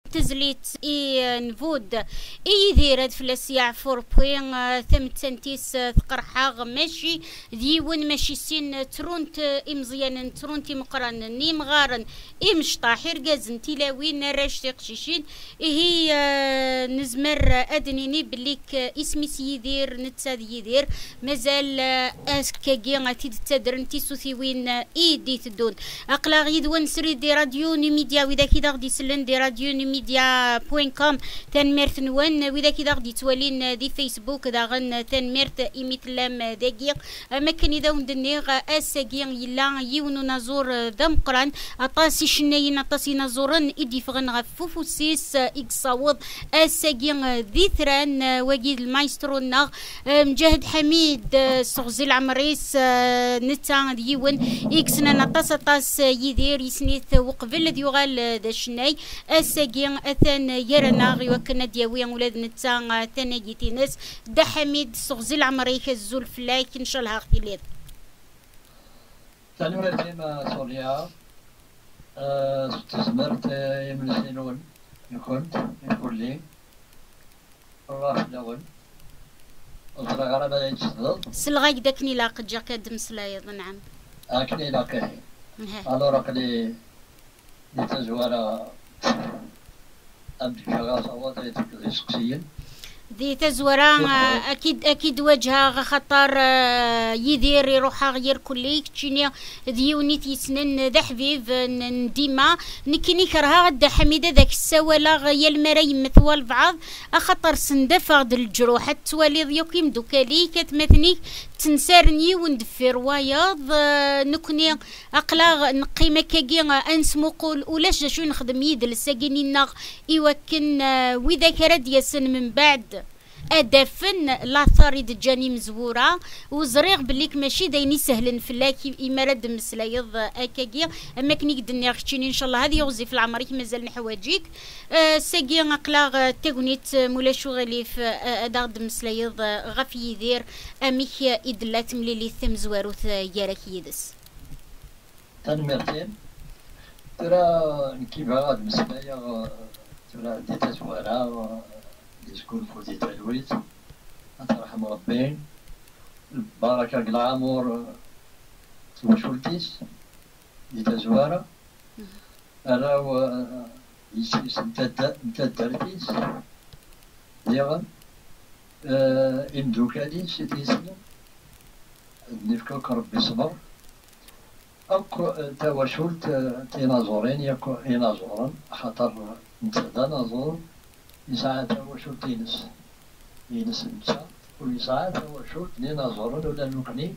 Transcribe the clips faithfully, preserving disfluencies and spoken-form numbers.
تزليت اي نفود اي يدير هاد فلاس يعفور بوين ثم تنتيس ثقرحاغ ماشي ديون ماشي سين ترونت امزيان ترونتي مقرن ني مغارن اي مشطاحير غازن تيلاوين راش تقشيشين هي نزمر ادنيني بليك اسمي سيدير نتساد يدير مازال اسكاكي غاتي تدرن تيسوثيوين اي دي تدون اقلا غيدون سري دي راديو ني ميديا وذا كي غادي سلن دي راديو ني ميديا بوين كوم تنمرت نوان وذا كي غادي توالين دي فيسبوك داغن تنمرت ايميت لام داكي اماكن اذا وندنيغ اساكي يلا يونو نازور دمقران اطاسي شناين اطاسي نازورن ايدي فغن غفوفوسيس اكساوض اساكي ذي ثران واكيد المايسترو ناغ مجاهد حميد سغزي العمريس نتا ديون اكسنا نطاس طاس يدير يسنيث وقبل ديوغال ذا شناي اساكي اثان يرنا غيوكنا دياوي ولاد نتا ثاني ناس دا حميد سغزي العمريك الزول فلايك ان شاء الله اختي ليد ثاني مرتين سوريا استثمرت من سنون كنت يقول لي راح لون أصلا غرابة يتشتغل سلغاك داكني لاق جاك دمسلايض نعم أكني لاقي أنا رقلي لتزوارا أمد شغال صوات يسقسيين دي تزورا اكيد اكيد وجهها خطر يدير يروح غير كلي تشيني ديوني تيسنن ذا حبيب ديما نكني كرها غدا حميده ذاك السوالا يا المراي مثوال بعض اخطر سندفع د الجروح توالي ضيوكيم دوكالي كتمثني تنسارني وندفي روايض نكني اقلا نقيمه كاكي انسمو قول ولاش شو نخدم يد الساكيني ناغ ايوكن واذا كرد يسن من بعد ادفن لاثار دجاني مزوره وزريغ بليك ماشي دايني سهل فلاكي اما رد مسلايض اكاكي اما كني قدني غشتيني ان شاء الله هذه يغزي في العمريك مازال نحواجيك أه ساقي اقلا تاغنيت مولا شغلي في ادغد مسلايض غفي يدير اميك ادلات مليلي ثم زواروث ياراك يدس تنمرتين ترى كيف غاد مسلايا ترى ديتا زوارا يسكن فوزي تلويت أترحم ربين البركة العمر وشولتيس دي تزوارة أنا و يسيس متدرتيس ديغن إندو كاديس تيسن نفكوك ربي صبر أكو توا شولت تينازورين يكو ينازورن خاطر نتدا نازور يساعد هو شرط ينس ينس نتا ويساعد هو شرط لنا زورن ولا نقني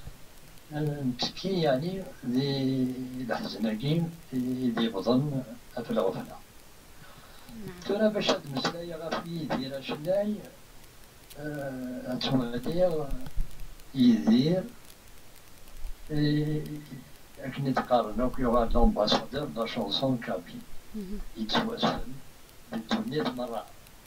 نمسكي يعني ذي الحزناكين ذي بظن في الغفلة ترى باش هاد المسلايا غافي يدير شناي هاتوما دير يدير لكن تقارنو كي غاد لومباسادور دا شونسون كابي يتواسل بتونيت مرة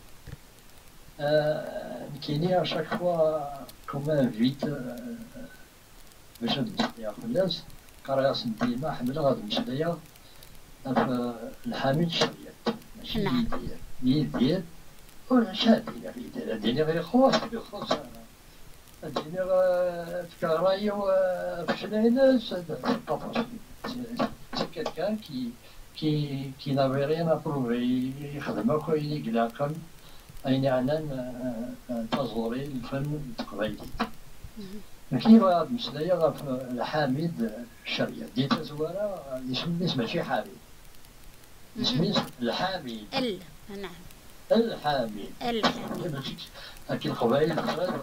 كاينين اشاك فوا كومان فيت باش هاد المسلايا خلاص كراس ديما حمل هاد المسلايا في الحامل الشريات ماشي يدير يدير ولا شادين يدير الدنيا غير خواص غير خواص الدنيا تكراي وفشلين طفش سكت كان كي كي كي نافي ريان ابروفي يخدم اكو يقلاقا اين عنان تزوري الفن التقبيلي كي غاد مسلايا غاف الحامد الشرية دي تزوارا يسميس ماشي حامد يسميس الحامد ال نعم الحامد الحامد لكن القبائل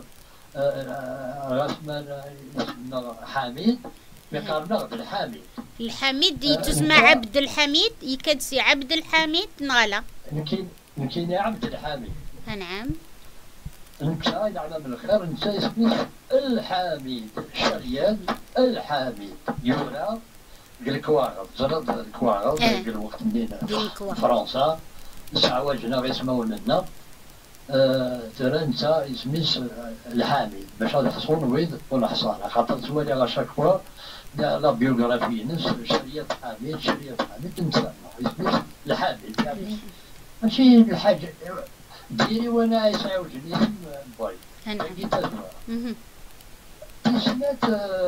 رسما يسمى حامد يقارنه بالحامد الحميد يتسمى عبد الحميد يكدسي عبد الحميد نغلا يمكن يمكن يا عبد الحميد نعم نمشي نعلم الخير نسى اسمه الحميد شريان الحميد يورا قال الكواغل زرد الكواغل قال الوقت منين فرنسا نسعى وجهنا غير اسمه لنا ترى نتا اسميس الحامد باش هذا حصون ويد ولا حصان خاطر توالي على شاك فوا لا بيوغرافي نفس شريط حامد شريط حامد نتا اسميس الحامد يعني ماشي الحاجة ديري وانا عايش عاوجني باي نعم. لقيت تجمع تسمات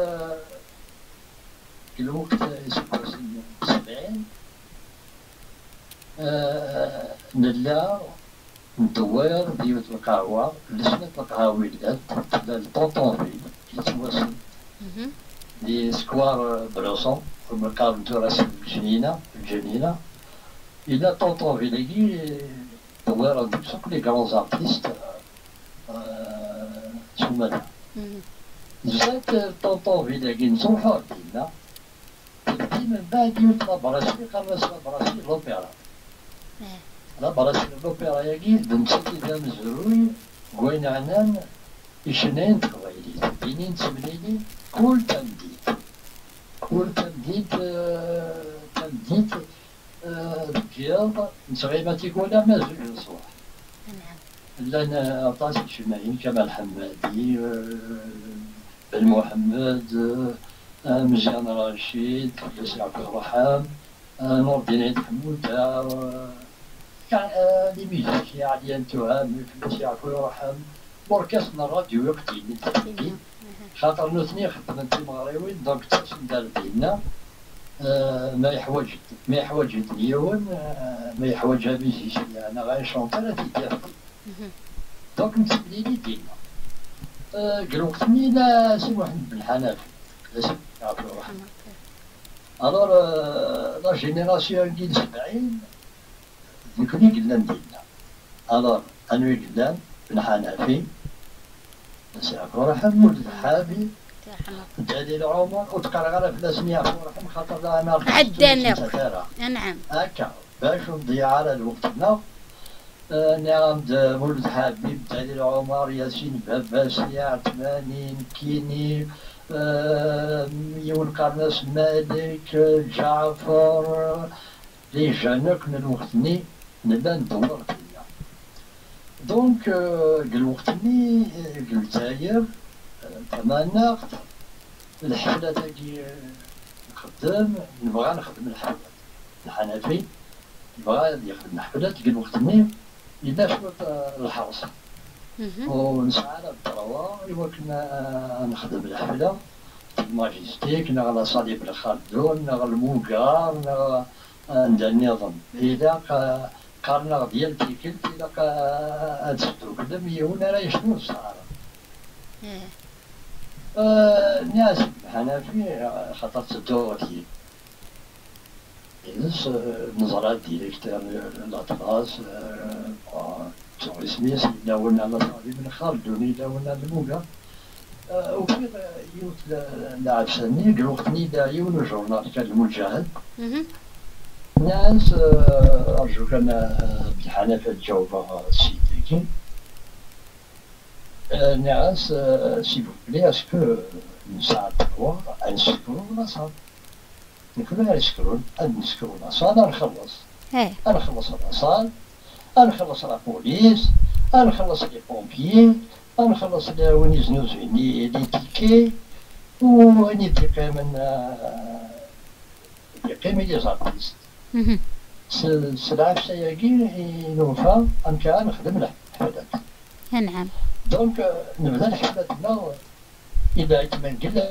في الوقت يسمى سبعين نلا ندوار ديوت القهوة لسنة القهوة ولات الطونطونفيل كيتواصل دي سكوار بروسون ثم قام تراس الجنينة الجنينة إلى طونطونفيل كي دوار سوق لي كرون زارتيست تسمى جات طونطونفيل كي نصوحو دينا دي من بعد ديوت لابراسي قرص لابراسي لوبيرا لا براسي لوبيرا ياكي دمتي دا مزروي كوين عنان يشنين تقبايلي بينين تمليلي كل تمديد كل تمديد تمديد رجال نصغيما تيقولا مازال الصباح لان عطاسي شمايين كمال حمادي بن محمد مزيان رشيد ياسر عبد الرحمن نور الدين عيد حمودة لي ميوزيكيان عليا تهام فلوس يعرفو يرحم بركاسنا الراديو وقتي نتسكين خاطر نوثني خدمت المغربيين دونك تقسم دار ديالنا ما يحوج ما يحوج دنيون ما يحوجها ميوزيكيان انا غير شونتر تيدير دونك نتسبليلي ديالنا قلوقتني لا سي محمد بن حنفي ياسر يعرفو يرحم الوغ لا جينيراسيون ديال سبعين نكوني قلان ديالنا الوغ انوي قلان بن حنفي ياسر يعرفو يرحم ولد الحابي دليل عمر وتقرا في الاسم يعرفو يرحم خاطر لا انا عدانا نعم هكا باش نضيع على الوقتنا نعم ولد حبيب دليل عمر ياسين باباس يا ثمانين كيني يون قرناس مالك جعفر لي جانوك من الوقتني نبان ندور فيا دونك الوقتني الجزائر تمنقت الحفلة تاكي نخدم نبغى نخدم الحفلات الحنفي نبغى يخدم الحفلات الوقتني إذا شوط الحرص ونسعى على الثروة إوا كنا نخدم الحفلة الماجستيك نا على صليب الخلدون نا الموكار نا ندير النظام إذا قارنا ديال تيكلت إذا هاد ستو كدم يهون راه يشنو الصحارى ناس حنفي خاطر تدورتي إذا نظرات ديريكتور الأطراس اسمي سيدنا ولنا على صليب الخلدون إذا ولنا الموكار وكيف يوت لاعب سني الوقتني دا يون جورنال كان المجاهد ناس أرجو كان بالحنفة تجاوب سيدي ناس سي بوبلي اسكو نساعد الحوار نسكرو لاصال نكونو نسكرون نسكرو لاصال نخلص نخلص لاصال نخلص لا بوليس نخلص لي بومبيي نخلص وين يزنوز لي لي تيكي وين يدقي من يدقي من لي زارتيست سلعة سياقي نوفا أنكا نخدم الحفلات نعم دونك نبدا الحفلاتنا إذا يتمنقل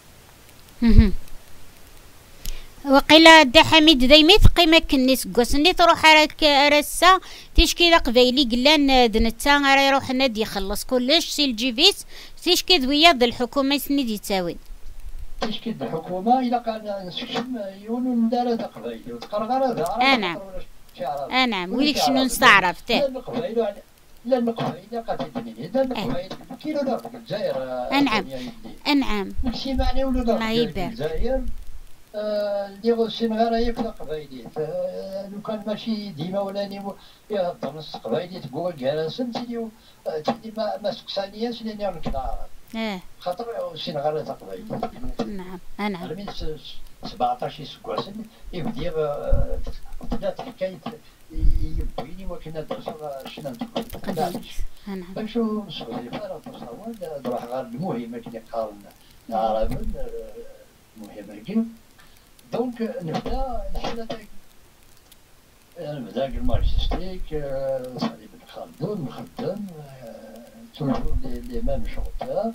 وقيلا دا حميد دايما تقيما كني سكوسني تروح راك راسا تيشكي لا قبايلي قلان دنتا راه يروح نادي يخلص كلش سي الجيفيس تيشكي ذويا د الحكومه سني دي تاوين تيشكي د الحكومه الا كان نسكشم يونو ندار دا قبايلي وتقرا هذا انا نعم ويلك شنو نستعرف تا لا القبايل لا القبايل قاتلتني لا القبايل كيلو دار في الجزائر انعم انعم ماشي معني ولا دار الله يبارك الجزائر اللي غوسين غير ياكل قبايليت لو كان ماشي ديما ولاني يهضر نص قبايليت بوا جالسين تيديو تيدي ما ما سكسانياش لاني نكنا اه خاطر سين غير قبايليت نعم نعم من سبعطاش سكواسن يبدي بدات حكايه يبيني وكنا درسوا شنو نقول نعم بنشوف صغير فانا تصور نروح غير المهمه كي قارن العرب المهمه كي دونك نبدا الحفله نبدا الماجستيك صلي بن خلدون نخدم توجور لي ميم شونتور.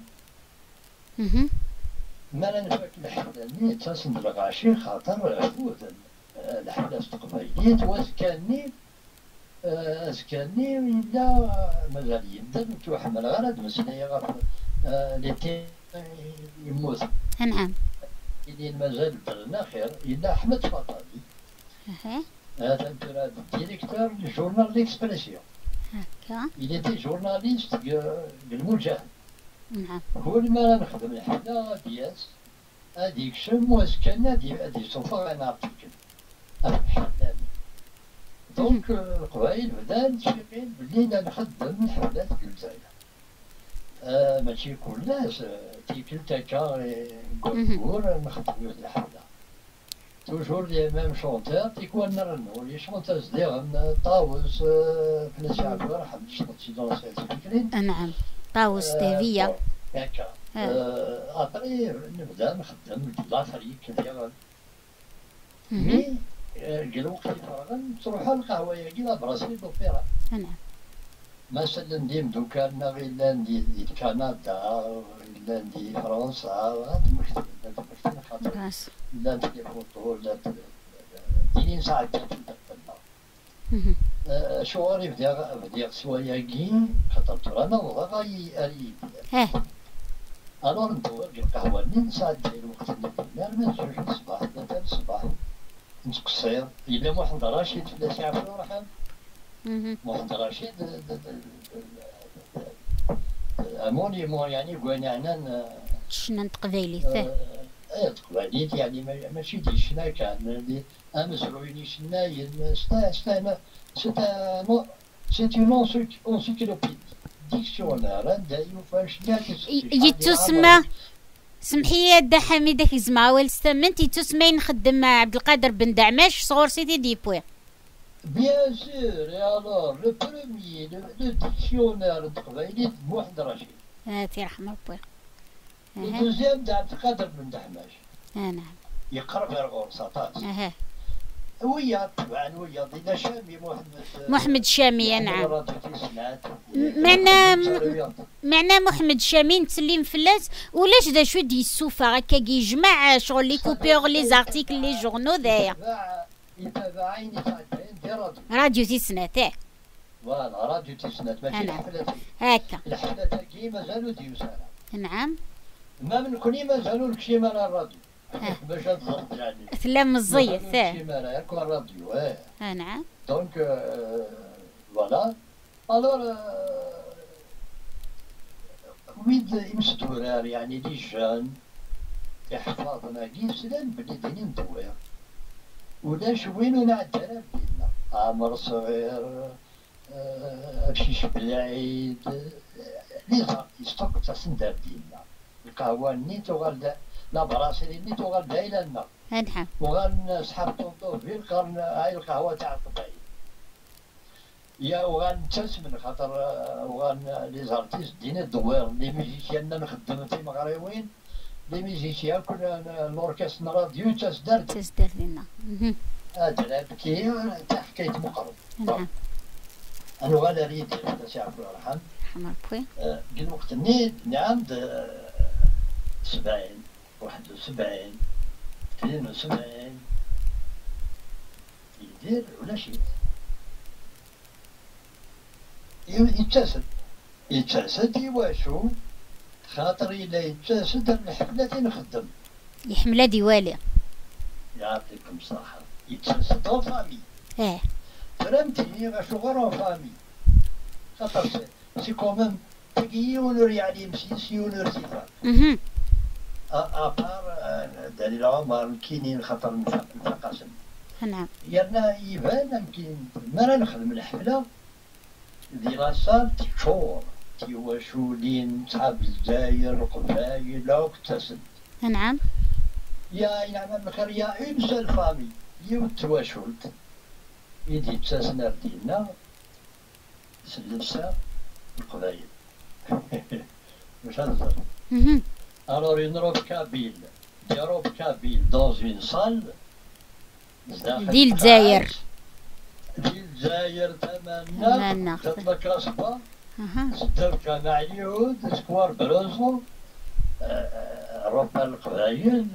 ما نفك الحفلاني تصند الغاشي خاطر فوت الحفلة التقبيلية واسكاني اسكاني إلا مازال يبدا توحمل غرض مسنية غير ليتي يموت. نعم. إلي مازال درنا خير إلا أحمد فطالي. اها. هذا الديريكتور لجورنال ليكسبرسيون. هكا. Il était journaliste بالمجاهد. نعم. هو اللي ما نخدم الحفلة دياس هذيك شم واسكان هادي هادي صوفا أنا أرتيكل. الحفلاني. دونك القبائل بدات تفيقين بلي نخدم الحفلات في الجزائر. آه ماشي كلش تيكل تاكا كور نخدمو الحفلة. توجور لي ميم شونتور تيكون نرنو لي شونتوز ديالهم طاووس فلاس يعرفو حمد شنطي دونسيل فكرين. نعم. طاووس تهفية. هكا. ابري نبدا نخدم لافريك ديال مي قال وقت الفراغ تروحوا للقهوه كي لا براسيل دوبيرا. نعم. مثلا نديم دوكان غير ندي كندا ولا ندي فرنسا هاد المشكل هاد المشكل خاطر لا ندير فوتو لا ديني ساعات تفضل. شواري بديا بديا سواياكي خاطر ترانا والله غاي اري. اه. الور ندور القهوه نين ساعات ديال الوقت اللي ما نجوش الصباح ثلاثة الصباح نتقصير إلا محمد رشيد فلاس يعرفو رحم. محمد رشيد أموني مو يعني قوانا عنان شنان تقبايلي ثاه. ايه تقبايليت يعني ماشي دي شنا كان اللي أمزرويني شناين ستا ستا ستا نو سيت اون انسيكلوبيدي ديكسيونير دايو فاش يتسمى سمحي يا دا حميدة كيزما والستمنتي تسمي نخدم مع عبد القادر بن دعماش صغور سيدي ديبوي. بيان سور يا الور لو بروميي لو ديكسيونير تقبايلي محمد رشيد. هاتي رحمة ربي. لو دوزيام تاع عبد القادر بن دعماش. اه نعم. يقرب غير غور ساطاس. اها. ويا طبعا ويا دينا شامي محمد محمد شامي نعم. معنا معنا محمد شامي نتسلم فلاس ولاش دا شو دي السوفا هكا كيجمع شغل لي كوبيور لي زارتيكل لي جورنو دايا. يتابع عيني تاع راديو. راديو تيسنات اه. فوالا راديو تيسنات ماشي الحفلات. هكا. الحفلات هاكي مازالو ديوسانا. نعم. ما من كوني مازالو لكشي مال الراديو. باش تضغط يعني. ثلام الزيت اه. كشي مال هاك الراديو اه. اه نعم. دونك فوالا الور ويد يمستورار يعني لي جان يحفظنا كي سلام بلي ديني ندوير ولاش وين نعدل بدينا عمر صغير رشيش بالعيد لي يستوك تاع سندار ديالنا القهوه نيت وغال لا براسيل نيت وغال دايله لنا. نعم. وغال صحاب طونطو في القرن هاي القهوه تاع القبائل. يا وغان نتسمن خاطر وغان لي زارتيست دينا الدوار لي ميزيسيان نخدم في مغربيين لي ميزيسيان كنا لوركاست راديو تسدر تسدر لنا. هذا بكي تاع حكايه مقرب. نعم. انا غادا ريت باش يعرفوا الرحم. رحمة ربي. قال وقت ني نعم سبعين واحد وسبعين اثنين وسبعين يدير ولا شيء يتجسد يتجسد يواشو خاطر إلا يتجسد الحفلة نخدم يحمل ديوالي. يعطيكم الصحة يتجسد اون فامي. اه. فهمتيني غاشو غير اون فامي خاطر سي كوميم تقي ونور يعني مسيسي ونور سيفا. اها. ابار دليل عمر كاينين خاطر نتقاسم. نعم. يرنا يبان يمكن ما راه نخدم الحفلة دي لاصال تشور تيواشو لين صحاب الجزائر قبايل لا اكتسب. نعم. يا ينعم بخير يا اون سول فامي يو تواشولت يدي تساسنا ديالنا سلسة القبايل. واش هضر. اها. Alors une robe cabine, des robes cabines dans une salle. ديال الجزائر. في الجزائر تمنا تطلق راسبا ستركا مع اليهود سكوار بروزو روبا القبائل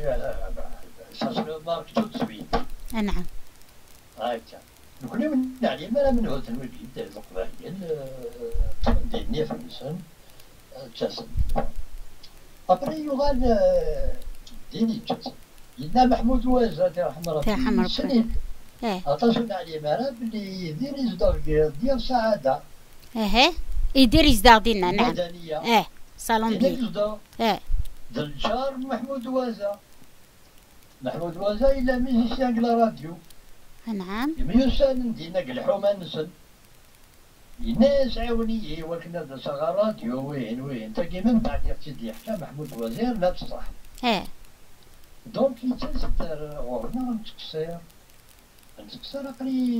ساسلو مارك توت سويت. نعم. هكا كنا من يعني ما من هوت الوجود القبائل دينيا في الإنسان تسن. أبري يغال ديني تسن. إلا محمود وازا ترحم ربي سنين. أتصل عليه مرة بلي يدير يصدر ديال سعادة. إيه يدير يصدر ديالنا نعم. مدنية. إيه صالون بيل. إيه. دلجار محمود وازا. محمود وازا إلا ميزيسيان كلا راديو. نعم. ميوسان دينا الحومة نسن. الناس عاوني وكنا صغار راديو وين وين تاكي من بعد يقتدي يحكى محمود وزير لا تصح. إيه. دونك يتسدر غورنا نتكسر. نتكسر قري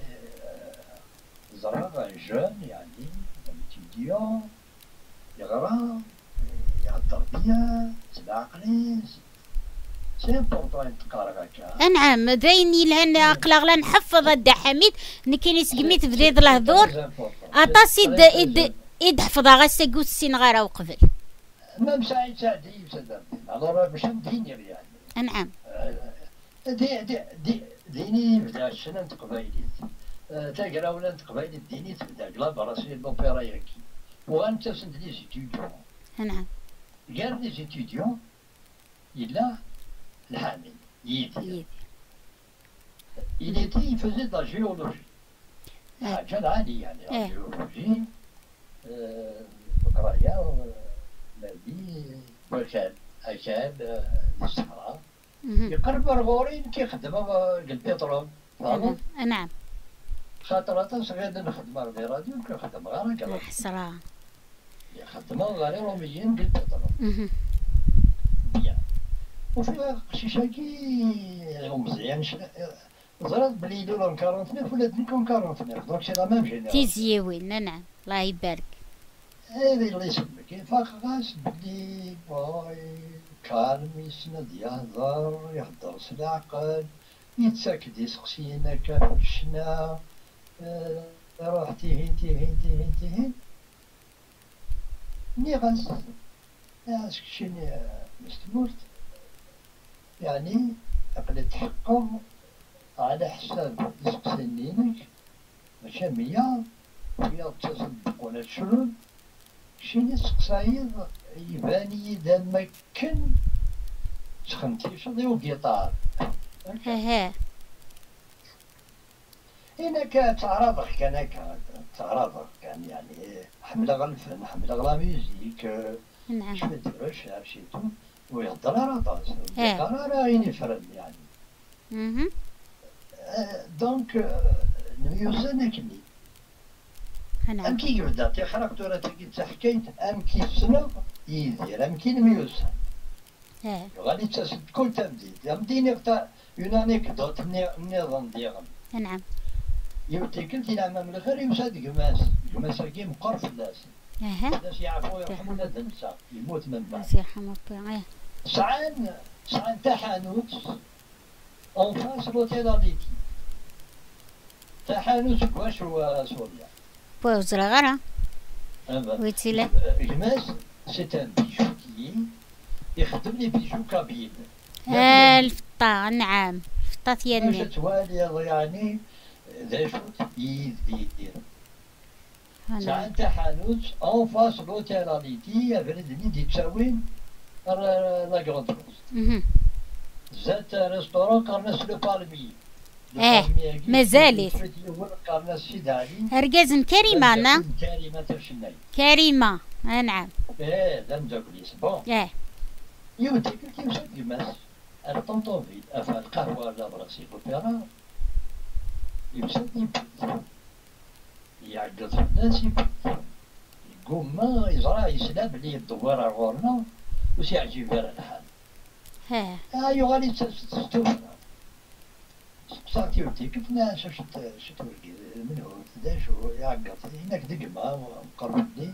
زرع جون يعني تيديو يغرى يهضر بيا تلاقليس سي امبورطون يتقارا هكا. نعم باين يلهن اقلاغلا نحفظ الدا حميد نكيني سقميت بديد الهضور اطاس يد يد يد حفظها غا ساكو السين غارا وقبل. ما مساعد ساعدي يسدر على راه باش نديني يعني. نعم. دي دي دي ديني بدا الشنا تقبايلي تاقرا ولا تقبايلي ديني تبدا كلا براسي لوبيرا ياكي وغنتا سنت لي زيتيديون. نعم. قال لي زيتيديون إلا الحامل يدي il était il faisait de la géologie حاجة عالية يعني la géologie بقرايا مادي وكان أكاد الصحراء يقرب رغورين كيخدم البترول فاهم؟ نعم. خاطر صغير نخدم في راديو كنخدم غير هكا حسرة يخدموا غير روميين بالبترول. بيان وفي قشيشاكي مزيان زرات بلي يديرو أربعة وأربعين ولا تكون أربعة وأربعين دونك سي لا ميم جينيراسيون. تيزيوين نعم الله يبارك. هذه اللي يسمك فاق غاس بلي باي كالم يسند يهضر يهضر سلاعقل يتساكد يسقسينا كان شنا روح تيهين تيهين تيهين تيهين ملي غاس اسك شني مستمرت يعني أقل تحكم على حساب يسقسينينك ماشي مية مية تصدق ولا تشرب شني سقسايد يباني إذا ما كان سخنتي شدي وقيطار. ها هنا كتعرضك كان تعرضك كان يعني حملة غلفن حملة غلا ميوزيك. نعم. شو ديرو شعر شيتو ويهضر راه طاس القرار راه ينفرد يعني. اها. دونك نميوزن كني. نعم. أم كي يبدا تيخرج تورا تيجي تحكيت أم كي سنو يدير أم كي نميوزن. اه. غادي تسد كل تمديد أم ديني غتا اون انيكدوت نظام ديالهم. نعم. يوتي كنت إلى أمام الآخر يمسد قماس قماس كي مقر في الناس. اها. الناس يعرفوا يرحمونا دنسا يموت من بعد. يرحم ربي. سعان سعان تحانوت أون فاس لوتيلاليتي. تحانوت كواش هو سوريا. بوزرا غرا. ويتيلا. قماس سي ان بيجوتي يخدم لي بيجو كابين. الفطا نعم الفطا ديالنا. باش توالي يعني ذا شوت يدير. ساعة تحانوت أون فاس لوتيلاليتي أفريدني دي تساوين لا كروند روز. زات ريستورون قرناس لو بالمي. اه مازالت. قرناس سيد علي. رقازن كريمة أنا. كريمة ترشناي. كريمة نعم. اه لم تاكليس بون. اه. يوديك كي مشات قماس أنا طنطوفيل أفا القهوة لا براسي أوبيرا يمسك يبد يعقد في الناس يبد يقوم ما يزرع يسلم بلي الدوار غورنا وش يعجب غير الحال. ها. ها يغالي تستوفنا سقساتي وديك كنا شفت شفت من هو تداش يعقد هناك دقمة مقربني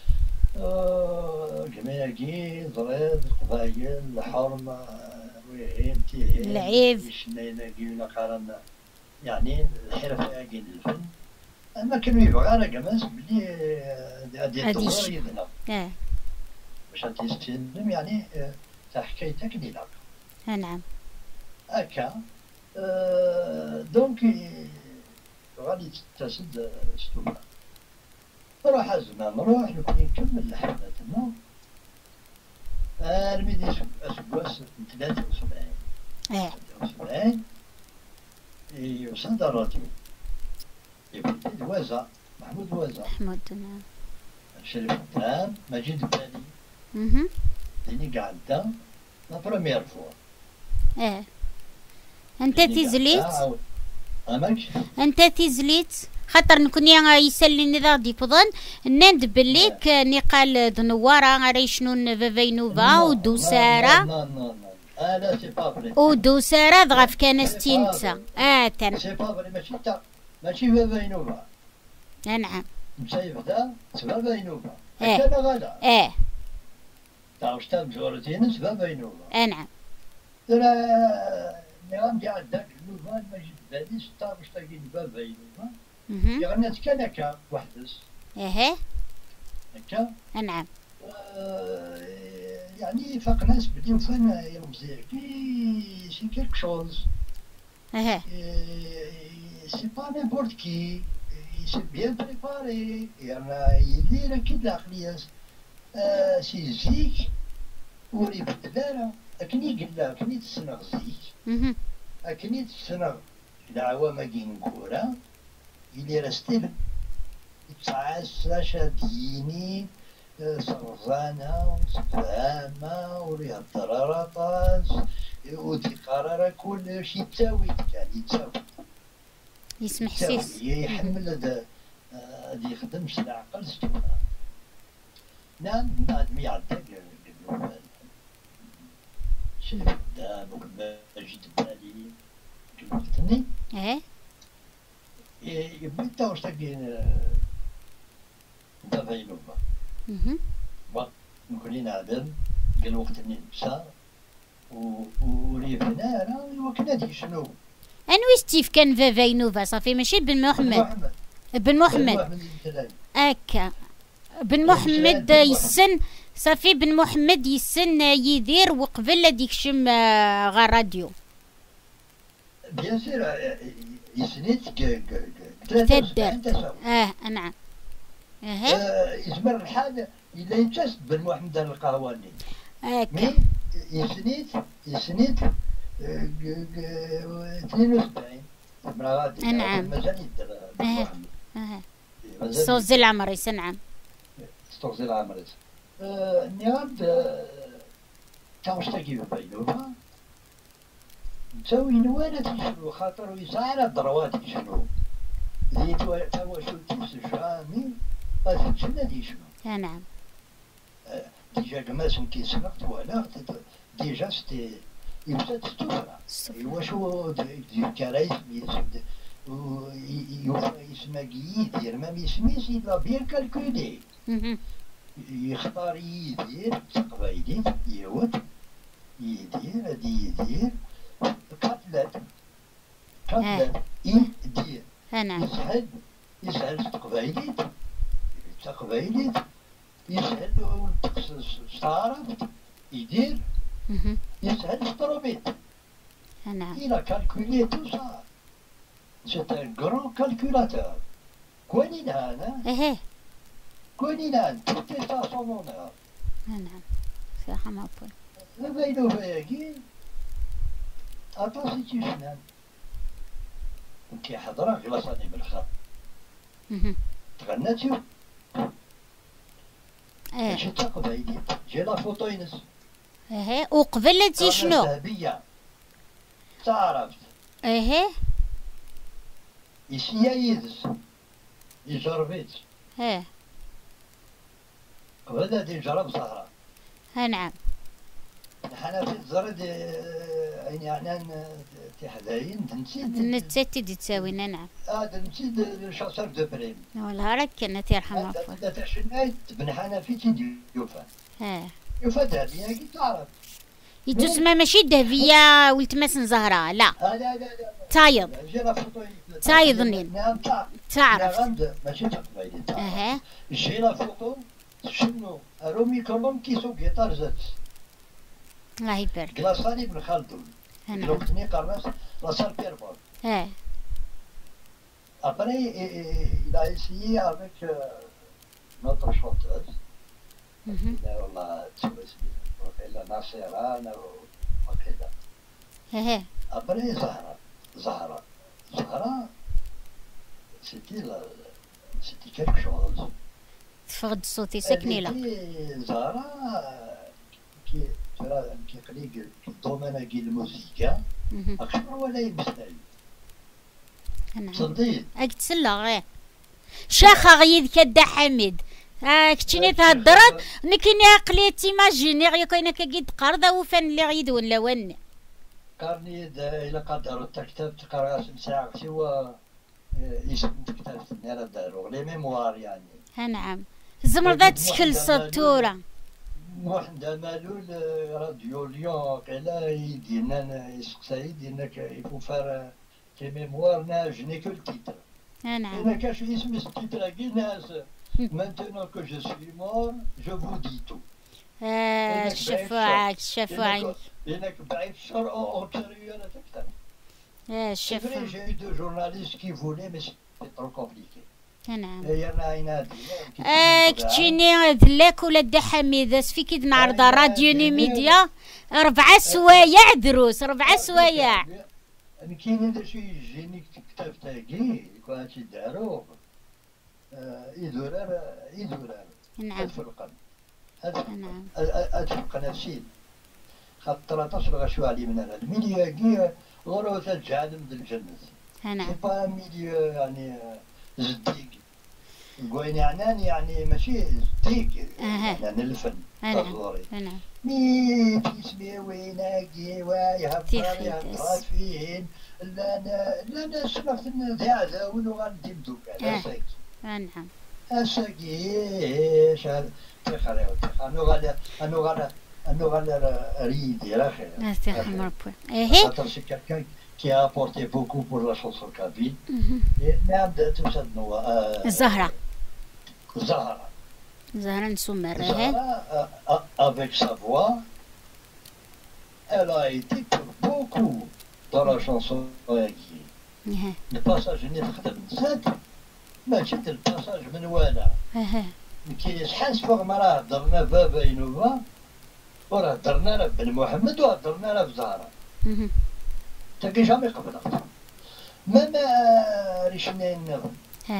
جماعي زريد القبايل الحرم وين تيهين العيب شنينا قيونا قارنا يعني الحرفة كاين الفن اما كانوا يبغى انا كماس بلي هادي الدور يدنا اه باش تيستلم يعني تاع حكايتك ليلة نعم هكا أه دونك غادي تتسد ستوما نروح الزمان نروح نكون نكمل الحفلة تما رميدي اسكواس ثلاثة وسبعين اه ثلاثة وسبعين يوصل الراديو يبدي دوازة محمود دوازة محمود نعم شريف الدرام مجيد البالي اها لاني قاعدة لا بروميير فوا اه انت تزليت اماك انت تزليت خاطر نكون يا يسلني ذا دي بضن نند بليك نقال دنوارا غير شنو فافينوفا ودوسارا انا سي با فري ودوسارا ضغف كان ستينتا اه تن سي با فري ماشي تا ماشي فافينوفا نعم مسيف دا سبا فافينوفا اه كان غادا اه تعرف تا مزورتين سبا فافينوفا نعم ترى نعم قاعد داك النوفا مجيد بالي ستة باش تلاقي فافينوفا يعني كان هكا وحدس اها هكا نعم يعني فاق ناس بلي وفانا يرمزي كي سي كيلك شوز اها سي با نيمبورت كي سي بيان بريباري يعني يدير اكيد العقلية سي زيك وري بدلالة اكني قلا اكني تسنغ زيك اكني تسنغ العوامة كين كورة اللي رستل تسعة شاديني سرزانة وسفامة وريها الضرارطاس ودي قرارة كل شي تساوي يعني يتساوي يسمح سيس يحمل هذا هذا يخدم شي العقل ستونا نعم نعم يعدك شي قدام وماجد بالي كلمتني اه يبدي تا واش تاكين دا فاينوفا با نكون نعلم قال وقت اني نمشى وريفنا انا وكنا شنو انوي ستيف كان فافينوفا صافي ماشي بن محمد بن محمد هكا بن محمد يسن صافي بن محمد يسن يدير وقبل هذيك شم غا راديو بيان سير يسنيت تدر اه نعم اه يزمر الحال الا يتجسد بن محمد القهواني هكا يسنيت يسنيت اثنين وسبعين من غادي نعم مازال يدير بن محمد اه صوزي العمريس نعم صوزي العمريس نعم تا واش تاكي بينوفا تسوي نوانا تيشنو خاطر يسعر الضروات يشنو ذي توا شو تيسجامي أتجنى ديشنو نعم ديجا كماسن كي سنقت ولا ديجا ستي يبدا تستوفى واش دير كرايس يسد يسمى يدير ما يسميش إلا بيان كالكولي يختار يدير تقبايلي يود يدير هادي يدير كاتلات كاتلات يدير نعم يسهل يسهل تقبايليت تقبايليت يسهل استعرفت يدير يسهل ستروبيت نعم il a calculé tout ça c'est un grand calculateur كوانينان ايه كوانينان tout est à son honneur نعم صح ما بقول لبينو فياكين أطاسي تيشنان كي حضرا غلاصاني بالخط تغناتيو ايه شي تقبايلي جي لا فوتو ينس ايه وقبل هادشي شنو ذهبية تعرفت ايه يسيا يدس يجربيت ايه قبل هادي جرب زهرة نعم حنا في الزرد يعني عنان تحداين نسيت نتساتي دي تساوينا نعم هذا نسيت شاسر دو بريم والله راك كانت يرحم عفوا هذا تاع شنايت بن حنفي تيدي يوفا اه يوفا ذهبية كي تعرف يتسمى ماشي دهبيه ولتماس زهراء لا لا لا لا تايض جينا فوتو تايض نين نعم تعرف ماشي تقبيلي اها جينا فوتو شنو رومي كولوم كيسو جيتار زات الله يبارك كلاصاني بن خالدون لوقتني قرناس لا سال بيربول اه Après, il a essayé avec euh, notre chanteuse. Mhm. Elle a Nassera, وكذا. اها Après, Zahra. Zahra. Zahra, c'était la, c'était quelque chose. تفقد صوتي سكني لا Zahra, qui qui connaît le domaine de la musique, أكثر ولا يمثل. صديق اكتسلا غير شاخه غيد كدا حميد كتشني تهضرات نكيني عقلي تيماجيني غير كاينه كيد قرضه وفن اللي غيد ولا ون كارني الى قدروا كتاب تقرا ساعه سوا اسم كتاب النار داروا لي ميموار يعني ها نعم الزمر تشكل سطوره واحد مالول راديو ليون قيلا يدينا يسقسا يدينا يفو فار كي ميموار ناج ني كو التيتر نعم انا كاش اسم التيتر كي ناس maintenant que je suis mort je vous dis tout اه الشفاعة الشفاعة لانك بعيد الشر او كريو انا تكتب اه الشفاعة j'ai eu deux journalistes qui voulaient mais c'est trop compliqué نعم يلا عينادي اه كتشيني ذلاك ولا دا حميد في كيد نعرض راديو نيميديا ربعة سوايع دروس ربعة سوايع أنا كاين هذا شي يجيني كتاب تاعي كون شي دارو يدورر يدورر نعم الفرقان نعم الفرقان نفسي خاطر ثلاثة عشر غشوا علي من هذا الميليو كي غرو تاع الجهنم د الجنة نعم سي با ميليو يعني زديق كوين عنان يعني ماشي زديق يعني الفن تصوري نعم مي تسمي ويناكي ويهبر يهبر فين لا لا لا لا سمعت ان هذا ولو غندي بدوك على ساكي نعم اساكي شحال تخريو انو غادا انو غادا انو غادا ريدي راه خير merci ربي ايه خاطر سي كالكان qui a apporté beaucoup pour la chanson kabyle et نعم تمسدنو الزهرة الزهرة زهرة نسمر Zahra, avec sa voix, elle a été pour beaucoup dans la chanson Yagi. Le passage n'est pas de mais c'était le passage من وانا. كي يحس فوق مراه هضرنا بابا ينوبا وراه هضرنا له بن محمد وهضرنا له بزهرة. تلقى جامي قبلها. ماما ريشنين نظم.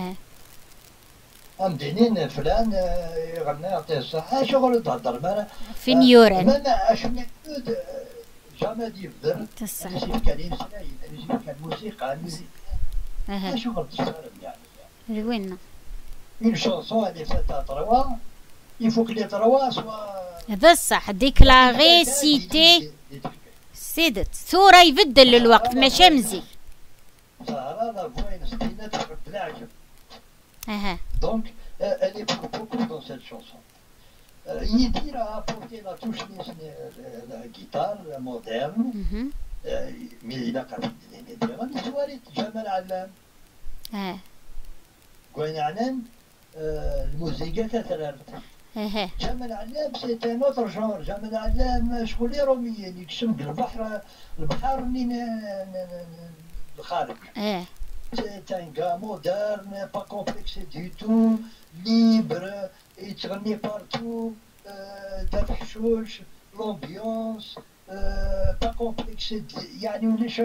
أمدينين فلان يغني يعطيه الصحة شغل تهضر معنا فين يوران ماما أشني جامي يفدر نسيت كان ينسى نسيت كان موسيقى موسيقى شغل تشتغل يعني وين une chanson elle est faite à trois il faut que les trois soient هذا الصح ديكلاغي سيتي سيدت ثورة يبدل الوقت ما شمزي زهرة لا فوين ستينات تحب العجب اها donc euh, elle est pour beaucoup dans cette chanson euh, Yidir a apporté la touche la, la guitare la moderne euh, mais il a quand même des des soirées Jamal Allam اه كوين عنان الموسيقى تتلعب جمال علام سيتي نوتر جونر جمال علام شغل روميين يكشم البحر البحر منين الخارج c'est un gars moderne pas complexé du tout libre يتغني partout دافع حشوش l'ambiance pas complexé يعني ولاش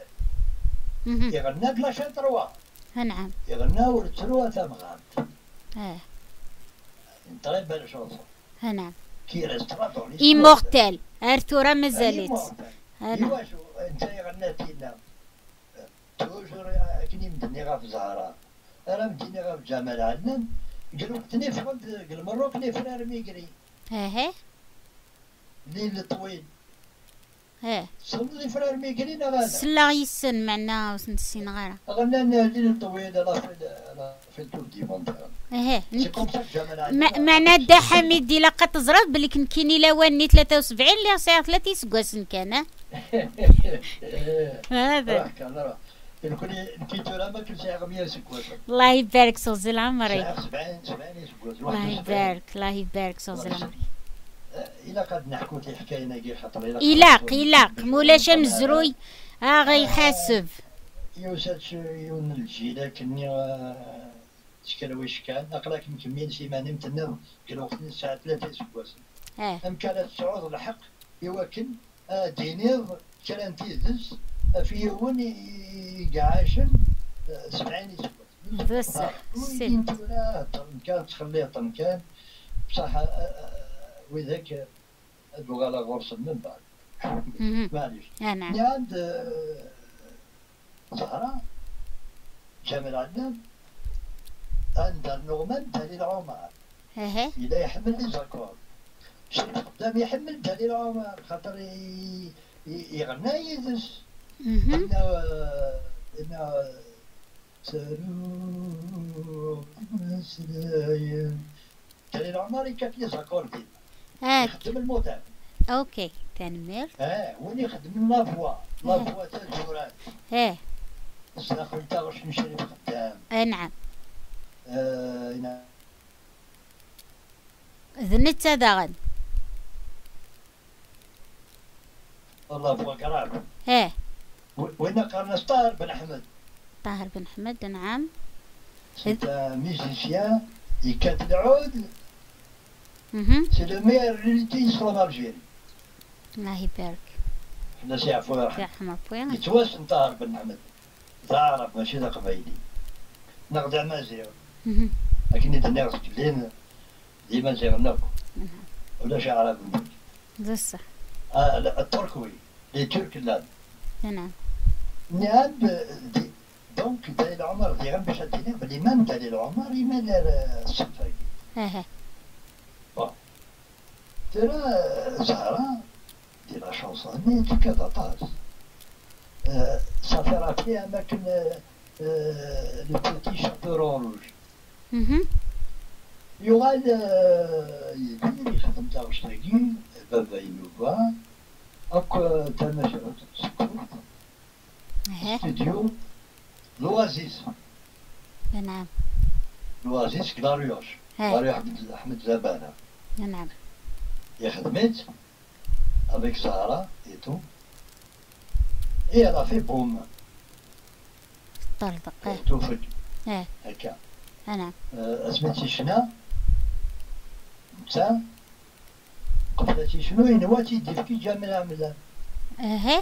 يغنى بلا شنطروا نعم يغنى ورتروا تمغاد اه très belle chanson نعم كي ريسترا دون ايمورتال ارتورا مازالت ايوا شو انت غنيتي لنا توجور كني مدني غا في زهراء انا مدني غا في جمال علام قالوا تني فهمت قال مروك لي فرار ميغري اها الليل طويل اه صوت فرار ميكرين هذا سلا يسن معنا وسنسين غيره غنى الليل الطويل لا في لا في التور دي مونتان اه سي كوم سا جمال عدنان معنا دا حميد دي لاقا تزرب بلي كن كيني لواني ثلاثة وسبعين اللي صاير ثلاثة سكواسن كان هذا راح كان راح كل كيتورا ما كنت ساعه مية سكواسن الله يبارك صوزي العمري سبعين سبعين سكواسن الله يبارك الله يبارك صوزي العمري إلا قد نحكوا في حكاية ناقي خاطر إلاق إلاق مولاش مزروي ها غيحاسب يوسات يون الجيلة كني شكل واش كان أقراك مكمين سيماني متنم كل وقت الساعة ثلاثة سكواسن اه أم كانت صعود الحق يوكن دينير كان تيزز في يوم يقعاشن سبعين سكواسن بس ست كانت تخليه كان بصح وذاك ادو على غرس من بعد معليش نعم عند زهرة جمال عدنان عند النغمان دليل عمر اها إذا يحمل لي زكور شنو قدام يحمل دليل عمر خاطر يغنى يدس إن إن سرور دليل عمر يكفي زكور ديما هاك يخدم الموتان اوكي تنمير اه وين يخدم لافوا لافوا تاع الجورات اه السلاخ نتا واش نشري خدام اه نعم اه نعم ذنت داغن لافوا قراب اه وين قرن ستار بن احمد طاهر بن حمد نعم سيت ميوزيسيان يكات العود اها سي لو ميور ريليتي سون الجيري الله يبارك الناس يعرفوا يرحم يرحم بويا يتواسن طاهر بن احمد تعرف ماشي ذا قبايلي نقد مازيغ اها لكن نتناقش كلين ديما زيغناكو ولا شعر بن ذا الصح آه التركوي لي ترك اللاد نعم نعم دي دونك دليل عمر ديغن باش تدينا بالإمام دليل عمر يمال الصفاقي اها بون ترى زهرة دي لا شونسوني تكاد طاز صافي رابلي أماكن لو بوتي شابورون روج اها يغال يدير يخدم تاع وشتاكي بابا ينوفا هاك تماشى سكوت اها ستوديو لوازيس نعم لوازيس كلاريوش كلاريوش أحمد أحمد زبانة نعم يخدمت avec Zahra et tout et elle a fait boum طلق اه توفت اه هكا نعم اسمتي شنا نتا قبلتي شنو ينواتي ديفكي جامل عملا اها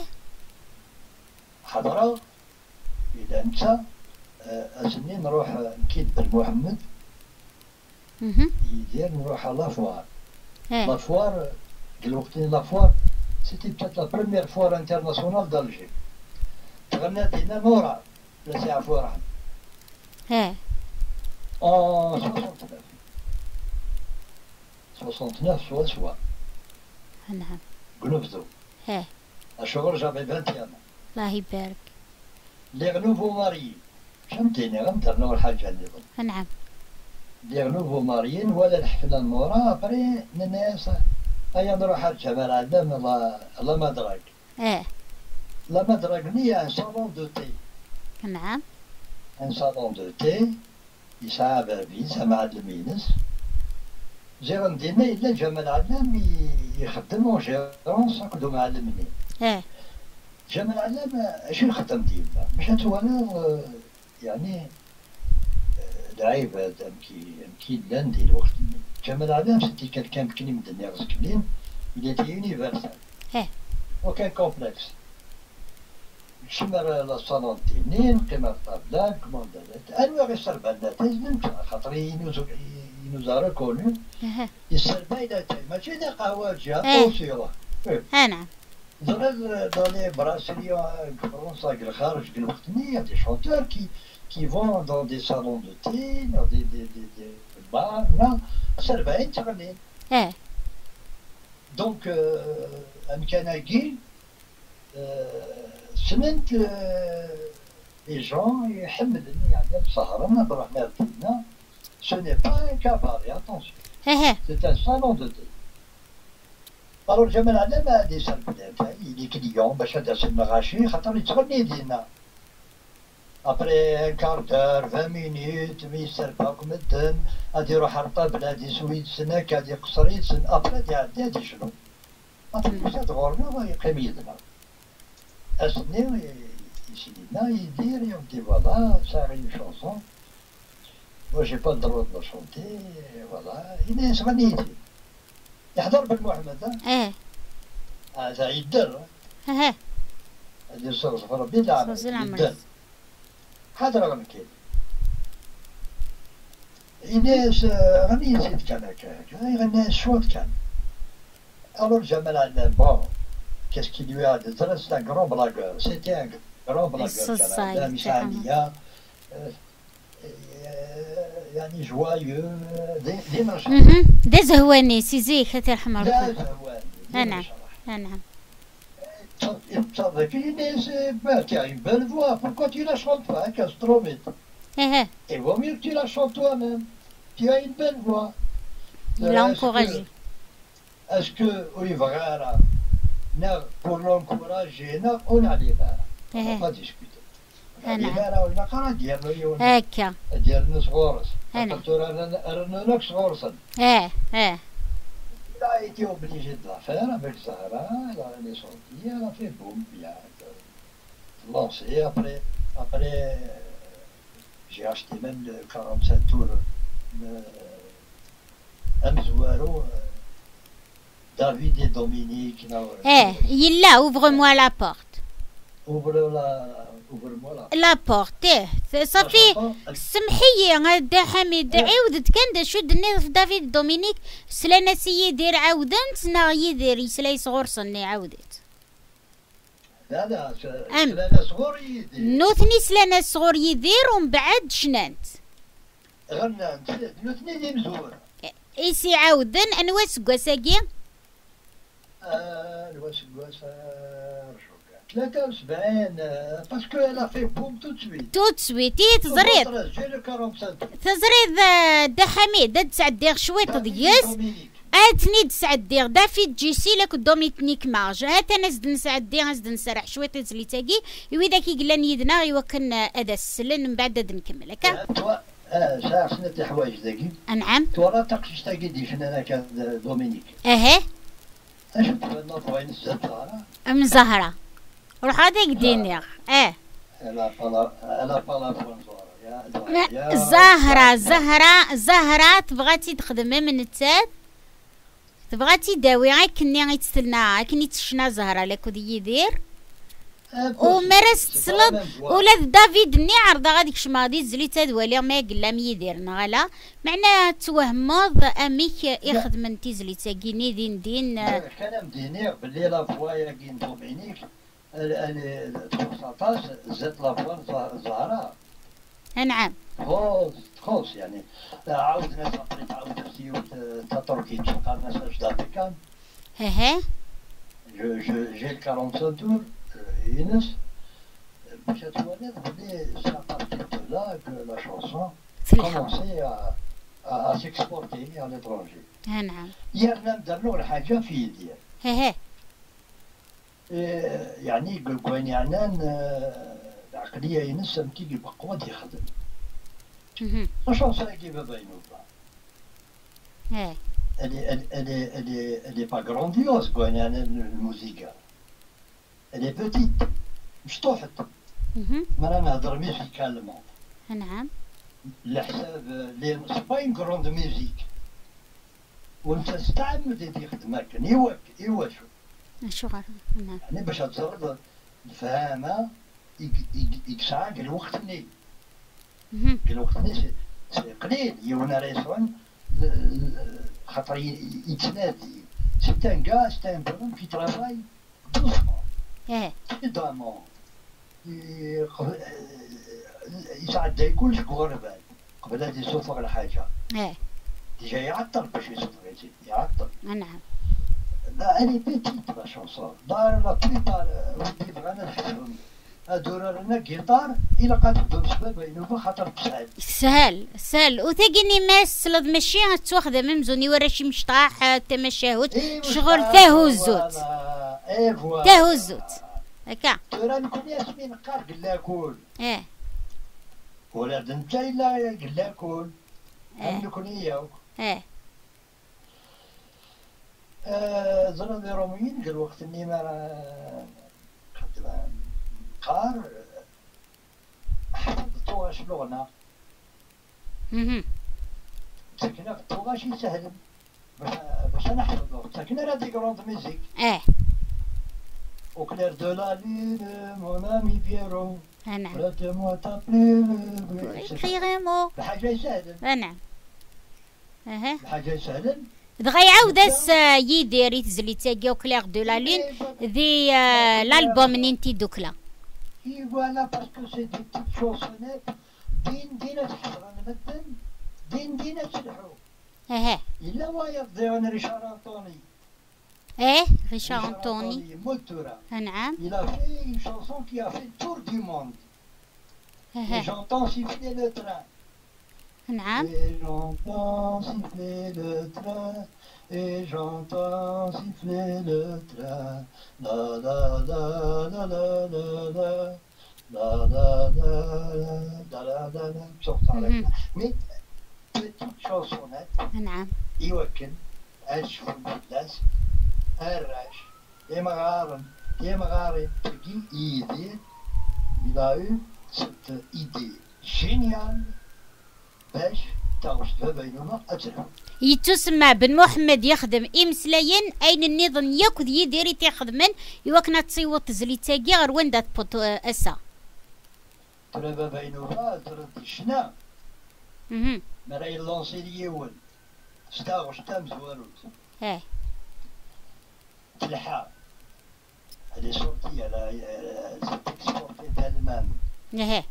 حضرة إذا نتا أسني نروح نكيد بالمحمد اها يدير نروح على لافوار اه لافوار الوقت لافوار سيتي بتات لا بروميير فوار انترناسيونال دالجي تغنات هنا نورا لا سيعرفوا راح اه en soixante-neuf soixante-neuf soit soit نعم قنفذو اه الشغل j'avais vingt et un ans الله يبارك les nouveaux mariés فهمتيني غنترنا والحاجة اللي ظل نعم les nouveaux mariés ولا الحفلة المورا ابري الناس هيا نروح على جبل عدم الله الله مدرك اه لا مدركني ان صالون دو تي نعم ان صالون دو تي يسعى بابي سمع المينس جيران ديما إلا جمال علام يخدم اون جيرونس هكذا معلمني اه جمال علام اش يخدم ديما باش نتوانا يعني لعيب هذا امكي امكي لاندي الوقت جمال علام سيتي كالكان بكني من الدنيا كلين il était universel اه aucun complexe شمر الصالون تنين قمر طابلان كماندالات انواع السربانات لازم خاطر ينوزو ينوزارا كونو اها السربانات ماشي لا قهوه جا إيه. اوسيرا اه نعم dans les brasseries en France, à الخارج il y a des chanteurs qui qui vont dans des salons de thé, dans des des des, des bars, là, سربان تغني اه donc امكاناكي سمنت لي جون يحملني يعني بسهرة نروح نركبنا. Ce n'est pas un cabaret, attention. C'est un salon de thé. Alors جمال علام هادي سالفنا لي كليون باش هذا سن غاشي خاطر يتغني دينا. ابري ان كارتور عشرين مينوت مي يسرباك مدن غادي يروح رطابل هادي سويد سناك هادي قصريت سن ابري هادي يعدي هادي شنو. ماتمشى تغورنا ويقيم يدنا. اسني يسيدنا يدير يودي فوالا ساغي une chanson. Moi j'ai pas le droit de la chanter, voilà. Il est غنيتي. يحضر بالمحمد ها؟ اه هذا يدر. ها هذه صور صفر بيدعم يدر. هذا رقم كيف. إناس غني زيد كان هكاك، يغني الصوت كان. Alors Jamal Allen, bon, qu'est-ce qu'il lui a dit? C'est un grand blagueur, c'était un grand blagueur. Jamal Allen, Mishania, يعني joyeux, ديما اها دا زهواني سي زي كثير حمر. لا زهواني. نعم نعم. تصدق Inès, ben, tu as une belle voix, pourquoi tu la chantes pas, hein, Castromètre? اه Il vaut mieux que tu la chantes toi-même. Tu as une belle voix. Il l'a encouragé. Est-ce que Olivera, pour l'encourager, on a les verres. On va pas discuter. الإدارة والنقرة ديالو هكا ديالنا صغورس أنا رنونك صغورسن اه اه Il a été obligé de la faire avec Zahra, elle est sortie, elle a fait boum, bien, lancé. Après, après j'ai acheté même le quarante-cinq tours, Amzouaro, David et Dominique. Eh, il là, ouvre-moi la porte. Ouvre la... لا بورتيه صافي سمحي غدا حميد عاودت كان دا شد الناس دافيد دومينيك سلانا سيدير عاودن سنا يدير يسلاي صغور صني عاودت لا لا سلانا صغور يدير نوثني سلانا صغور يدير ومن بعد شنانت غنانت نوثني دي مزور ايسي عاودن انواس كواساكي اه انواس كواسا ثلاثة وسبعين parce qu'elle a fait boum tout de suite. tout de suite تزريد. تزريد دا حميد دا تسعدير شويط دياس. اتني تسعدير دا في جيسي لك دومينيك مارج هات انا زد نسعدي نزد نسرح شويط زلي تاكي وإذا كي قلان يدنا يوكن هذا السلن من بعد دا نكمل هكا. اه ساعة سنة حوايج داكي. نعم. تورا تاكسي تاكي دي فنانة كان دومينيك. اها. اش تفنى وين الزهرة؟ ام زهرة. روح هذاك دينيغ اه زهرة زهرة زهرة تبغاتي تخدم من التاد تبغاتي داوي غير كني غيتسلنا كني تشنا زهرة لك ودي يدير ومارس تسلط ولا دافيد ني عرضه غاديك شماضي زلي تدوالي ما قلا ميدير نغلا معناها توهمض اميك يخدم انتي زلي تاكيني دين دين كلام دينيغ باللي لا فوايا كين دومينيك تخصصاش زاد لافوار زهراء. نعم. خص خص يعني عاودنا سافرت عاود سيوت تتركي تشقى الناس اجدادي كان. اها. جو جو جي quarante-cinq tours Inès باش تولد بلي سا بارتي دو لا كو لا شونسون كومونسي ا ا سيكسبورتي à l'étranger. نعم. يرنا نديرلو الحاجة في يدير. اها. يعني كوين يعنان العقلية ينس مكي بقوة يخدم. اها. شونسون كي بابا ينوبا. اه. Elle est, elle, elle est, elle est, elle est pas grandiose, quoi, la musique. Elle est petite. مش طوحت. ما انا نهضر ميوزيكالمون. نعم. الحساب لي سي با اون غروند ميوزيك. وانت تستعمل يدي خدمك ايوا ايوا شو. شو غير نعم. يعني باش تصرد الفهامة يكسعك الوقتني. الوقتني سي قليل يونا ريسون خاطر يتنادي سي ان كاع سي ان بون كي ترافاي دوسمون اه ايدامون يساعد دا كلش بغربال قبل هادي يصوفغ الحاجة اه ديجا يعطل باش يصوفغ يعطل. نعم. لا elle est petite la chanson. دار لا بليبار ودي بغانا نحفظهم. هادو رانا كيطار إلا قاتبدو بسبب بينوبا خاطر تسهل. سهل سهل وثاقيني ماس لض ماشي غتواخذ ممزوني ورا شي مشطاح تمشاهد شغل تاهوزوت. اي فوالا. تاهوزوت. هكا. ترى نكون ياسمين قار قلاكول. اه. ولاد انت إلا قلاكول. اه. نكون إياك. اه. زرنا دي روميين قال وقت اني ما خدنا قار حفظتوها شلوغنا اها سكنا في الطوغا شي سهل باش باش نحفظو سكنا راه دي كروند ميوزيك اه وكلير دو لا لين مون امي بيرو نعم لا مو تابلي كريغيمو بحاجه سهل نعم اها بحاجه سهل دغا يعاود اس يدير يتزلي تاكي وكلير دو لا لين ذي الالبوم نينتي دوكلا اي فوالا باسكو سي دي بتيت شونسونيت دين دينا تحضرنا مدن دين دينا تسلحو اها الا وايا ضيون ريشار انطوني ايه ريشار انطوني مولتورا نعم il a fait une chanson qui a fait le tour du monde et j'entends siffler le train نعم et j'entends siffler le train et j'entends siffler le train la la la la la la la la la la la la la la بصوت عليك mais petite chansonnette نعم يوكل اش في البلاس الراش يا مغارم يا مغارم تلقي يدير il a eu cette idée géniale باش تغشت بينهما أجرهم يتسمى بن محمد يخدم إمسلاين أين النظام ياكد يديري تخدمن يوكنا تصيوط زلي تاقي غير وين دات بوتو أسا ترى بينهما ترد شنا اها مراي اللونسي ديول ستاغش تام زواروت اه تلحى هذه صورتي على اكسبورتي بالمان اه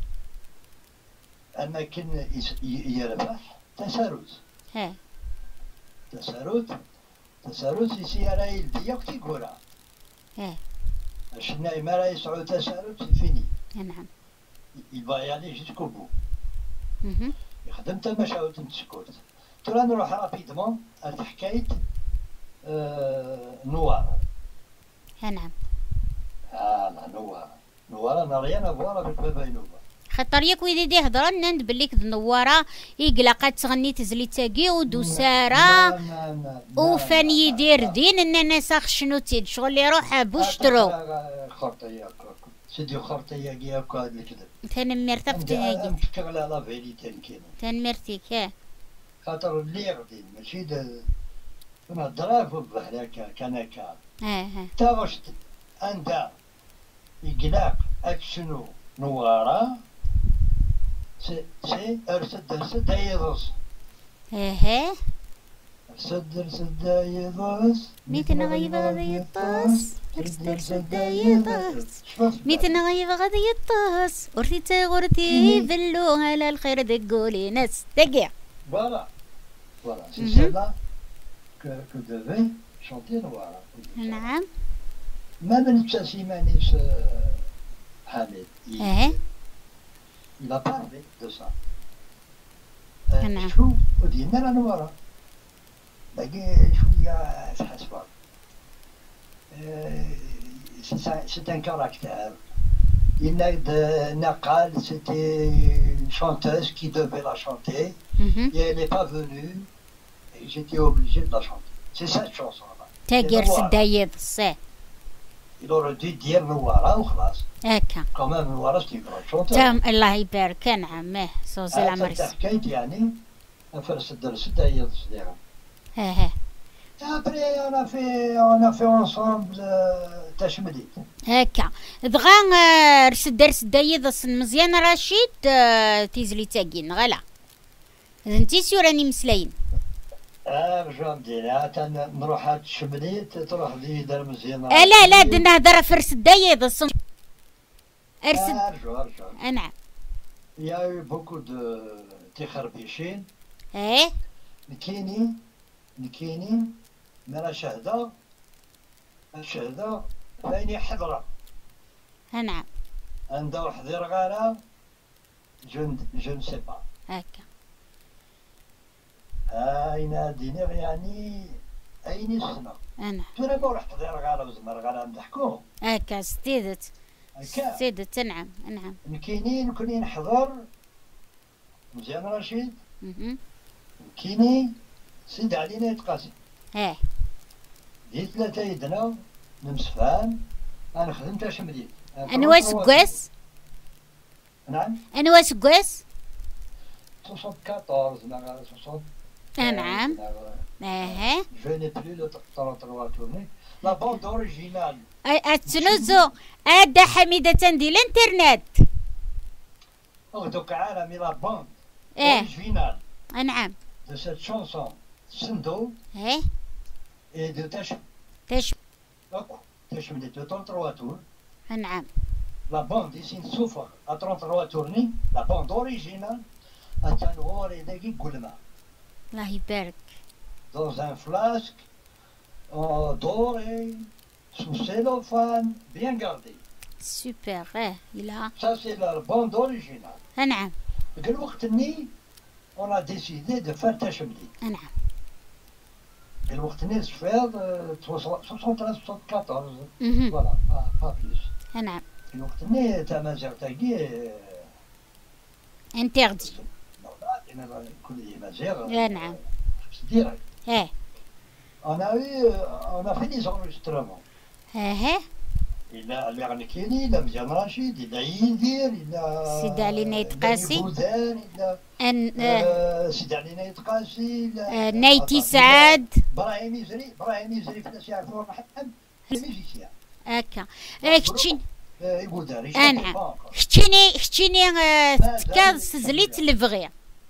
أماكن يربح تساروت اه تساروت تساروت يسير يلديك تيكورا اه شنا ما راه يسعو تساروت فيني نعم il va y aller jusqu'au bout اها يخدم تما شاوت نتسكوت ترى نروح رابيدمون هاد حكاية آه نوار نعم اه نوار نوار انا ريان افوار بالبابا ينوبا خاطر ياك ويدي هضره نند بلي كد نواره يقلا قد تغني تزلي تاقي ودوساره وفان يدير دين ان الناس شنو تيد شغل يروح بوشترو خرطيه سيدي خرطيه كياك هاد الكذب تنمر تفتي هاجي نفكر على لا فيريتي كاين تنمرتيك ها خاطر اللي غادي ماشي كما ضرب الظهر هكا كان هكا اه اه تاغشت عندها إقلاق أكشنو نوارا سي سي أرسد أرسد يضص اه أرسد أرسد يضص ميت نغيب غادي يطاس أرسد أرسد يضص ميت نغيب غادي يطاس ورثي غرتي بلو على الخير دقولي ناس تقع Voilà, voilà, c'est mm-hmm. celle-là que, que devait chanter Noara. نعم. Même Nipsasi Manis Hamid, il, eh? il a parlé de ça. نعم. شو ودينا لا نوارا. باقي شوية في حسبة. C'est un caractère. Il n'a qu'à, c'était une chanteuse qui devait la chanter. Mm-hmm. Et elle n'est pas venue. Et j'étais obligé de la chanter. C'est cette chanson-là. تاجر سدايد صح. Il aurait dû dire Noara ou خلاص. هكا. Quand même Noara c'est une grande chanteuse. تام الله يبارك نعم صوزي العمر. حكيت يعني فرس الدرس سدايد صديقة. ها ها. Après on a fait on a fait ensemble تشمديت. هكا دغا رسد درس دايد اصلا مزيان رشيد تيزلي تاقين غلا انتي سوراني مسلاين اه رجع مدينة تا نروح هاد الشمديت تروح دي دار مزيان اه لا لا نهضر في رسد دايد اصلا ارسد اه رجع رجع نعم يا يو بوكو دو تخربيشين ايه نكيني نكيني مرا شهدة الشهداء ثاني حضرة. نعم. عندها واحد رغالة جو جو نسي با. هكا. أين دينير يعني أين السنة. نعم. ترى ما رحت غير رغالة وزعما رغالة نضحكو. هكا ستيدت. هكا. ستيدت نعم نعم. كاينين كوني نحضر مزيان رشيد. اها. كايني سيد علينا يتقاسم. اه. ديت ثلاثة يدنا نمسفان أنا خدمت اش مديت. أنا واش كواس؟ نعم. أنا واش كواس؟ أربعة وستين ستين. نعم. اها. Je n'ai plus le trente-trois tourné. La bande originale. أتنوزو أدا حميدة دي الانترنت. دوك عالمي لا bande اه. originale. نعم. De cette chanson Sendo. اه. Et de Tash. تش. أكو Tash مديت le trente-trois tour. نعم. La bande ici souffre à trente-trois tournées. La bande originale. أتنور داكي قلمة. الله يبارك. Dans un flasque en doré, sous cellophane, bien gardé. سوبر. اه إلا. Ça c'est la bande originale. نعم. الوقت الني on a décidé de faire Tachemli. نعم. الوقت الني faire soixante-treize soixante-quatorze. اها. Voilà, pas, pas plus. نعم. الوقت الني تاع مازيغتاكي انتردي. كل مازيغ. نعم. ديريكت. اه. On a eu, on a fait des enregistrements. اها. إلا اللي غنكيني إلا مزيان رشيد إلا يدير إلا سيدي علينا يتقاسي. بوذان إلا أن آه سيدي علينا يتقاسي إلا آه نايتي سعاد. إبراهيم يزري إبراهيم يزري في الناس يعرفوه محمد الميزيسيان. هكا. كتشين. يبوذان. نعم. كتشيني كتشيني تكاد سزليت الفغي.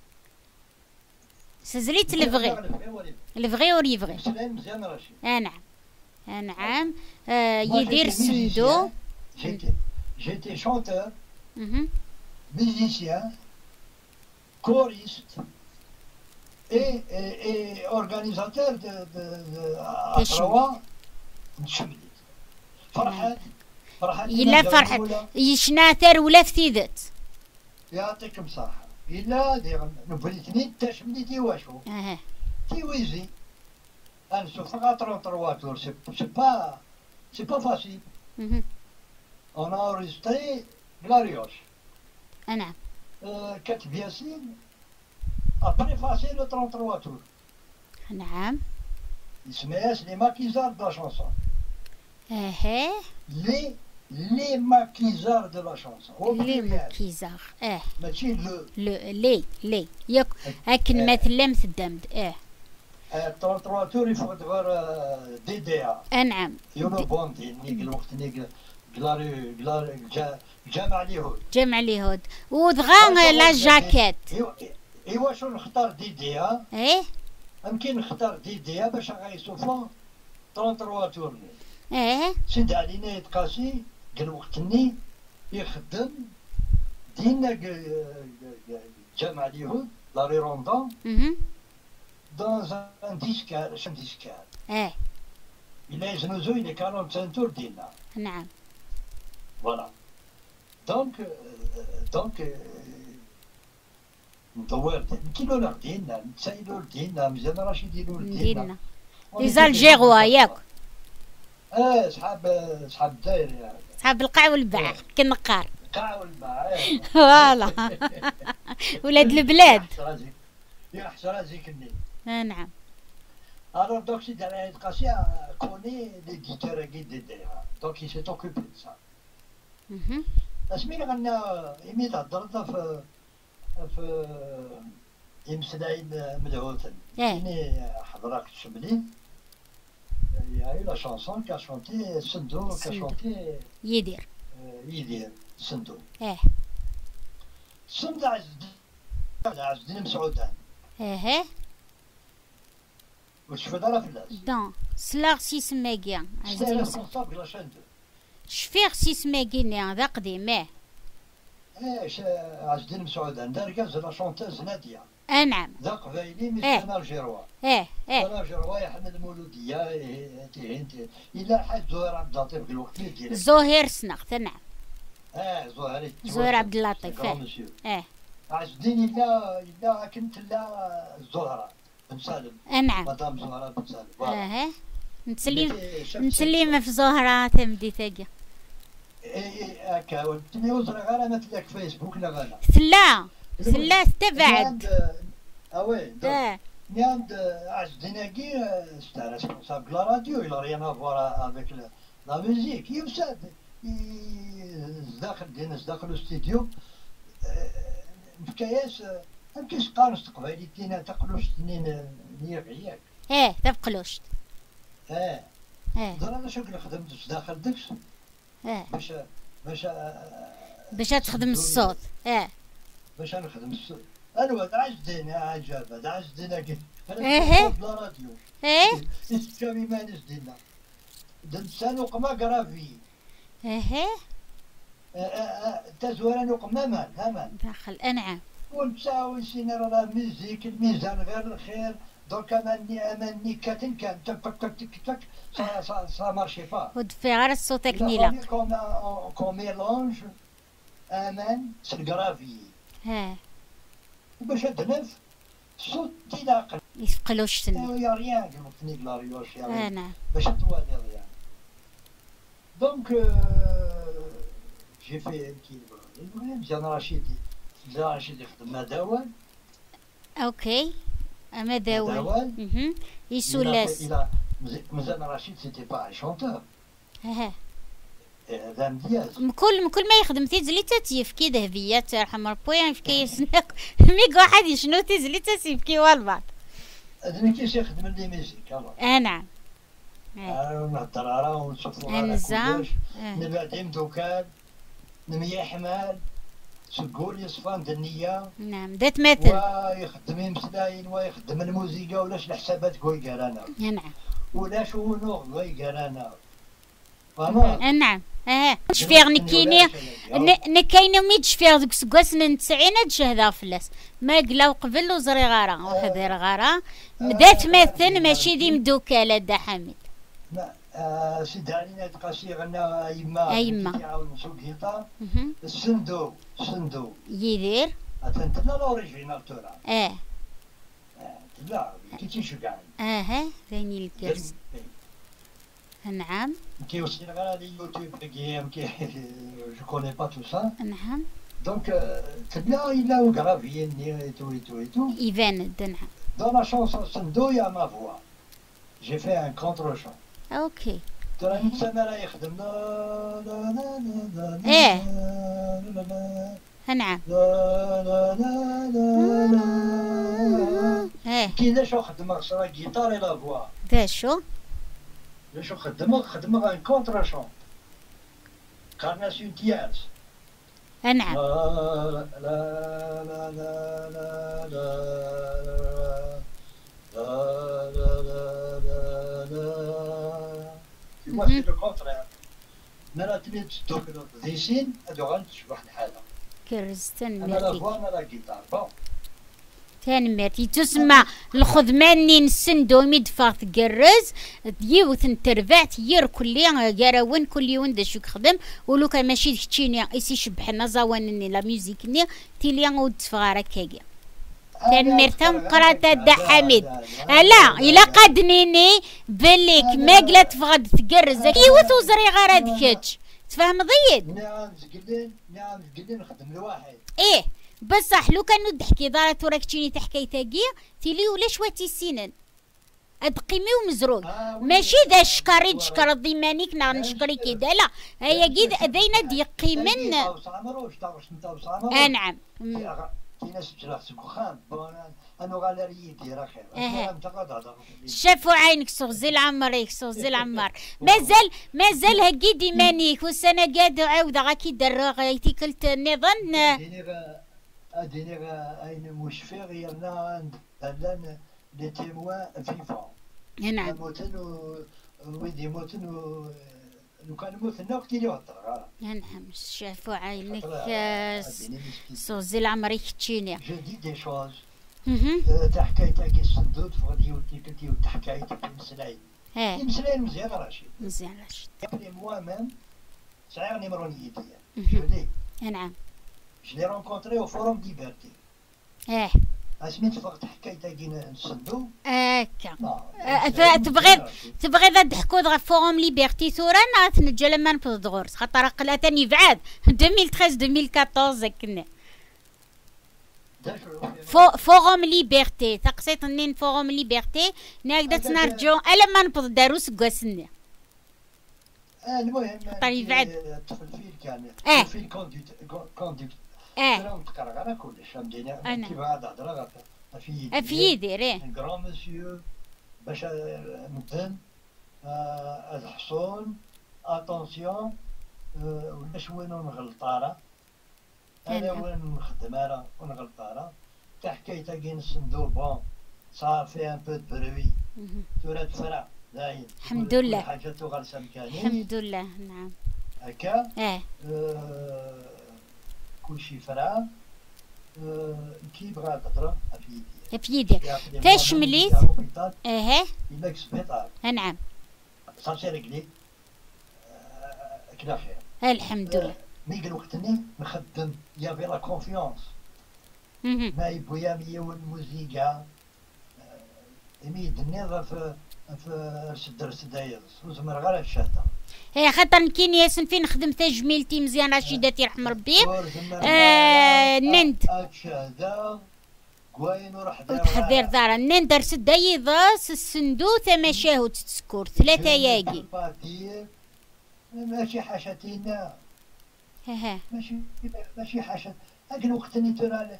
سزليت الفغي. الفغي وريفغي. مزيان رشيد. نعم. نعم. يدير صندوق. J'étais chanteur, musicien, choriste et, et, et organisateur de, de, de à Trawa نشملت. فرحات فرحات. إلا فرحت يشناثر ولا فتيدت. يعطيكم صحة. إلا دير نبريتني تشملتي واشو. اها. تيويزي. أنا سوف أقرأ trois tours. C'est pas c'est pas facile. On a enregistré Glarios. نعم. كاتب ياسين a préfacé le trente-trois tours. نعم. يسميها les maquisards de la chanson. اها. Les les maquisards de la chanson. لي ماكيزار. اه. ماشي لو. لي لي ياك هاكن مثل مثل الدمد. اه. trente-trois tours يفقد غير دي دي ا. نعم. يونو بوندي نيك الوقت نيك غلاري غلاري جامع اليهود. جامع اليهود ودغا لا جاكيت. ايوا شو نختار دي دي ا. ايه. يمكن نختار دي دي ا باش غيسوفون trente-trois tours. ايه. سيد علينا يتقاسي قال وقتني يخدم دينا جامع اليهود لا ريروندون. dans un disquaire, un disquaire. اه. Il est znozo, il est quarante-cinq tours دينا. نعم. Voilà. Donc, donc, ندور نكيلو لردينا نتسايلو لدينا مزيان رشيد يديرو لدينا. لي زالجيروا ياك. اه صحاب صحاب الداير يعني. صحاب القاع والباع كنقار. القاع والباع. فوالا. ولاد البلاد. يا حسرة زيكني. نعم. Alors donc c'est dans l'éducation connaît les guitares guidées derrière. Donc il s'est occupé de ça. Mhm. اسمين غنا يميت هضرتها في في يمسلايد مدعوثا. يعني حضرك تشملي. Il y a eu la chanson qu'a chanté Sendo, qu'a chanté يدير. يدير Sendo. اه. Sendo عز عز الدين مسعودان. اها. وش فدارة في الناس؟ دون سلاغ سيس ماكيا. سير ريسبونسابل لا شان دو. شفيغ سيس ماكيني ذا قديم. اه. ايه عز الدين مسعودان دار كاز لا شونتوز نادية. اه نعم. ذا قبايلي مش إيه. انا الجيروا. اه اه. انا الجيروا يحمل المولوديه تي الا حاج زهير عبد اللطيف في الوقت اللي دير. زهير سنغت نعم. اه زهير. زهير عبد اللطيف. اه. اه. عز الدين الا الا كنت لا زهره بن سالم. اه نعم. مدام زهره بن سالم. اه نتسلم نتسلم في زهرة تمدي تاقي. اي هكا ولكن وزر غير انا تلاك فيسبوك لا غانا. ثلا ثلا تبعد. اوي. اه. عند عز ديناكي ستا ريسبونسابل لا راديو il a rien à voir avec la musique يوسف داخل دينا داخل الاستديو مكاياس مكاياش قارص تقبايلي تينا تقلوش تنين نير ياك. اه تبقلوش. اه. اه. درا انا شكون خدمت داخل داكش. اه. باش باش باش تخدم الصوت. اه. باش نخدم الصوت. انا عاج دينا عجبه عاج دينا كي ايه. بلا راديو. ايه. استكامي ما نزدنا. دنسانو قما غرافي. ايه. تزوران وقما مان همان. داخل انعم. ونساوي سينا لا ميوزيك الميزان غير الخير دوك اماني اماني كاتن كان تك تك تك تك سا سا سا مارشي با. ودفي غير الصوت كنيلة. كوم كوم ميلونج امان سالغرافي. اه. باش تنف صوت تلاقى. يثقلوش تني. يا ريان قلت لا ريوش يا ريان. انا. باش توالي ريان. دونك جي في كي المهم جان رشيد جان رشيد يخدم مداول. اوكي. مداول. مداول. اها. يسولاس. الى مزال رشيد سيتي با شونتور. اه. دام دياز. كل كل ما يخدم تيزلي تاتيف كي ذهبيات رحم ربي في كيس نق ميك واحد يشنو تيزلي تاتيف كي والبعض. اذن كيش يخدم لي ميوزيك الله. اه نعم. اه نهضر راه ونشوفوا انزا. نبعدهم دوكان نمية حمال سقول يصفان دنيا. نعم ذات مثل. ويخدم مسلاين ويخدم الموسيقى ولاش الحسابات كوي قرانا. نعم. ولا شونو كوي قرانا. نعم. اه تشفيغ نكيني نكاينه مي تشفيغ دوك سكواس نتسعين تشهدا فلاس ما قلاو قبل وزري غارا وحضر غارا ذات مثل ماشي دي مدوكاله دا حميد. لا سيدي علينا تقاسي غنا يما ايما يعاون سوق هيطا السندو السندو يدير اتنتنا لوريجينال تورا. اه لا كي تيشو كاع. اه ثاني الكرس. نعم. كي وصلنا غير لي يوتيوب كي كي جو كوني با تو سا. نعم. دونك تبلا إلا وغرافيين ني تو تو تو. يبان نعم. دون لا شونسون سندو يا ما فوا. جي في ان كونتر شون. اوكي. ترى نتسمى راه يخدم لا لا لا لا لا. ايه. نعم. لا لا لا لا لا. ايه. كي لا شو خدم خسرة جيتار لا فوا. ذا شو؟ لا شو خدم خدم ان كونتر شون. كارناسيون تيارس. نعم. لا لا لا لا لا لا لا لا لا لا. يواسي لو كونترير. مالا تبي تدوك ديسين هادو غنتشبح الحالة. كرزتن أنا لا فوا أنا لا جيتار بون. تنمرتي تسمع الخدماني نسندو ميدفع تقرز ديوث نتربع تير كلي قراون كل وين دا شو خدم ولو كان ماشي كتشيني ايسي شبحنا زوانني لا ميوزيكني تيليا ودفغارا كاكيا تنمرتم قراتا دا حميد لا الا قادنيني بليك ما قلت فغاد تقرز ديوث وزري غير هادكاتش تفهم ضيد. نعم زقلين نعم زقلين نخدم الواحد. ايه بصح لو كانو تحكي دارت وراك تجيني تحكي تاقيا تيلي ولا شواتي سينن اد قيمي ومزروق آه ماشي ذا شكاري تشكر ضيمانيك نا نشكري كيدا لا هي كيد دينا دي قيمن. اه نعم. في ناس تجرح سكوخان انا غالري دير خير اه شافوا عينك صغزي العمر صغزي العمر مازال مازال هكي ديمانيك والسنه قاد عاود غاكي در غايتي كلت نظن اديني اين مشفي غيرنا لان لي تيموا فيفا. نعم. موتن ويدي موتن لو كان موتنا وقت اللي يهضر. نعم شافوا عينك صوزي العمري كتشيني. جو دي دي شوز تاع حكايه تاع الصندوق فغدي وتيكلتي وتحكايه تاع المسلاي المسلاي مزيان راشد مزيان راشد يعني موا ميم صغير نيمرو نيديا جولي نعم je l'ai rencontré au forum Liberté اه اسميت فقط حكايه تاع الصندوق هكا تبغي تبغي تضحكوا غا فوروم ليبرتي ثورا نتنجا لما نفض دغورس خاطر قلا تاني بعاد ألفين وثلاثة عشر ألفين وأربعطاش كنا فوروم ليبرتي تقصيت نين فوروم ليبرتي نقدر تنرجعو الا ما نبض داروس كواسني المهم طريق بعد الطفل فين كان اه فين كونديت كونديت اه انا نتقرا على كلش فهمتيني كيف هذا هضره في في يدي راه كرون مسيو باش مدن الحصون اتونسيون ولاش وين نغلطاره انا وين نخدم انا ونغلطاره تاع حكايه كاين الصندوق بون صافي ان بو دو بروي ثورة فرع زاين الحمد لله حاجه تغلس مكاني الحمد لله نعم هكا اه كلشي فرع كي بغا تهضر في في يدي فاش مليت اه يماك سبيطار نعم صافي رجلي كدا خير الحمد لله ميقل وقتني نخدم يا في لا كونفيونس ما يبويا ميون موزيكا يميد النظر في في سدر سداير وزمر غير الشهاده هي خاطر كاين ياسن فين خدمت جميلتي مزيان رشيداتي رحم ربي آه نند الشهاده كوين وراح تحضير دار نند درس دايضاس الصندوق ثما شاهد تسكور ثلاثه ياقي ماشي حاشتينا ها ماشي ماشي حاشا هاك الوقت اللي ترى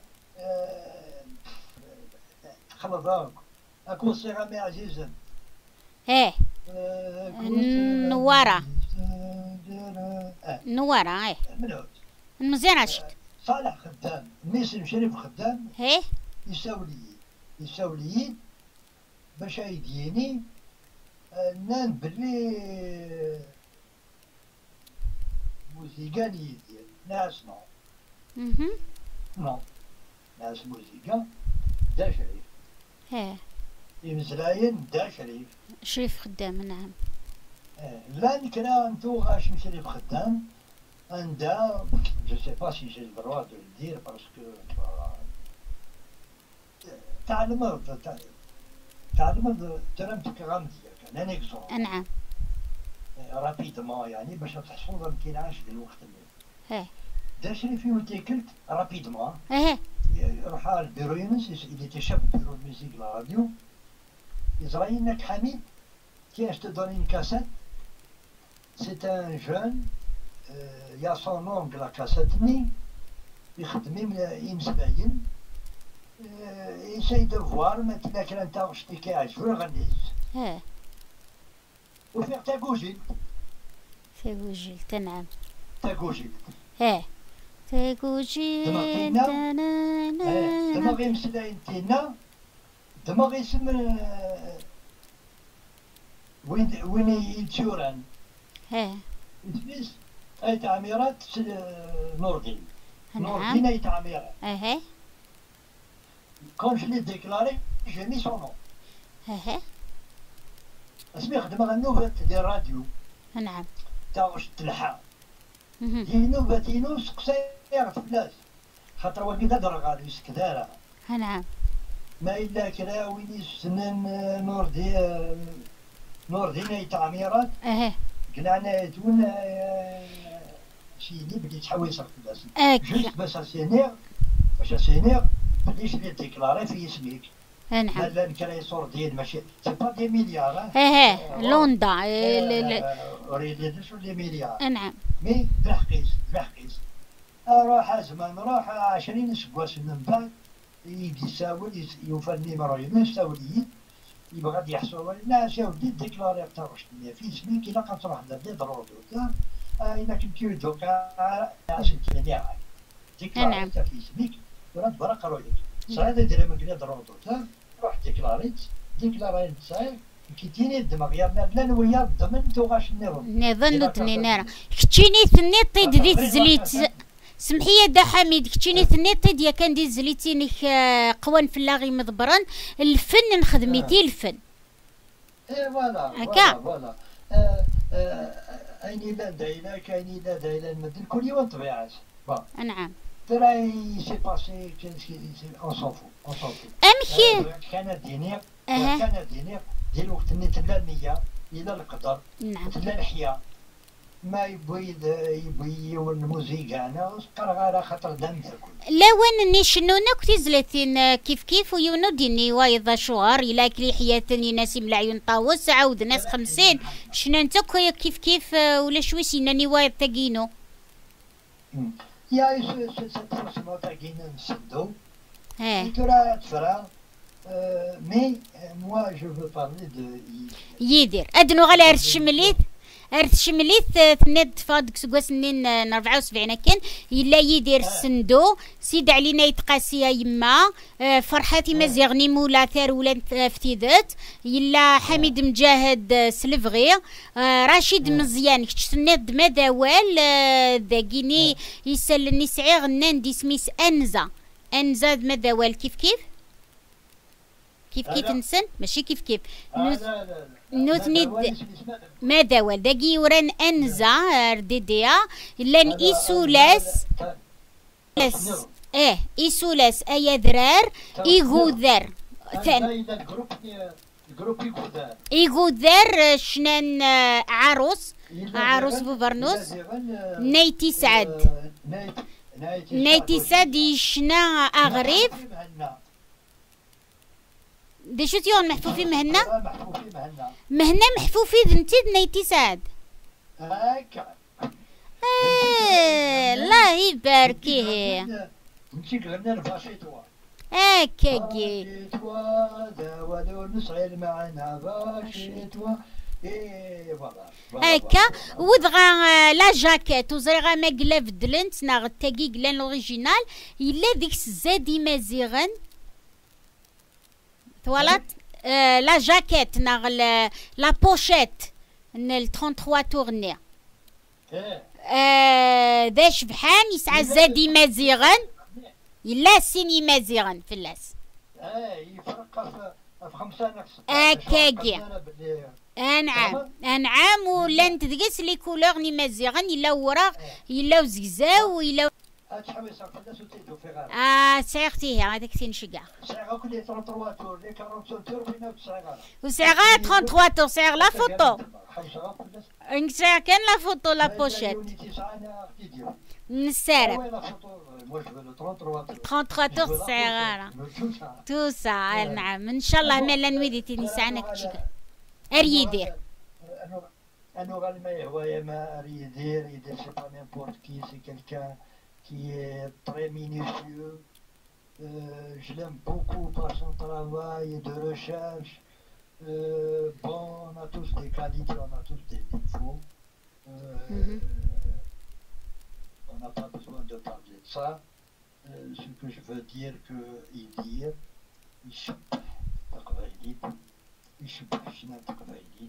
خلطاك اكو الصيغه مي عزيزا اه نوارة نوارة اه منوت مزيان عشت صالح خدام نيسم شريف خدام هيه يساولي يساولي باش يديني نان بلي موسيقى ديال ناس نو اها نو ناس موسيقى دا شريف اه يمزلاين دا شريف شريف خدام نعم اه لا نكرا انتو غاش شريف خدام عندها جو سي با سي جي الدروا دو دير باسكو تعلم تعلم ترمتك غامض ديالك انا اكزومبل نعم رابيدمون يعني باش تحصل ما كايناش ديال الوقت اللي اه دا شريف وتيكلت رابيدمون اه يروح على البيرو يونس il était chef du bureau de musique de la radio Israël Hamid tiens je te donne une cassette c'est un jeune il y a son nom de la cassette ni يخدم يمسلاين essaye de voir maintenant que l'entend je t'ai je veux regarder اه وفيغ تاكوجيل تاكوجيل تنعم تاكوجيل اه تاكوجيل دماغي مسلاين تينا دماغي اسم وين وين يتشوران اه يتفيس اي تعميرات نور الدين نور نعم الدين اي تعميرات اه كون جو لي ديكلاري جي مي سون نو اه اسمي خدمة النوبة ديال الراديو نعم تاع واش تلحى دي نوبة دينو سقسير في الناس خاطر وكي تهضر غادي يسكدارها نعم ما إلا كرا وين يسنن نور دي نور دين تعميرات اه قلنا تون شي اللي بدي تحويص في الناس جوست باش اسينير باش اسينير بديش لي ديكلاري في اسميك نعم لا لا نكري صور ديال ماشي سي با دي مليار اه لوندا اريد شو دي مليار نعم مي بالحقيس بالحقيس اروح زمان نروح عشرين سكواس من بعد يجي يساول يوفرني مرايم يساولي يبغى غادي يحصل لا شا ودي ديكلاري تاع واش في سميك الا كان تروح لدي ضروري تاع الا كنتي دوكا عشان تليا ديكلاري تاع في سميك ولا تبرق رويك صعيده دير من كذا ضروري تاع روح ديكلاريت ديكلاريت صاير كيتيني الدماغ يا بلا ويا الضمن تو غاش نيرو نظن تنينارا كتشيني ثني طيد ذي تزليت سمحي يا دا حميد كتشيني ثنيطي ديا كان دي زليتينك قوان في اللاغي مضبرن الفن نخدميتي الفن. ايه فوالا هكا فوالا ايني لا دايلا كايني لا دايلا المدن كل يوم طبيعات. نعم. ترى سي باسي كان اون سون فو اون سون فو. امشي. كان دينير كان دينير ديال وقت اللي تلا النية الى القدر. نعم. تلا الحياة. ما يبغي يبغي الموسيقى انا قرا على خاطر دم تاكل. لا وين نشنو نكتي زلاتين كيف كيف ويونو ديني وايضا شوار الى كلي حياتني ناس من العيون طاوس عاود ناس خمسين شنا انت كيف كيف ولا شوي سيناني وايض تاكينو. يا سو تاكينو نسدو. اه. ترى تفرا مي موا جو فو بارلي دو يدير ادنو غالا الشمليت ارث شمليت تنيد فادك سكواس نين أربعة وسبعين كان يلا يدير السندو سيد علينا يتقاسيا يما فرحاتي مزيغني مولا ثار ولا فتيدت يلا حميد مجاهد سلفغي رشيد مزيان كش تنيد مداوال ذاكيني يسالني سعي غنان دي سميس انزا انزا مداوال كيف كيف كيف كيف نسن ماشي كيف كيف نوثني ماذا والدقي يوران انزا رديديا لان ايسولاس لاس اه ايسولاس ايا درار ايغوذر ثان ايغوذر شنان عروس عروس بوبرنوس نايتي سعد نايتي سعد يشنا اغريب دي شو تيون محفوفين مهنا؟ محفوفين مهنا مهنا محفوفين ذنتي نايتي سعد. هاكا. ايه الله يباركيه. نمشي غنى فاشيتوا. هاكا كي. فاشيتوا داوا دو نسعير معنا فاشيتوا. ايه فوالا. هاكا وضغا لا جاكيت وزريغا ما قلا بدلنت ناغ تاكي قلان الاوريجينال يلا ديك الزادي مازيغن توالات آه لا جاكيت ناغ لا بوشيت ن ثلاثة وثلاثين تورني آه ذا شبحان يسعى زادي مازيغن يلا سيني مازيغن في اللاس اه يفرق في خمسة نفس اكاكي انعم انعم ولا انت تقيس لي كولورني مازيغن يلا وراغ يلا وزقزاو يلا اه سيغتيه هذاك تنشقع سيغا كل ثلاثة وثلاثين تور لي أربعين تور بينا وتسعة وسيغا ثلاثة وثلاثين تور سيغ لا فوتو انك سيغ كان لا فوتو لا بوشيت من السارة ثلاثة وثلاثين تور سيغا توسع نعم ان شاء الله مالا نويدي تيني ساعنا كتشكا اريدير انو غال ما يهوى ما اريدير يدير سي با نيمبورت كي سي كيلكان qui est très minutieux. Euh, je l'aime beaucoup par son travail de recherche. Euh, bon, on a tous des qualités, on a tous des défauts. Euh, mm-hmm. On n'a pas besoin de parler de ça. Euh, ce que je veux dire que il dit, il chante تقبيلي يشبه شنا تقبيلي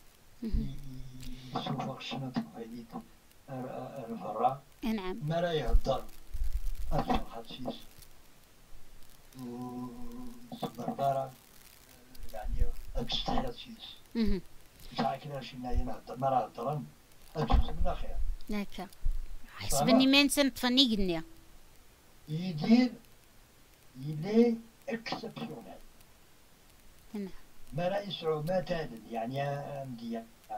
يسوق شنا تقبيلي الفرا نعم ما لا يهدر أصبح حسيس وصبردارة يعني أكستحي حسيس شاكنا شنا ينهدر ما لا هدرن أكسوس من أخير لك حسبني ما نسن تفني قلني يدير يلي اكسبسيونيل نعم ما لا يسعو ما تادن يعني أمدي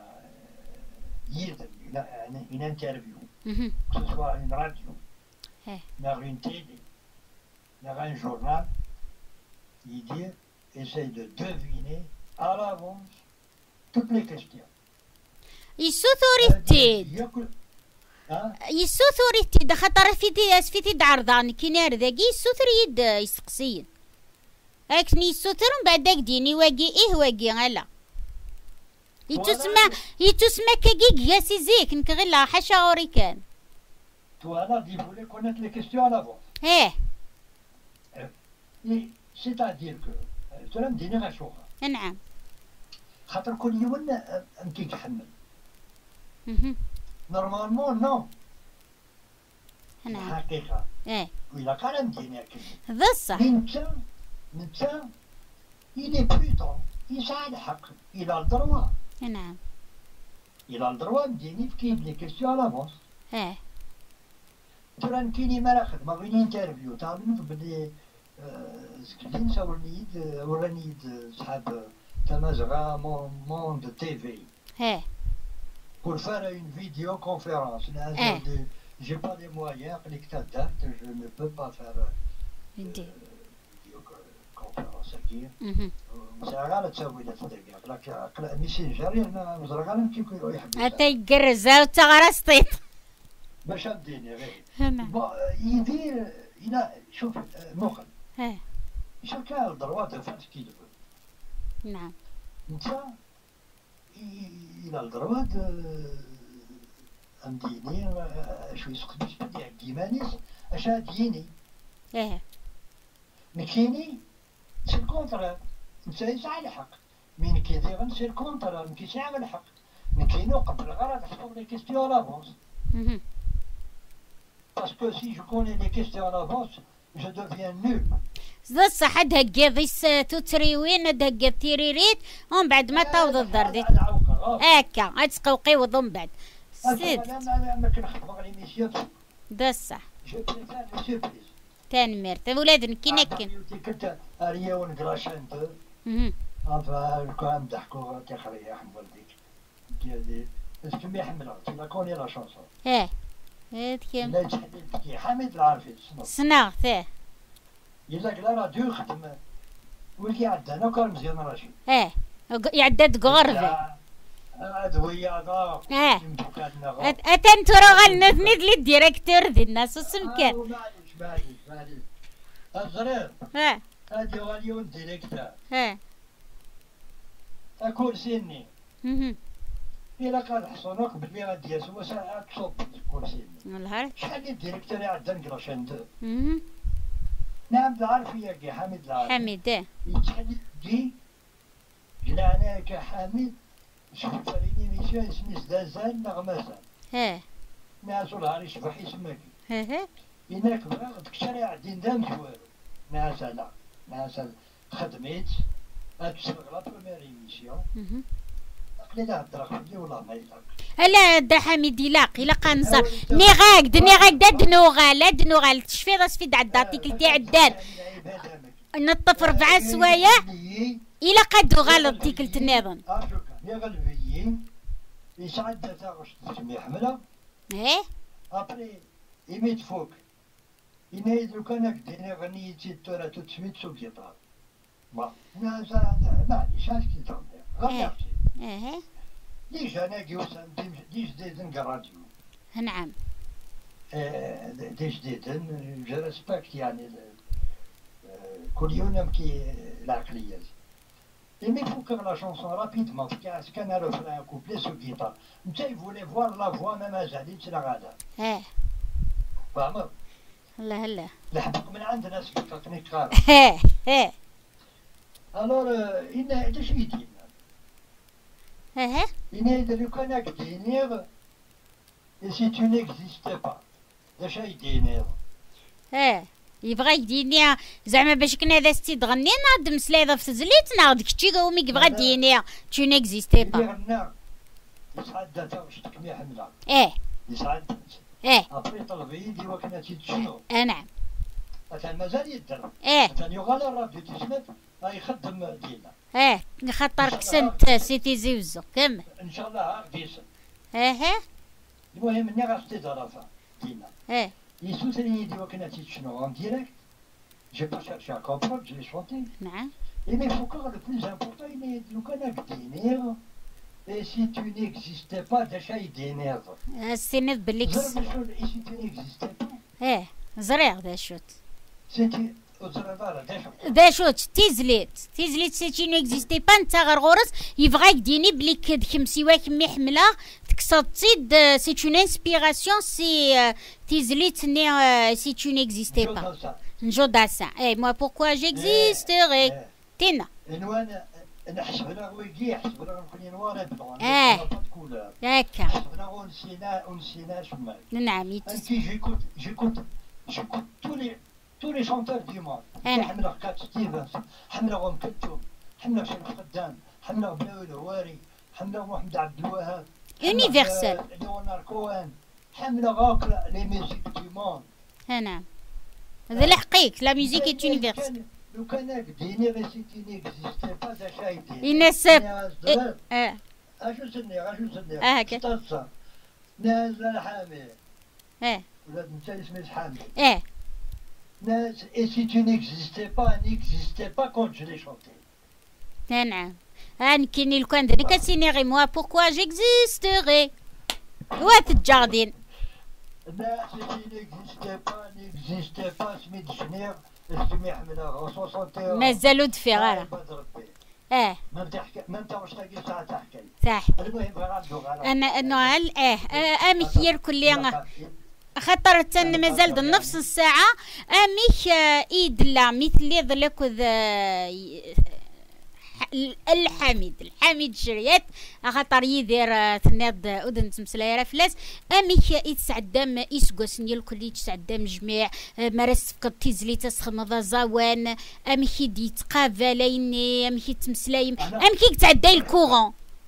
يدن يعني إن انترفيو que ce soit une radio, hey. dans une télé, dans un journal, il dit, essaye de deviner à l'avance toutes les questions. يسوثور التيد يسوثور التيد خاطر في تي في تي عرضان كينار ذاكي يسوثر يد يسقسين اكني يسوثر من بعد داك ديني واقي ايه واقي غلا يتسمى يتسمى كاكي قاسي زيك نك غير حاشا غوري كان Voilà, il voulait connaître les questions à l'avance. Eh. C'est-à-dire que tu l'as dit نغا شوخة. نعم. خاطر كل يوم أنت تحمل. اها. Normalement non. نعم. الحقيقة اه وإلا قال مدينة كذب هذا الصح. نتا نتا إلي بلوتون يسعى الحق إلى الدروا نعم. إلى الدروا مديني في لي كيستيون على لافونس. اه ترى كيني ما خدمة غير انترفيو تعلمت بلي زكلين ساولني وراني صحاب تمازغا موند تي في اه pour faire une vidéoconférence. Eh. J'ai pas les moyens, les date, je ne peux pas faire une ندير. vidéoconférence aquí. مهم. مساعدة تسوي لها تدقيق لكن ميسنجر أنا مزرعة كيف يحب حتى يقرزها وتغرسطيط. باش نديني غير نعم. بون يدير إلى شوف مخل اه شكا الدروات فات كيلو نعم. انت إلى الدروات أمديني شو يسقط باش بدي ديمانيس اش ديني اه مكيني سي الكونترا انت يسعى الحق من كيدير سي الكونترا ما كيسعى الحق مكينو قبل غير تحطو لي كيستيون لافونس مهم. باسكو سي جو كوني لي كيستيون لافونس جو دوفيان نول ذا الصح هكا ضيس توتريوين هكا تيريريت ومن بعد ما تاوض الدردي هكا غتسقوقي وضم بعد سيد ما كنخدم غير ميسيون ذا الصح. جو بريفير لو سيربريز تنمير ولاد كي نكن. كنت اريا ونقراشان مهم. enfin كان ضحكوا تخري يا حمد ولديك ديال اسكو ما يحملها لا كوني لا شونسون اه هاد كيم لا تحديد كي حميد العارفين صناغت اه الا كلا راديو خدم ولكي عندنا كان مزيان راشي اه يعدد غرفة ادويه ضا اه اتنتو راه غنثني لي الديريكتور ديال الناس وسمكان. معليش معليش معليش الزرير اه هادي غاليون ديريكتور اه اكون سني مهم. إلا قال حصونك بلي غادي يسوى ساعة تصب تكون سيدي الهار شحال الديريكتور عندنا نقراش عنده مهم. نعم العارفية كي حميد العارفي حميد اه يتحدث دي قلنا أنا كحميد شوف فريني ميسيون اسمي زدازان نغمازان اه ناس الهار يشبح يسمك اه إنك بغا ديك الشارع دين دام جوارو ناس أنا ناس خدميت أتسرق لا بروميير إيميسيون مهم. قليلا هضرك فيا والله ما يدرك لا دا حميد يلاق إلا قنصر نيغاك دنيغاك دا دنوغا لا دنوغا تشفي راس في عدا ارتيكل تاع عدان نطف ربعة سوايع إلا قدو غال ارتيكل تناظن أرجوك يا غلبيي يسعد تاغش تسمي حملة اه أبري يميت فوق ينايد لو كان هكذا غني تزيد تورا تسميت سوق يطار ما ناس معليش اش كي تهضر غير اه ليش انا جوسان دي جديدن كراديو نعم دي جديدن جو ريسبكت يعني كل يوم كي العقلية Et il faut que la chanson rapidement, parce qu'un a refrain, un couplet sur guitare. Tu il voulait voir la voix même à Jalid, c'est la rada. اه فاهمة؟ هلا هلا لحبك من عند ناس في تقنيك قارة. اه اه Alors, il n'a pas de dit. اه Il n'a de reconnaître d'énerve, et si tu n'existais pas, déjà il d'énerve. اه يبغى يديني زعما باش كنا هذا ستي تغني ناض مسلايضه في تزليت ناض كشتي قومي يبغى ديني تو نيكزيستي با يغنى يسعد داتا واش تكمي حملة. اه يسعد. اه أبري طلب يدي وكنا تشنو. اه نعم مثلا مازال يدر. اه مثلا يغالي الراديو تسمت يخدم دينا. اه خاطر كسنت سيتي زيوزو كمل ان شاء الله ديسن. اه المهم اني غاستي ظرافه دينا. اه يسوسني يدي وكنا تشنو en direct. J'ai pas cherché à comprendre, je l'ai chanté. نعم Et mais encore le plus important, il est le connect d'énerve. Et si tu n'existais pas, déjà il d'énerve. السند بالكس Et si tu n'existais pas, اه زريغ ذا شوت c'était au Zerabara, déjà. ذا شوت تيزليت تيزليت سيتي نو اكزيستي با نتا غير غورس يبغى يديني بلي كدكم سوا كمي حمله تكسط تيد سي اون انسبيراسيون سي تيزليت ني سي تو نيكزيستي با Comme ça. نجو داسا اي موا بوركوا جيكزيستيغي تينا نوان حسبنا ويجي حسبنا نكون نوار بلون اه هكا حسبنا ونسينا ونسينا شمال نعم كي جيكوت جيكوت جيكوت tous les tous les chanteurs du monde حمله كات ستيفنز حمله ام كلثوم حمله شريف خدام حمله بلاوي الهواري حمله محمد عبد الوهاب يونيفرسال ليونار كوان حمله غاك لي ميوزيك دو موند نعم هذا الحقيقة لا ميوزيك est universelle. لو كان ديني ريسيتي نيكزيستي با دا شاي ديني الناس اه اشو سني اشو سني اه هكا ناس الحامي اه ولاد نتا اسمه الحامي اه ناس et si tu n'existais pas n'existais pas quand je l'ai chanté. نعم أنا كيني لو كان ذلك سينيغي موا بوركوا جيكزيستيغي واتجاردين ناس qui n'existait pas n'existait pas سميت شنيغ اسمي حمله soixante مازالوا دفيغارة اه ما تحكي ما انت واش تاقي ساعه تحكي صح المهم غندوغ انا نوال اه امي خير كل خاطر تن مازال د نفس الساعه امي ايد لا مثل لي ظلك الحميد الحميد شريات خاطر يدير تناد اذن تمسلايره فلاس امي يتسعدم يسقسني الكل يتسعدم جميع مرس فكتيز لي تسخمض زوان امي دي تقابليني امي تمسلايم امي يتعدى الكورون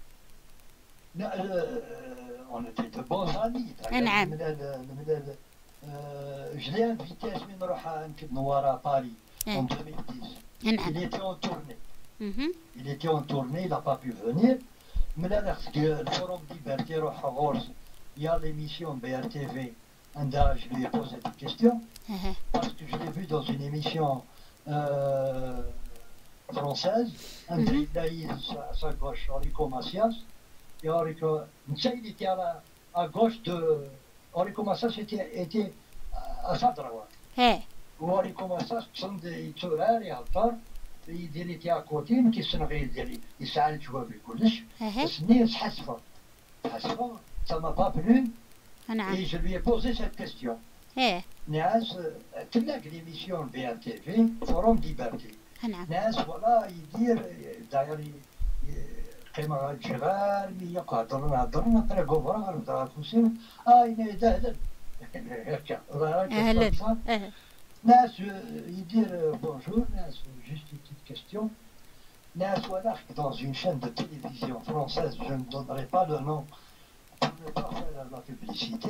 لا on était de bons amis. نعم. من ال من ال je l'ai invité à نروح نكد نوار à Paris en deux mille dix. نعم. Il était en tournée. Mhm. Il était en tournée, il n'a pas pu venir. Mais là, le forum Liberté روح غورس, il y a l'émission B R T V. Un je lui ai posé des questions parce que je l'ai vu dans une émission euh, française. Un il a eu à sa gauche Enrico Macias. Et Enrico, il était à, la, à gauche de. Enrico Macias était, était à sa droite. Ou Enrico Macias, il était à الدار يدير لي تياكوتين كيصنغ يدير يسعى الجواب كلش بس نيس حسفه حسفه ça m'a pas plu et je lui ai posé cette question. ناس تلاقي l'émission B R T V Forum Liberté ناس ولا يدير داير قيمة الجغال مية قادر نهضر نطرق غفران نطرق فوسين اي نهدهدل هكا اهلا ناس يدير bonjour ناس juste une petite question ناس ولكن dans une chaîne de télévision française je ne donnerai pas le nom pour ne pas faire la publicité.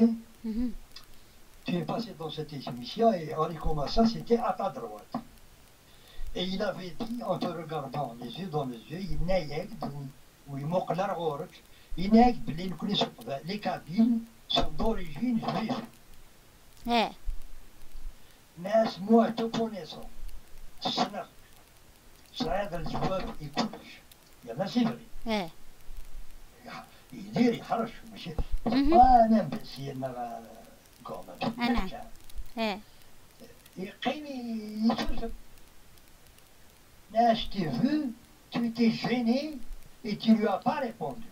Tu es passé dans cette émission et Enrico Macias c'était à ta droite et il avait dit en te regardant les yeux dans les yeux il naïek ويمقلر غورك يناك بلي نكون سوق les Kabyles sont d'origine juive. اه ناس moi te connaissant السنة صعيد الجواب يكونش يلا سيفري اه يدير يحرش ماشي انا بسي انا قوم انا اه يقيم يتفلسف ناس تي فو tu étais gêné et tu lui as pas répondu.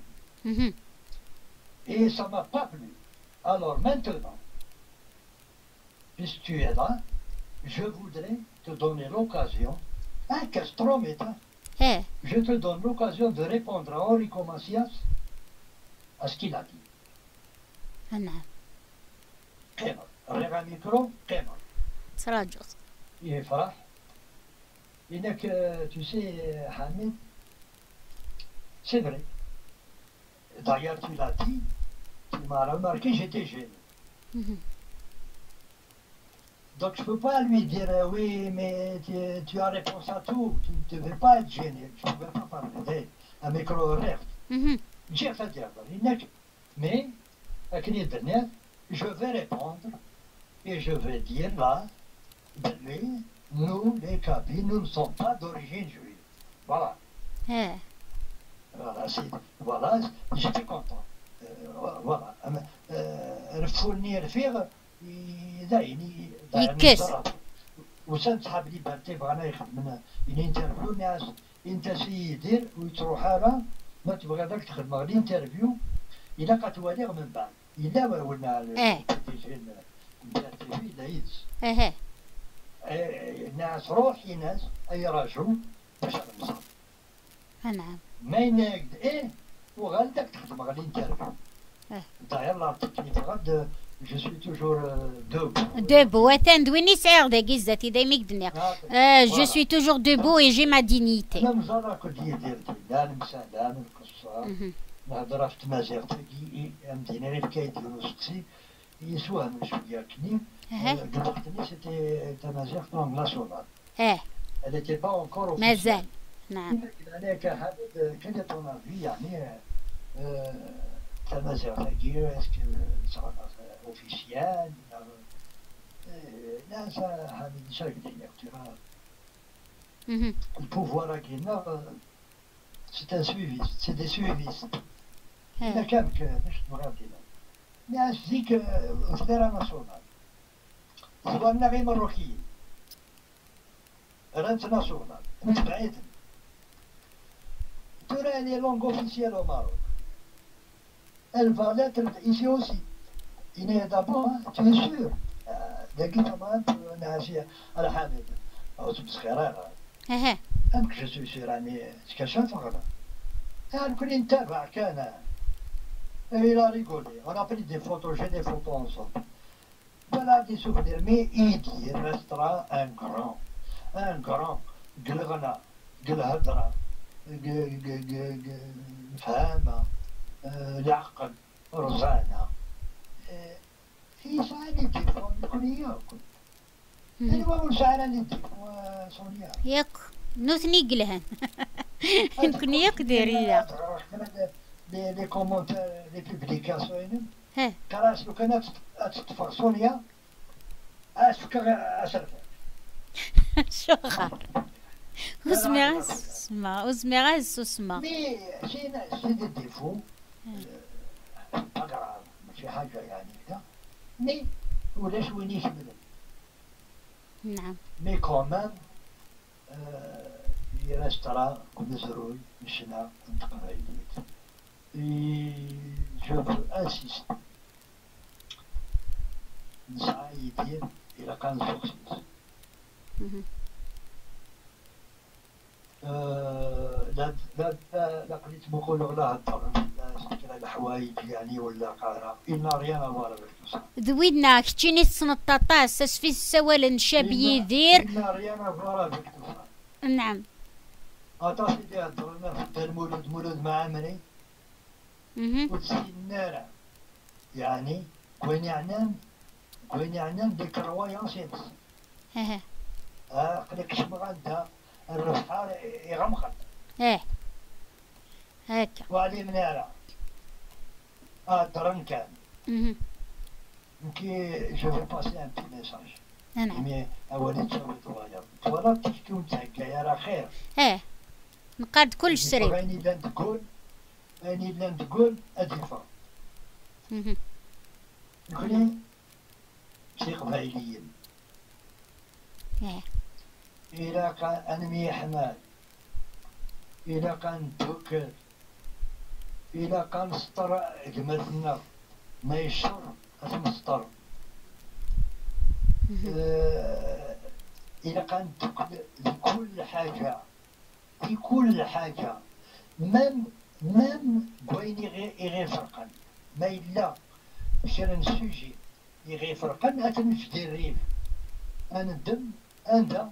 Et ça m'a pas plu. Alors maintenant, puisque tu es là, je voudrais te donner l'occasion, un castromètre, je te donne l'occasion de répondre à Enrico Macias à ce qu'il a dit. كامل رغم الميكرو كامل تراجع يفرح إنك tu sais Hamid c'est vrai d'ailleurs tu l'as dit tu m'as remarqué j'étais gêné. Donc je ne peux pas lui dire euh, oui, mais tu, tu as réponse à tout, tu ne devais pas être gêné, je ne pouvais pas parler un micro ouvert. J'ai fait dire, mais avec les dernières, je vais répondre et je vais dire là, nous, les Kabyles, nous ne sommes pas d'origine juive. Voilà. Voilà, voilà j'étais content. Euh, voilà. Euh, fournir faire. يدايني يكس وسام صحاب ليبرتي بغانا يخدمنا الانترفيو ناس انت سيدير ويتروحها ما تبغى داك تخدم غير الانترفيو الا كتوالي من بعد الا ولنا التلفزيون الانترفيو الا يدز اه ناس روحي ناس اي رجل باش نصاب نعم. ما ينقد ايه وغالدك تخدم غادي نترجم. داير لارتيكل غاد جو سوي توجور دوبو. دوبو وثان دويني سعير داكي زاتي دايما قدني. جو سوي توجور دوبو اي جي ما دينيتي. انا مزال كل ديالي لا نمسى لا نقص. نهضر في تمازيغ تاكي امدينا غير كيديرو سكسي يسوهم شويه كني. قلقتني سيتي تمازيغ لونغ ناسيونال. اه. Elle n'était pas encore مازال. نعم. أنا كحابب كانت أنا في يعني تمازيغ تاكي اسكو صار اوفيسيال لا ça حابب نشارك ديالك. Le pouvoir كاينه c'est un suiviste, c'est des suivistes. إلا كان باش تبغينا. ناس ديك فدرا ناسيونال. زوالنا غير مروكيين. رانت ناسيونال متبعيتهم. ترى لي لونغ اوفيسيال au Maroc. Elle va l'être ici aussi. Il est d'abord, tu es sûr. داكي طبعا انا شي على حامد او تبسخيرا. اها. أنك je suis sûr راني تكشف غلا. أنا كنت نتابع كان. Il a rigolé. On a pris des photos, j'ai des photos ensemble. Voilà des souvenirs. Mais il restera un grand. Un grand. قلغنا قلهدرة فهامة العقل رزانة في سعادة تلفون يكون ياكل أنا ما أقول سعادة للتلفون صونيا ياك نوثني قلهن يمكن يقدر يا لي كومونتير لي بوبليكاسيون ها كراس لو كانت تتفق صونيا أسفك أسرفك شوخة وسميغاس اسمع وسميغاس اسمع مي سي سي دي ديفو أقرأ ماشي حاجة يعني كدا مي ولاش وين يشمل نعم مي كومان يرسترا مزروي مشنا نتقرايليت جو انسيست نسعى يدير إلى كان سوكسيس لا لا لا قلت نقول لا هضر لا الحوايج يعني ولا قارة إن ريان أفوار بالكسر ذوينا كتشيني تسنطاطا ساسفي السوال شاب يدير إن ريان أفوار بالكسر نعم أطاسي دي هضرنا في المولود مولود مع عمري وتسينارا يعني كوين يعنان كوين يعنان ديك الرواية سيبس ها ها قلك شبغا دا الرفحة يغمقت اه هكا وعلي منارا اه درن كان اها يمكن جو في باسي ان بي ميساج نعم مي اولي تسوي طوالة طوالة تحكي وتهكا يا راه خير اه نقاد كل سري غاني لان تقول غاني لان تقول ادفع اها نقولي شي قبايليين اه إلا كان أنمي حمال إلا كان توكل إلا كان سطر قمتنا ما يشر أتمسطر آه إلا كان توكل لكل حاجة في كل حاجة مام مام بوين يغي فرقا ما إلا شرن سوجي يغي فرقا أتنفدي الريف أنا الدم أنا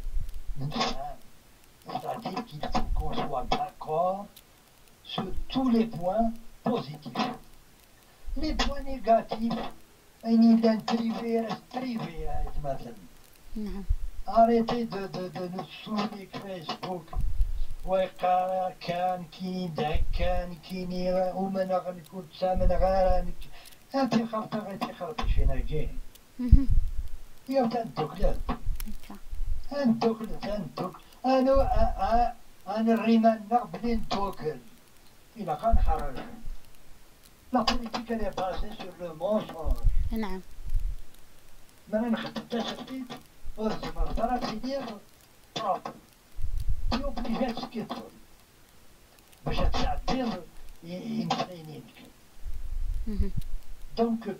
c'est-à-dire qu'il faut qu'on soit d'accord sur tous les points positifs. Les points négatifs, il est privé, privé, نعم arrêtez de, de, de nous saouler Facebook. وقال كان كي داك كان كيني ومن غني كنت سامن غارانك انت خرطة غير خرطة شينا جاي يا تنتوك لا تنتوك تنتوك انا انا الريمان نقبل نتوكل الى كان حرج لا بوليتيك اللي باسي سور لو مونسونج نعم ما نخدم تشتيت وزمر ترى سيدير بروبر يوبليجات سكيتفول باش تعدير يمكنينك دونك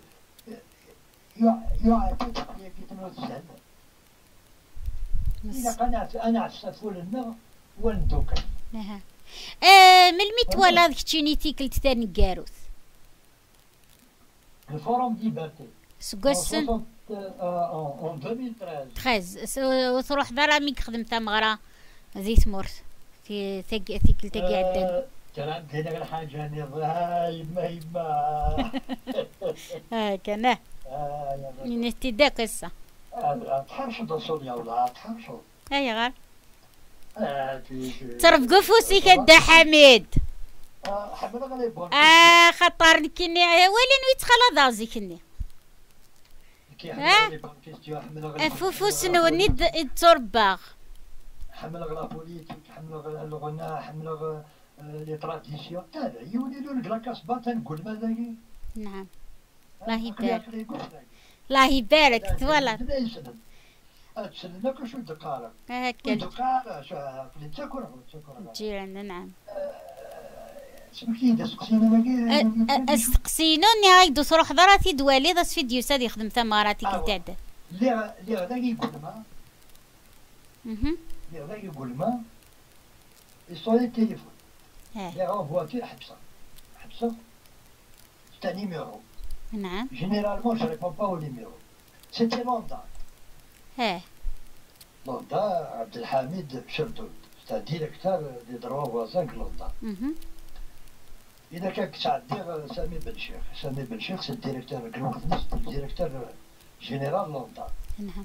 يعطيك كي تنوض الزهد إذا قنعت أنا عستفول النغ وندوكل آه من الميت ولا ذيك تشينيتي كلت ثاني كاروث الفورم ليبرتي سكوسن en deux mille treize تخاز وتروح دارا ميك خدمتها مغرا زيت مورث في ثق ثيكل تاقي عدن كان عندي لك الحاجة أنا هاي ما يما اه كان من ابتداء قصة تحرشوا دوصول يا ولا تحرشوا هاي غار ترفقوا فوسيك الدا حميد حمد غالي بون اه خطر كني ولين ويتخلى دازي كني ها فوفوس نوني الترباغ حمل غلا بوليتيك حمل غلا الغناء حمل غلا لي تراديسيون تاع يولي له الكلاكاس باتن نقول ماذا نعم الله يبارك الله يبارك توالا تسلنا كل شو دقارة هكا دقارة شو تاكل تاكل جيران نعم سمكتي دسقسينا ماكي استقسينوني هاي دوس روح ضراتي دوالي داس فيديو سادي يخدم ثماراتي كي تعدل لي لي غدا يقول ما اها لي غدا يقول ما يصوني التليفون اه لي غنفواتير حبسة حبسة ستا نيميرو نعم généralement je réponds pas au numéro c'était Londa اه Londa Abdelhamid Cherdoud c'est un directeur des droits voisins de Londa اها إذا كان تعدي سامي بن شيخ سامي بن شيخ سي الديريكتور الديريكتور جينيرال لوندا نعم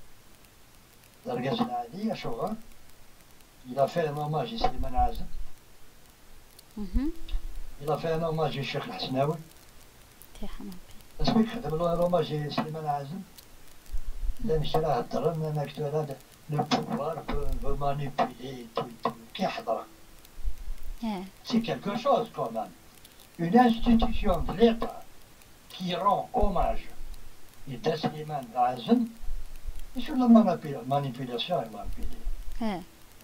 درجة العادية شغل il a fait un hommage à سليمان عازم اها il a fait un hommage à الشيخ الحسناوي تيحمد اسمك خدم له الهوماج à سليمان عازم لا نمشي له هضر انا كتب هذا لو بوفوار بو مانيبيلي كي حضره اه c'est quelque chose quand même. Une institution de l'État qui rend hommage à Slimane Azem, et sur la manipulation et manipulée. اه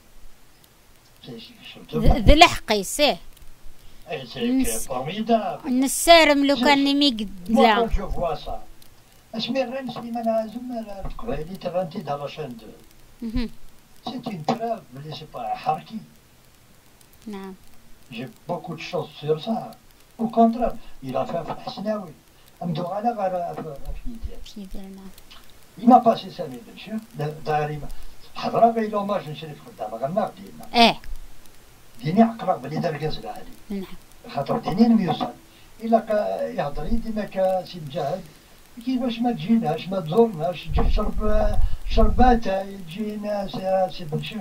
C'est surtout. ذي الحقي سيه C'est formidable. نسارم لو كان مي Moi, لا quand je vois ça, Asmirren Slimane Azem, elle est inventée dans la chaîne de. اها C'est une preuve, mais c'est pas un harki. نعم J'ai beaucoup de choses sur ça. Au contraire, il a fait un Hasnaoui. Amdourana va faire في ديرنا Il m'a passé ça, mes bien sûr. D'ailleurs, حضرة غير l'hommage نشرف قدام غناق ديالنا. اه ديني عقرق بلي دركز العالي. نعم خاطر ديني ميوصل. إلا كا يهضر يدينا كسي مجاهد كيفاش ما تجيناش ما تزورناش تجي تشرب شرباتة يجينا سي بن شيخ.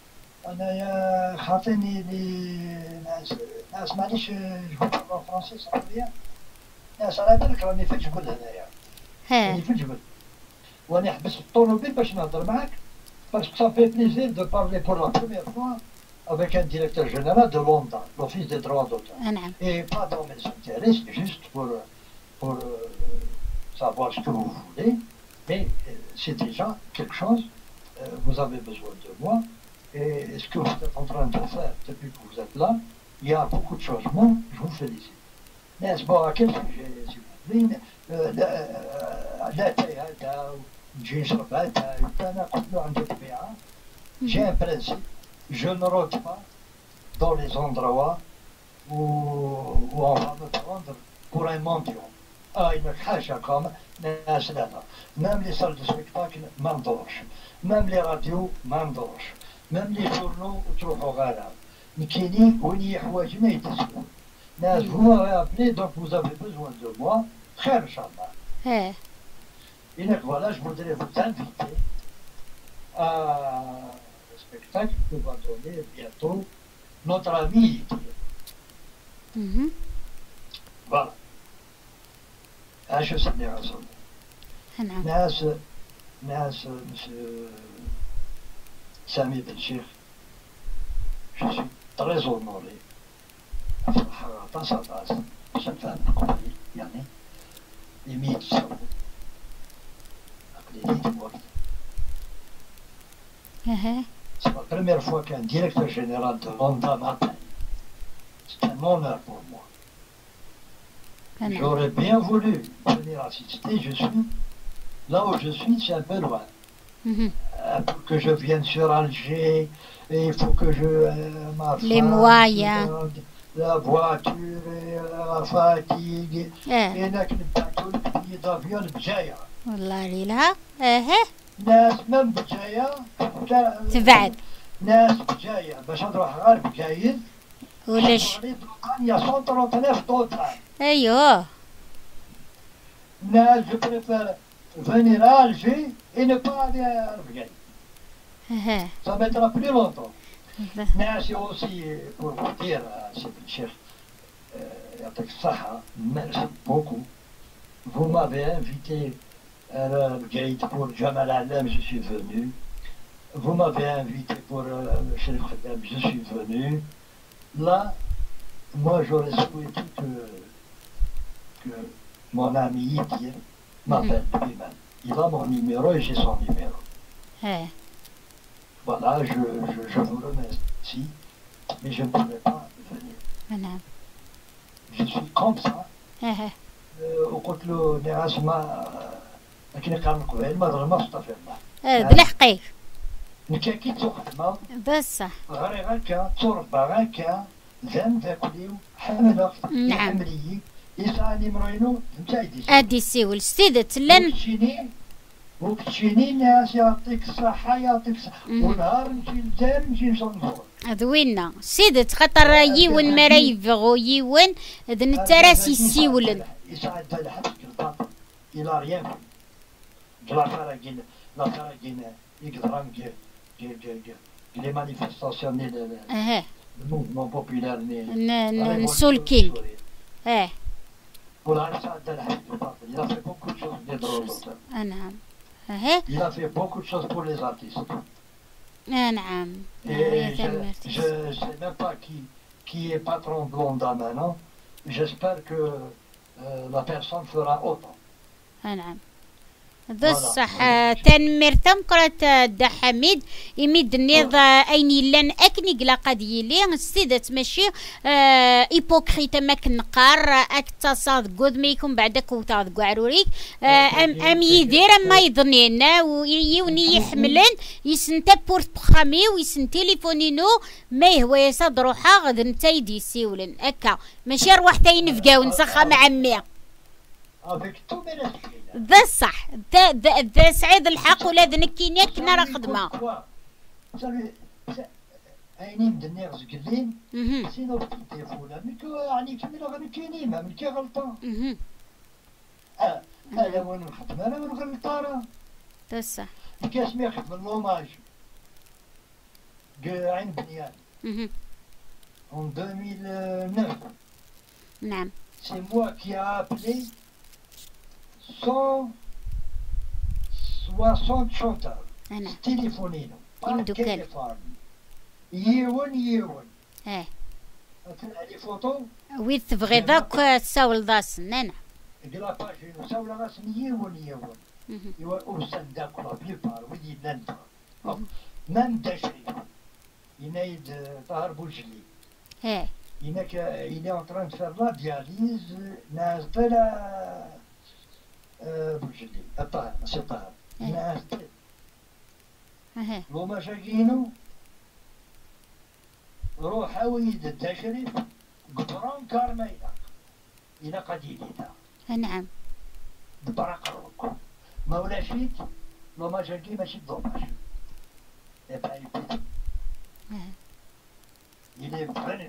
أنا خاطيني لي ناس ناس معليش جو بارل فرونسي سا بيان ناس على بالك راني في الجبل هنايا راني ها في الجبل وأنا حبست الطوموبيل باش نهضر معاك باسكو سا في بليزير دو بارلي بور لا بروميير فوا avec un directeur général de l'ONDA, l'Office des droits d'auteur. نعم Et pas dans mes intérêts, juste pour, pour euh, savoir ce que vous voulez, mais euh, c'est déjà quelque chose, euh, vous avez besoin de moi. Et ce que vous êtes en train de faire depuis que vous êtes là, il y a beaucoup de changements, je vous félicite. Mais bon, à quel sujet, si vous voulez, لا تهدى نجي نشرب هذا أنا قلت له عندي طبيعة j'ai un principe, je ne rôde pas dans les endroits où, où on va me prendre pour un mendiant. Ah, il me حاجة comme ناس لا même les salles de spectacle ما ندورش même les radios ما ندورش même les journaux تروحوا غالا كاينين وين حوايجنا يتسكوا ناس هو appelé donc vous avez besoin de moi خير ان شاء الله ها et donc voilà je voudrais vous inviter à le spectacle que va donner bientôt notre ami اها voilà اش سمي رسول نعم ناس ناس monsieur Sami Ben Sheikh, je suis très honoré. Dans sa base, cette femme accompagnée, Yannick, les mille cerveaux, appelés Lydie Ward. اها C'est la première fois qu'un directeur général de l'ONDA m'appelle. C'est un honneur pour moi. نعم J'aurais bien voulu venir assister, je suis là où je suis, c'est un peu loin. Mhm. Euh, pour que je vienne sur Alger, et il faut que je. euh, ma Les femme, moyens. la, la voiture, et la fatigue. اه Et là, نبعثوا البيي دافيون بجاية. والله ليلها اها ناس من بجاية. تبعد ناس بجاية باش نروح غير بجايد. ولاش Il y a cent trente-neuf total. ايوه Là, je préfère venir à Alger et ne pas aller à Arbaï. اها Ça mettra plus longtemps. Là, c'est aussi pour vous dire, c'est le chef, Yatek Saha, merci beaucoup. Vous m'avez invité à Arbaï pour Jamal Alem, je suis venu. Vous m'avez invité pour le chef Khadam, je suis venu. Là, moi, j'aurais souhaité que, que mon ami Idir m'appelle lui-même. Il a mon numéro et j'ai son numéro. اه Voilà, je, je, je vous remercie, mais je ne pourrais pas venir. نعم Je suis comme ça. اه Euh, وقلت له ناس ما لكن قال قبيل ما ضرب ما استفهم اه بالحقيق نكاكي تخدم بصح غير غاكا تربى غاكا ذن ذاكليو حملة نعم. حملي يسعني مروينو نتايدي ادي سيول سيدت لن وكتشيني وكتشيني ناس يعطيك الصحة يعطيك الصحة مم. ونهار نجي للدار نجي نصنفور ذوينا سيدت خاطر يون ما يبغوا يون اذن التراسي سيولن يساعد هذا حبك الباطل إلى ريان لا فراجين لا فراجين يقدران لي مانيفستاسيون ني اها الموفمون بوبولار ني نسولكين اه ولا يساعد هذا حبك الباطل il a fait beaucoup de choses des drôles نعم اه il a fait beaucoup de choses pour les artistes اه نعم et je je sais même pas qui qui est patron de Blonda maintenant j'espère que euh, la personne fera autant اه نعم بصح تنمرتم قرات دا حميد يميد النيض ايني لان اكني قلا قد يلي السيدات ماشي آه ايبوكريت ما كنقار اكتصاد قد ما يكون بعدك وتاض قعروريك آه ام ام يدير ما يظنين ويوني يحملن يسنتا بورت بخامي ويسن تليفونينو ما هو يصاد روحا غد نتا يدي سيولن اكا ماشي روح تاين فقاو نسخه مع عمي avec tous mes respects ذا صح ذا ذا ذا سعيد الحق ولا ذنكينيا كنا راه خدمه عينين دنيا زقلين اها سينو تليفونا ملكو يعني كمل غير كينيما ملكي غلطان اها اه انا وين نخدم انا وين غلطان ذا صح كاش ما يخدم اللوماج عين بنيان اها en deux mille neuf نعم c'est moi qui a appelé cent soixante chanteurs انا تليفونينو يمدو كان. تليفون يون يون اه تلقى لي فوتو وين تبغي ذاك تساول داس انا قلا باج نساولا راس يون يون اها يوا اوسان داك لا بليبار ويدي نانتا من داشري ينايد طاهر بوجلي اه هناك il est en train de faire la dialyse ناس طلع بوجلي طاهر ماشي طاهر ناس طلع اها لو ما شاكينو روح ويد التشريف قبران كارمينا إلى قديدتا نعم دبرق روك ما ولا شيت لو ما شاكي ماشي دوماج يبقى يبيت اه il est venu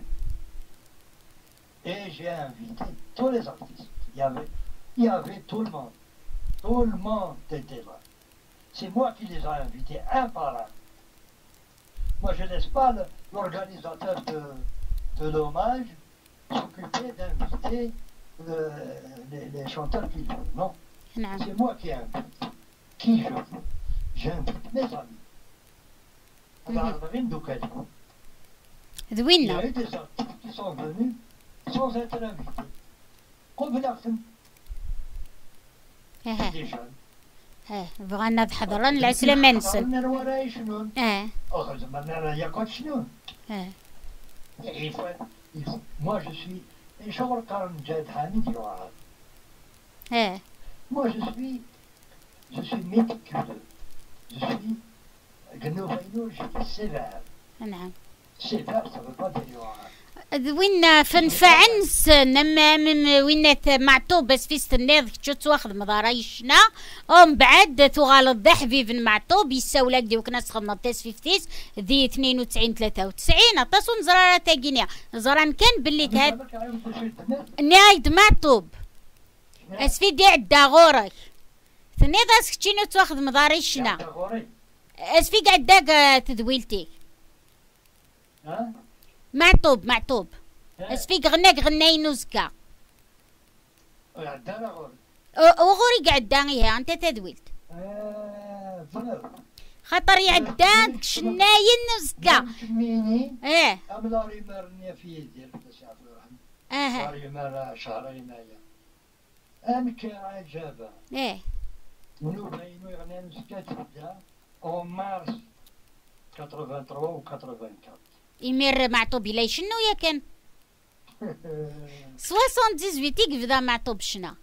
et j'ai invité tous les artistes il y avait il y avait tout le monde tout le monde était là c'est moi qui les ai invités un par un moi je laisse pas le- l'organisateur de, de l'hommage s'occuper d'inviter le- les, les chanteurs qui veulent. Non, نعم c'est moi qui invite. Qui je veux. J'invite mes amis. Alors, rien de cadeau. Il y ذوينا a eu des artistes qui sont venus sans être invités. Comme la fin اه des jeunes. اه بغانا حضرا العسلة ما نسن حضرنا وراي شنو؟ اه أخذ زمان يا كوت شنو؟ اه Il faut, il faut. Moi je suis شغل قرن جاد حامد يوعى. اه Moi je suis je suis méticuleux. je suis Gnovaino, j'étais sévère. نعم. Sévère, ça veut pas dire. وين فنفعنس نما من وين معطوب بس في استناد كتشوت واخد مضاريشنا ومن بعد تغالط ذا حبيب معطوب يساولاك دي وكناس خمطيس فيفتيس ذي اثنين وتسعين ثلاثة وتسعين اتصون زرارة تاقينيا زران كان باللي كهاد نايد معطوب اسفي دي عدا غورك ثني داسك تشينو تواخد مضاريشنا اسفي قعداك تدويلتي ها معطوب معطوب اسفيك غناك غناي نوزكا عندنا غور وغوري قعدانيها انت تدويلت اه فلو خاطر يعدان شناين نوزكا ميني ايه املاري مرني في يدي التسعة اه صار مر شهرين يا امك عجبه ايه منو بينو يغني نوزكا تبدا او مارس ثمانية وثمانين و أربعة وثمانين يمير معطوب إلي شنو يا كان سوسون ديزويتيك بدا معطوب شنا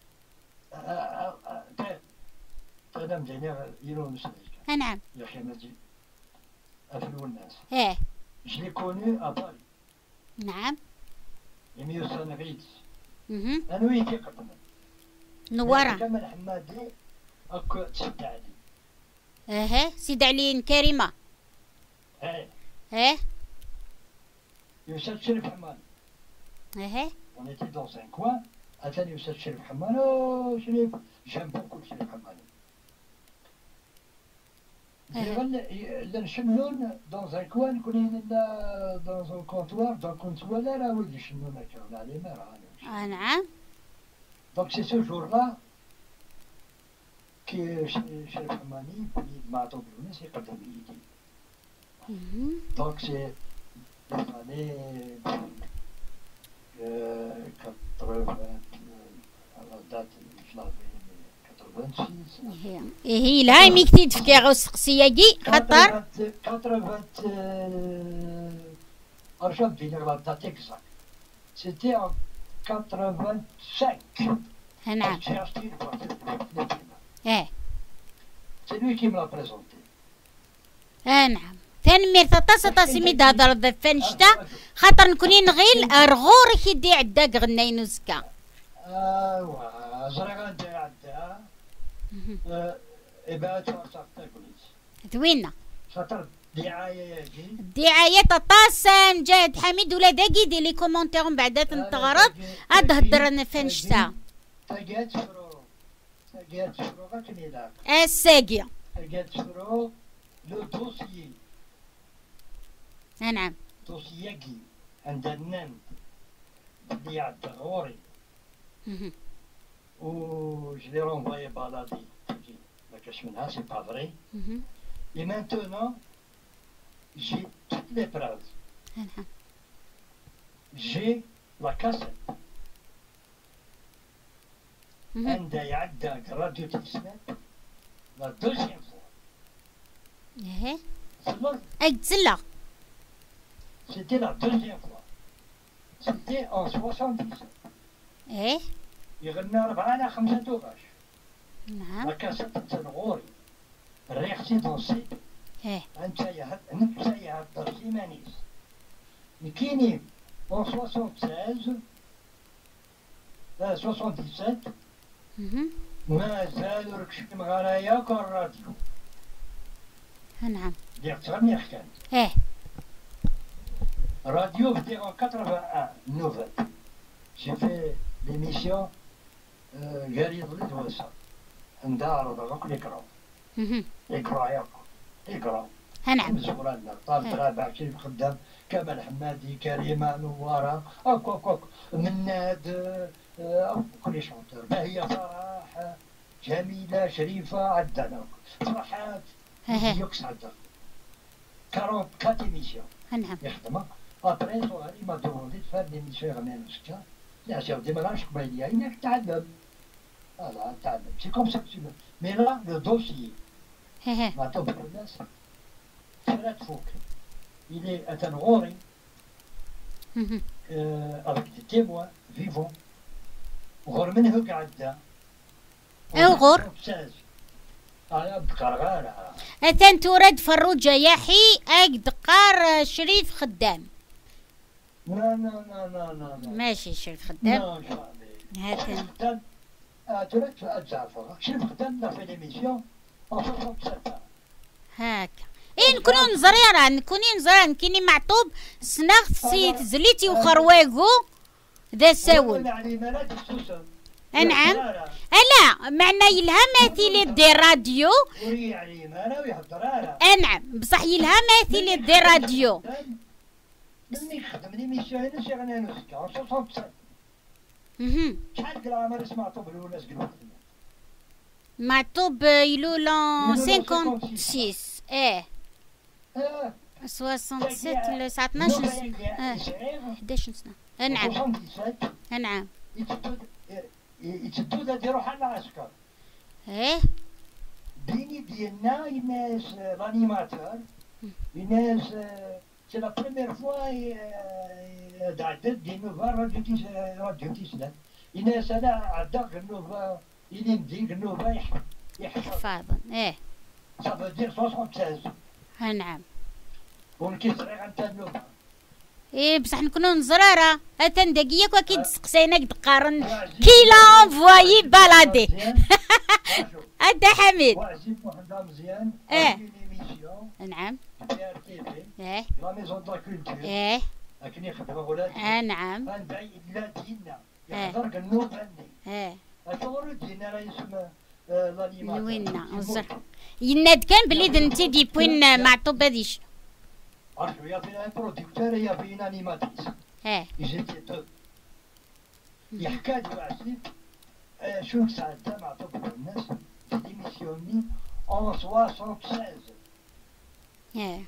تقدم جميع يلو مسلك نعم يا أخي مجي أفلو الناس ايه je l'ai connu à Paris نعم يميو سانغيتس اها أنا ويكي قدنا نوارا كمال حمادي أكو تشد علي اها سيد علي كريمة ايه ايه يوسف شريف حمان ايه on était dans un coin أتاني يوسف شريف حمان أوه شريف j'aime beaucoup شريف حمان لنشنون dans un coin نكون هنا dans un comptoir dans un comptoir لا لا ولدي شنونا كان على مرة اه نعم donc c'est ce jour-là que شريف حماني معطوب يونس يقدم بإيدي donc c'est les années euh, quatre-vingts à la date je l'avais quatre-vingt-six هي لا ميكتي تفكي غو سقسياكي خاطر quatre-vingts ارجع بدينا la date exacte c'était en quatre-vingt-cinq نعم j'ai acheté une voiture ايه c'est lui qui me l'a présenté اه نعم ثاني مير ثلاثة تاسمي دادر دفن شتا خاطر نكونين غيل ارغور كيدي عداك غناي نوزكا ايوا زرقا دي عدا إبعاد فرصة تاكليس ذوينا خاطر دعاية يجي الدعاية تطاسن جاد حميد ولا داكي دي لي كومونتير من بعد تنتغرب هاد هدرنا فنشتا تاقات فرو تاقات فرو غاكني لاك الساقية تاقات فرو لو دوسيي نعم دوسياكي عند النان اللي عند غوري و je l'ai renvoyé balader ما كاش منها سي با فري et maintenant j'ai toutes les preuves j'ai la cassette عند يعدى راديو تلسنات la deuxième fois ايه سلام اي تسلا c'était la deuxième fois c'était en soixante-dix-sept ايه يغنى ربعة خمسة توغاش نعم la cassette تنغوري ريختي دونسي ايه انت يا انت يا درسي مانيس مكيني en soixante-seize soixante-dix-sept ما زالوا ركشي مغارايا كالراديو نعم ديك تغني حكاية ايه راديو بدي en quatre-vingt-un nouvelle j'ai fait l'émission جريد الدوسة عندها عرض غوك الإقرا إقرا ياكل إقرا نعم زغرنا طالب رابع كيف خدام كمال حمادي كريمة نوارة أكو أكو مناد أو كل شونتور باهية فرح جميلة شريفة عدنا فرحات يوكس عدنا أربعين أربعة إيميسيون نعم يخدمها أبري صغاري ما دوندي تفاد إيميسيون غني نسكا لا سير دي مراش قبيلية إنك تعلم voilà, c'est comme ça que tu veux. Mais là, le dossier, maintenant pour الناس Fred Fouk, il est un Rory, euh, avec des témoins vivants. غور من هو قعد الغور انا بقار غير أتن تورد فروجة يحي أقدقار شريف خدام. لا لا لا لا لا ماشي شريف خدام. لا هاتن خدام تريد أتعرفها شريف خدام في ليميسيون أصلا هاكا. إيه نكونوا نزريرا نكوني نزريرا كيني معطوب سناخت سيت زليتي وخرواقو ذا ساول. نعم. ألا معنى يلهماتي لدي راديو. نعم بصح يلهماتي لدي راديو. مني خدم ليميسيون هنا شي غنى نسكا ستين. اها. شحال كلامر سمعتو بالوناس قالوا معطوب يلولون خمسة وستين. ايه. اه ستة وستين ل اثناش سنة. اه إحدى عشرة سنة. نعم. نعم. يتسدو ذا ديرو حنا عسكر. ايه. بيني ديالنا يناس لانيماتور يناس سي لا بروميير فوا تعدد دي نوفا راديو تيس راديو تيسلان يناس انا عدا نوفا يلين دي نوفا حفاظا. ايه. صافا دير ستين. نعم. ونكسر انت نوفا. ايه بصح نكونو نزرارة هاتن دقيق واكيد سقسينا قد قارن كيلا انفوايي بالادي. أنت حميد. وعزيز وحده مزيان. ايه. نعم. نعم. ايه. لا ميزون دو كولتور. ايه. لكن يخدم ولاد. اه نعم. غنبعي لا دينا. يحضر كنوب عني. ايه. اشغل دينا راه يسمى لانيماتور. نوينا نزر. يناد كان بلي دنتي دي بوين معطوب هاديش. عرفوا يا فينا ان بروديكتور يا فينا انيماتريس. اه. يجيتي دو. يحكى لي وعزيز شو ساعتها معطوب الناس ديميسيوني en soixante-seize. اه.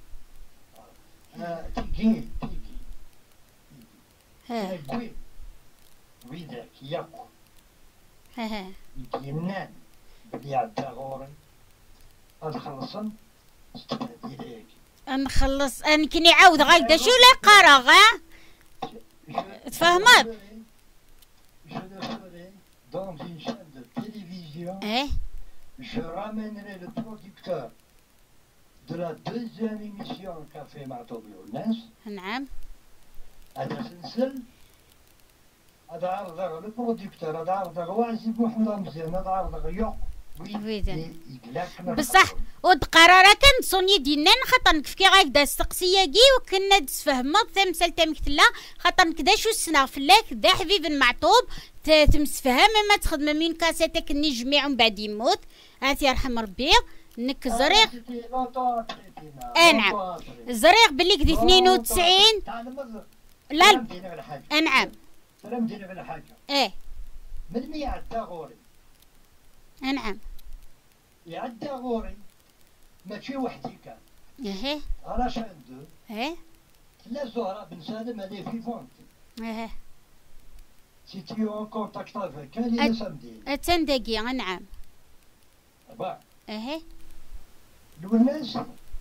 تيجي تيجي. اه. كوي. ويداك ياكو. اه. ينان بلي عدا غوري. هاد خلصن استفادي ليك. نخلص انا كني عاود غايدا شو لا قرا غا تفهمت. Je le ferai dans une chaîne de télévision. ايه. Je ramènerai le producteur de la deuxième émission qu'a fait معطوب الناس. نعم. هذا سلسل هذا عرضه لو بروديكتور هذا عرضه وعزيز محمد مزيان هذا عرضه يو ويدن بصح ود قرارة كان سوني دينا خاطر كيف غاكدا السقسية كي وكنا تفهمت تمثل تمثلا خاطر كدا شو السنة فلاك دا حبيب معطوب تمسفهم ما تخدم من كاساتك ني جميع من بعد يموت عاد يرحم ربي نك زريق. اه نعم زريق بلي كدي اثنين وتسعين. لا اه نعم. سلام دينا على حاجة. ايه. من مي عدا غوري. اه نعم. يعدى غوري ماشي وحدي كان. ايه. راه شاندو. ايه. لا زهرة بن سالم هذه فيفونت. ايه. Si tu es en contact avec elle, il est samedi. أتن دقيقة نعم. با. ايه. الناس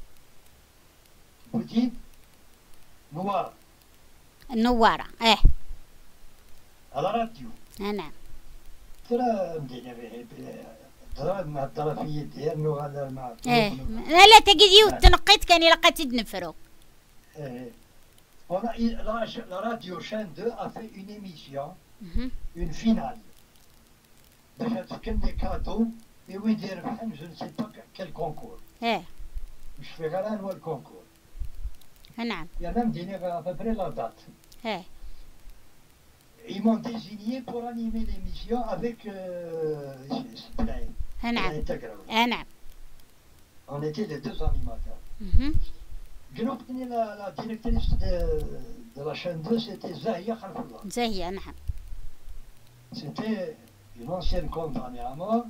بوتين نوار. النوارة ايه. على راديو. اه نعم. ترى مدينة ترى مع الطرفية ديالو هذا مع. ايه. لا لا تقديو تنقيت كان لقيت نفرو. ايه. On a, la, la radio chaîne deux a fait une émission, mm-hmm. une finale. Déjà, tu as des cadeaux, et oui, dire, je ne sais pas quel concours. Eh. Je fais rien le concours. نعم. Il y a même donné à peu près la date. Eh. Ils m'ont désigné pour animer l'émission avec euh, Splay. نعم. نعم. On était les deux animateurs. Mm-hmm. La, la directrice de, de la chaîne deux, c'était Zahia Khalfoullah. Zahia, نعم. C'était une ancienne condamnée à mort.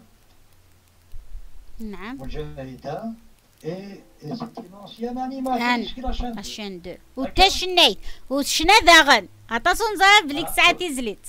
نعم. Moujahida. Et, et c'était une ancienne animatrice de la chaîne deux. La chaîne deux. وتشنيت وشنا داغن عطاسون زرا بليك ساعتي زلت.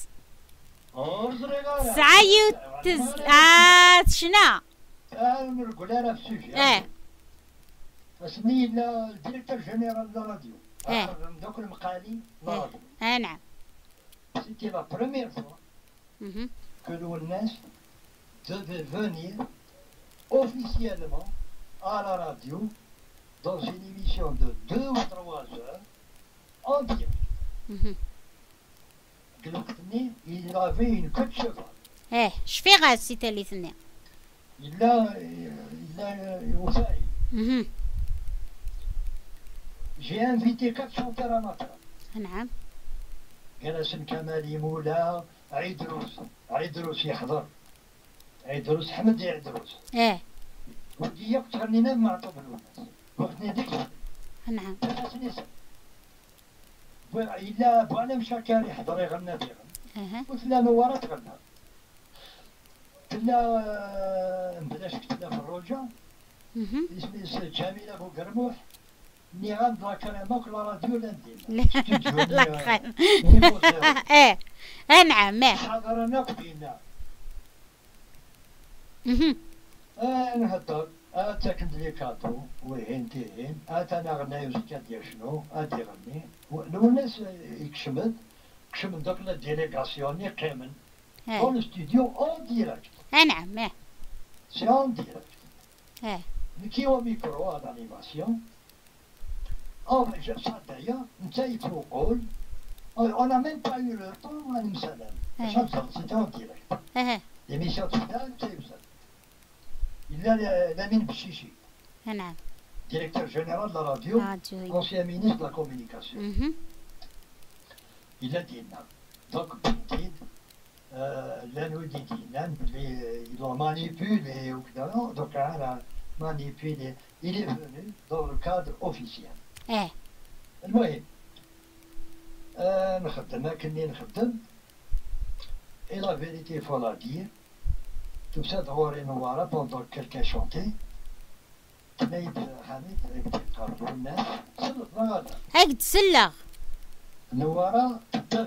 ساعيو تز آه شنا. آه نقول أنا في السوشي. إيه. اسمي الديريكتور جينيرال دو راديو. اه. دوك المقالي لا راديو. اه نعم. C'était la première fois que l'O N S devait venir officiellement à la radio dans une émission de deux ou trois heures en direct. مهم. قلقتني il avait une queue de cheval. اه شفيغا السي تالي ثني. il a il a وفاي. مهم. j'ai invité quatre chanteurs amateurs. نعم. جلس كمالي مولا عيدروس عيدروس يحضر عيدروس حمد عيدروس اه ودي وقت غنينا مع طب الناس وقت نديك نعم. ثلاث نساء إلا بوانا مشى كان يحضر يغنى فيها اها قلت لا نوارة تغنى كنا نبداش كتبنا في الروجة مهم. اسمي جميل أبو قرموح ني غندرا كلامك لا راديو لا لا ندير لا خير. اه اه نعم اه حضرنا قبينا مهم. آه نهضر آه تاكد لي كادو وين تيهين آه انا غنايو زكا ديال شنو آه دي غني والناس يكشمد كشمد دوك لا ديليغاسيون اللي قيمن اه dans le studio en direct. اه نعم اه C'est en direct. اه Mais qui au micro à l'animation. Oh, mais je ça d'ailleurs, il faut rôle. On n'a même pas eu le temps à nous salam. C'était en direct. اه L'émission finale, c'est ça. Il y a Lamine Bchichi, اه نعم. directeur général de la radio, راديو. ancien ministre de la communication. مهم. Il a dit non. Donc, il là nous dit ils l'ont manipulé ou non, donc elle a manipulé. Il est venu dans le cadre officiel. اه المهم آه نخدم كني نخدم et la vérité il faut la dire tout ça دغوري نوارا pendant quelqu'un chantait تنايد حميد يبدا يقربوا الناس صدقنا غدا هاك تسلغ. نوارا تبدا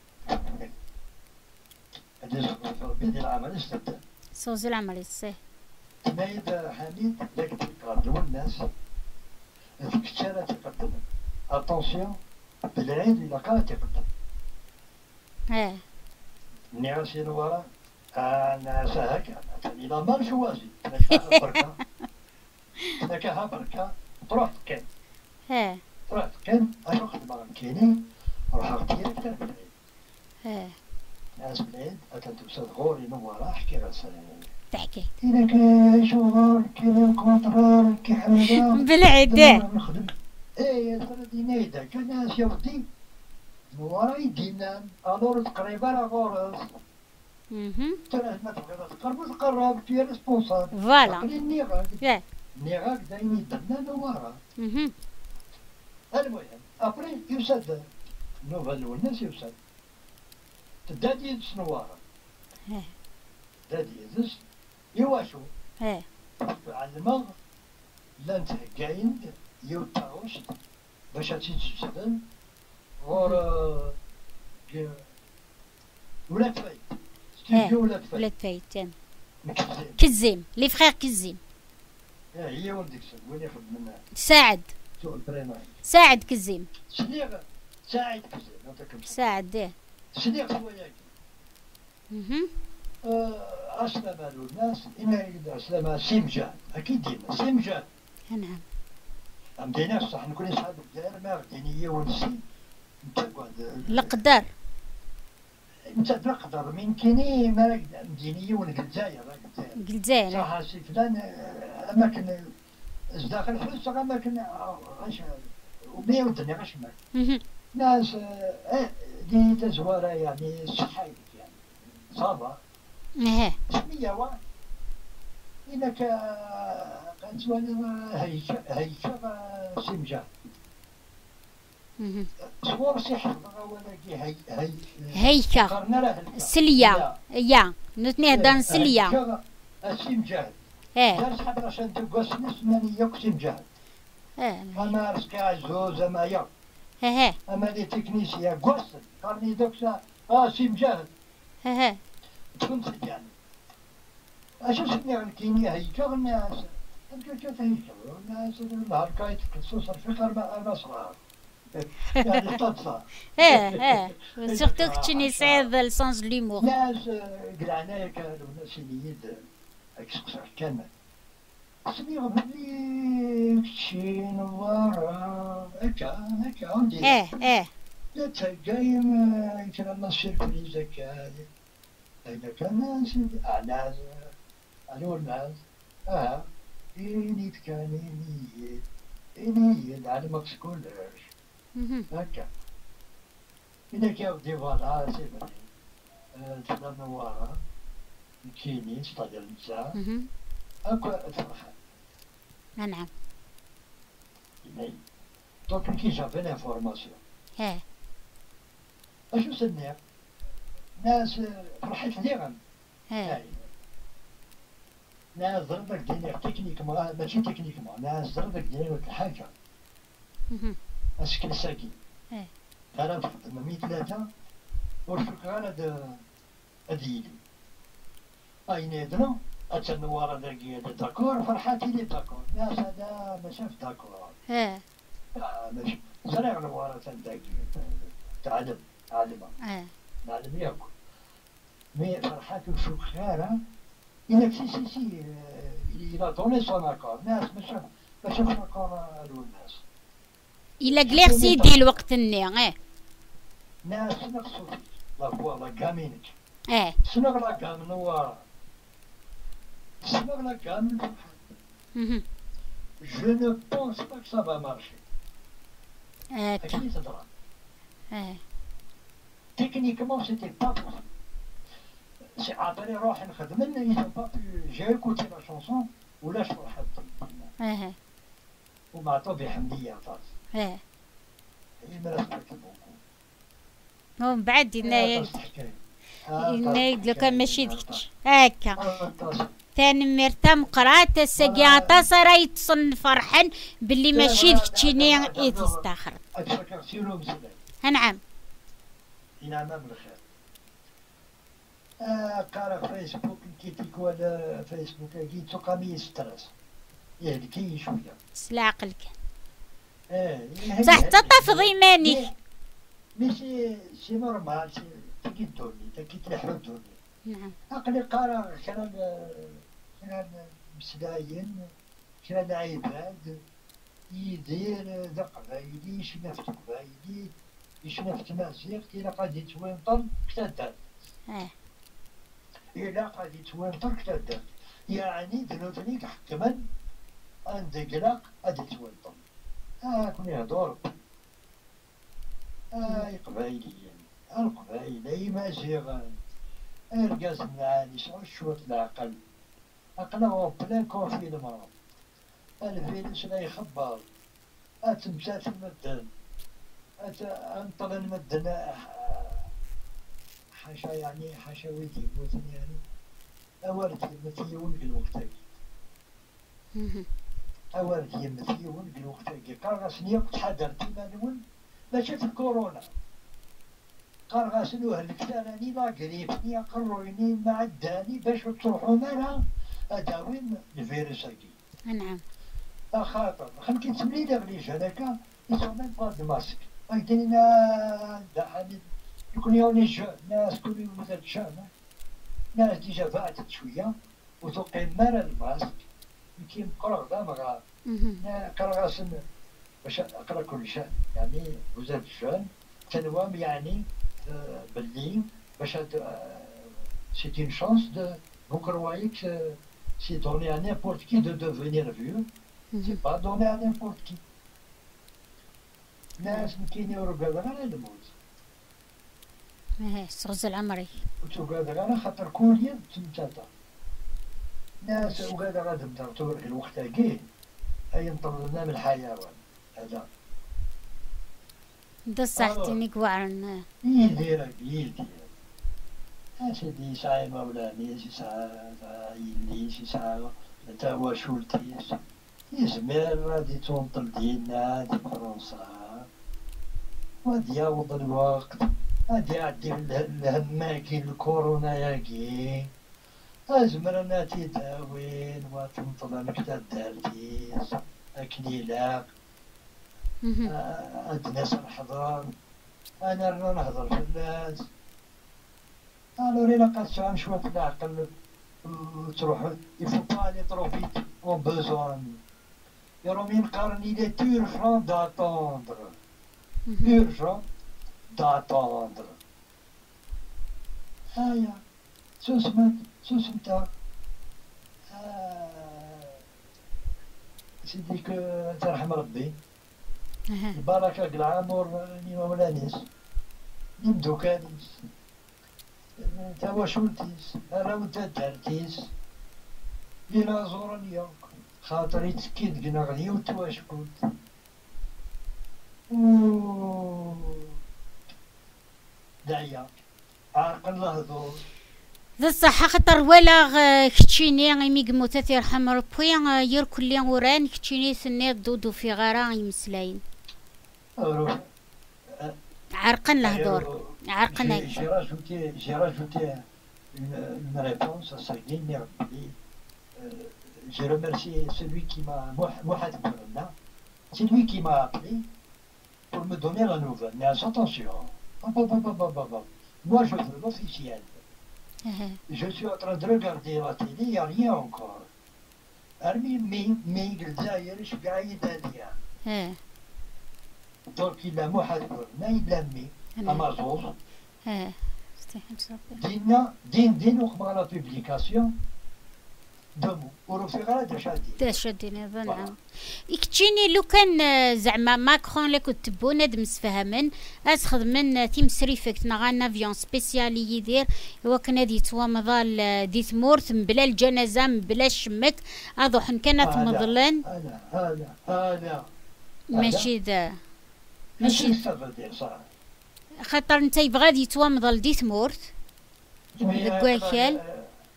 هذا في ربي ديال العمل استبدا صوزي العمل الصح. تنايد حميد داك يقربوا الناس هذيك الشارع تقدم اتونسيون بالعيد الى كان تقدم اه ملي غاسي نوارا انا ساهك انا لا مال شوازي انا بركه انا كها بركه تروح تكن اه تروح تكن انا خدمه كاينين روح ديريكت بالعيد اه ناس بالعيد اتنتوسد غوري نوارا احكي غاسل تحكي كاين كاين شغل كاين كونترول كاين حاجه بالعيد. اه نخدم ايه سردي نايدا كان ناس يودي نوارا يدينا الور تقريبا راه غورس مهم. ترى ما تبغي تقرب تقرب في ريسبونسابل فوالا. ني غاك اه ني غاك دايما يدنا نوارا مهم. المهم ابري يوسد نوفل والناس يوسد تدا ديدس نوارا اه تدا ديدس يواشو اه علمه لانت كاين يوتاوش باش تيتسدن غور ولات فايت ستوديو ولات فايت ولاد فايتان مكزين كزيم لي فخير كزيم. هي ولدك وين ياخذ منها ساعد سوق البريماي ساعد كزيم صديق ساعد كزين نعطيكم ساعد. اه صديق شويه مهم. اسلم الناس إن يقدر اسلم سمجان اكيد ديما سمجان اه نعم. مدينا صح نكون اصحاب الدار ما دينيه ونسي انت قاعد القدر. انت تقدر من كيني ما مدينيه والجزائر الجزائر قلزان. صح سي فلان اماكن ازداخل حس اماكن غاش وبيع الدنيا غاش مال مهم. ناس اه دي تزواره يعني صحيح يعني صابه اه سميه وا انك كانت وانا هيك هيك سمجه مهم. صور سحر ولا هي هي هيكا قرنا له سليا يا نتني هدان سليا. السمجه اه دار حد عشان تقص نسمني يقسم جهد اه انا رسكا زوز ما يا اه اما لي تكنيسيا قص قرني دوكسا اه سيم جهد اه كنت يعني اشو سمي الكينيا هي الناس انت كيف هي الناس النهار كايت خصوص الفقر ما صغار يعني تطلع اه اه سورتو كتشني سعيد السونج ليمور. ناس قلعنا كانوا ناس يد اكسكسر كان سميغ بلي كشي نوارا هكا هكا عندي اه اه لا تقايم كان الله سيربريز هكا هكا كان أعناز أنا الناس اه إني تكاني نيت إني نعلمك سكولرش هكا إذا كان بدي فوالا سي فري تفضل نوارا كيني ستادير نتاع هاكا تفرحان نعم دونك كي جافي لانفورماسيون اه اشو سنير ناس فرحت ليغن اه ناس ضربك دينير تكنيك ما ماشي تكنيك ما ناس ضربك دينير الحاجة اسكن ساكي اه انا نخدم مية ثلاثة وشوك غانا اديلي اي نادرة اتنوار داكي داكور فرحاتي لي داكور ناس هذا ما شاف داكور اه ماشي زرع نوارة داكي تعلم تعلم اه تعلم ياكل مي فرحاتي وشوك خيرة إلا سي سي سي إلا دوني سون اكور ناس ما شاف ما شاف اكور الناس إلا قليغ سيدي الوقت الني اه ناس نقصو لا فوالا كامينك اه سنغ لا كام نوارة سنغ لا كام مهم. Je ne pense pas que ça va marcher. هكا أكيد تدرى. اه Techniquement, c'était pas possible. C'est après روح نخدم ils n'ont pas pu. J'ai écouté la chanson ولا شرحت اه ومع طبي حمدية عطاس. اه هي ما رسمت بوكو. ومن بعد إنا عطاس تحكي. إنا يدلك ماشي ديكش هكا عطاس. ثاني مرتم قرات السقي عطاس راه يتصن فرحا باللي ماشي ديكتشيني يتستاخر أتفكر سيرو مزيان. نعم إلى أمام الخير. آه قرا فيسبوك كيتيك ولا فيسبوك كي تقامي ستريس. يهلكي شوية. سلا عقلك اه صح تطفض إيمانك مي سي سي نورمال سي تكي تدورني تكي تلحو تدورني. نعم عقلي قرا كلام كلام مسلاين كلام عباد يدير ذا قبايلي يشنا في قبايلي يشنا في تمازيغ إلا قد يتوينطر كتدار اه إلا قد يتوينطر كتدار يعني دلوتني حكما عند قلق قد يتوينطر اه كون يهضر اه قبايليين القبايل أي مازيغ الغاز معاني شعور شوية العقل عقله هو بلان كونفينمون الفيروس لا يخبر أتمسات المدن أت أنطر المدن حاشا يعني حاشا ويدي موزن يعني أوردي مثيون بالوقت مهم. أوردي مثيون بالوقت قرغسني تحضر تيمانون ماشي في الكورونا قرغسنو هلكتاني لا قريبني قرويني معداني باش تروحو مالها أداوين الفيروس هاكي نعم خاطر خلكي تسملي دابليش هذاك يسمى ميم با دو ماسك هايدينا دحاني يكون يوني جون ناس كل ولاد جون ناس ديجا فاتت شوية وتوقي مالا الماسك يمكن قرغ دامغا قرغاسن باش اقرا كل شيء يعني ولاد جون تنوام يعني باللي باش سي اون شانس دو vous croyez que c'est donné à n'importe qui de devenir vieux. C'est pas donné à n'importe qui. ناس كاين يورقاد غير الموت. ايه صغز العمري وتوقاد غير خاطر كل يوم تمتاتا. ناس وقاد غادي تمتاتا الوقت هاكي هاي نطردنا من الحيوان هذا. دصحتني كوعرن يديرك يدير. سيدي ساعة مولاني ساعة يلي ساعة تاوا شولتيس يزمر غادي تونطل ديالنا دي فرنسا غادي يعوض الوقت غادي يعدي الهماكي الكورونا ياكي أزمرنا تيداوين وتنطل مكتا دارتيس أكليلاق أدناس نحضر أنا راه نهضر في الناس الو رينا قد شوية العقل تروح يفوت علي تروفيت ont besoin. Jérôme Carn, il est urgent d'attendre. Urgent d'attendre. Ah, ja. Zo is het. Zo is het daar. سيديك ترحم ربي البركة العمر نيما ولانيس نمدو كانيس توا شولتيس راو تدارتيس إلا زورنيا خاطري تسكيد قنا غني وتوا شكوت دعيا عاقل الله دور ذا الصحة خطر ولا كتشيني غيمي قموتات يرحم ربي يركل لي وران كتشيني سني دودو في غرا يمسلاين عرقن له دور عرقن هيك جي راجوتي جي راجوتي une réponse à ça qui je remercie celui qui m'a Mohamed Bourna c'est lui qui m'a appelé pour me donner la nouvelle mais attention moi je veux l'officiel. Je suis en train de regarder la télé, il n'y a rien encore. Armi mi الجزائر ايش قاعد عليها. Donc il a Mohamed Bourna, il a mis Amazon. دينا دين دين وقبل la publication دمو ورفيقها دشادين. دشادين هذا نعم. يكتشيني لو كان زعما ماكرون اللي كنت بوناد مسفهمن اسخذ من تيم سريفكت نغانا افيون سبيسيالي يدير هو كان هادي توامضال دي ثمورت بلا الجنازه بلا الشمك اضحن كانت مظلن هذا هذا هذا ماشي ذا ماشي خاطر انت يبغى غادي يتوامضل دي ثمورت الكواكال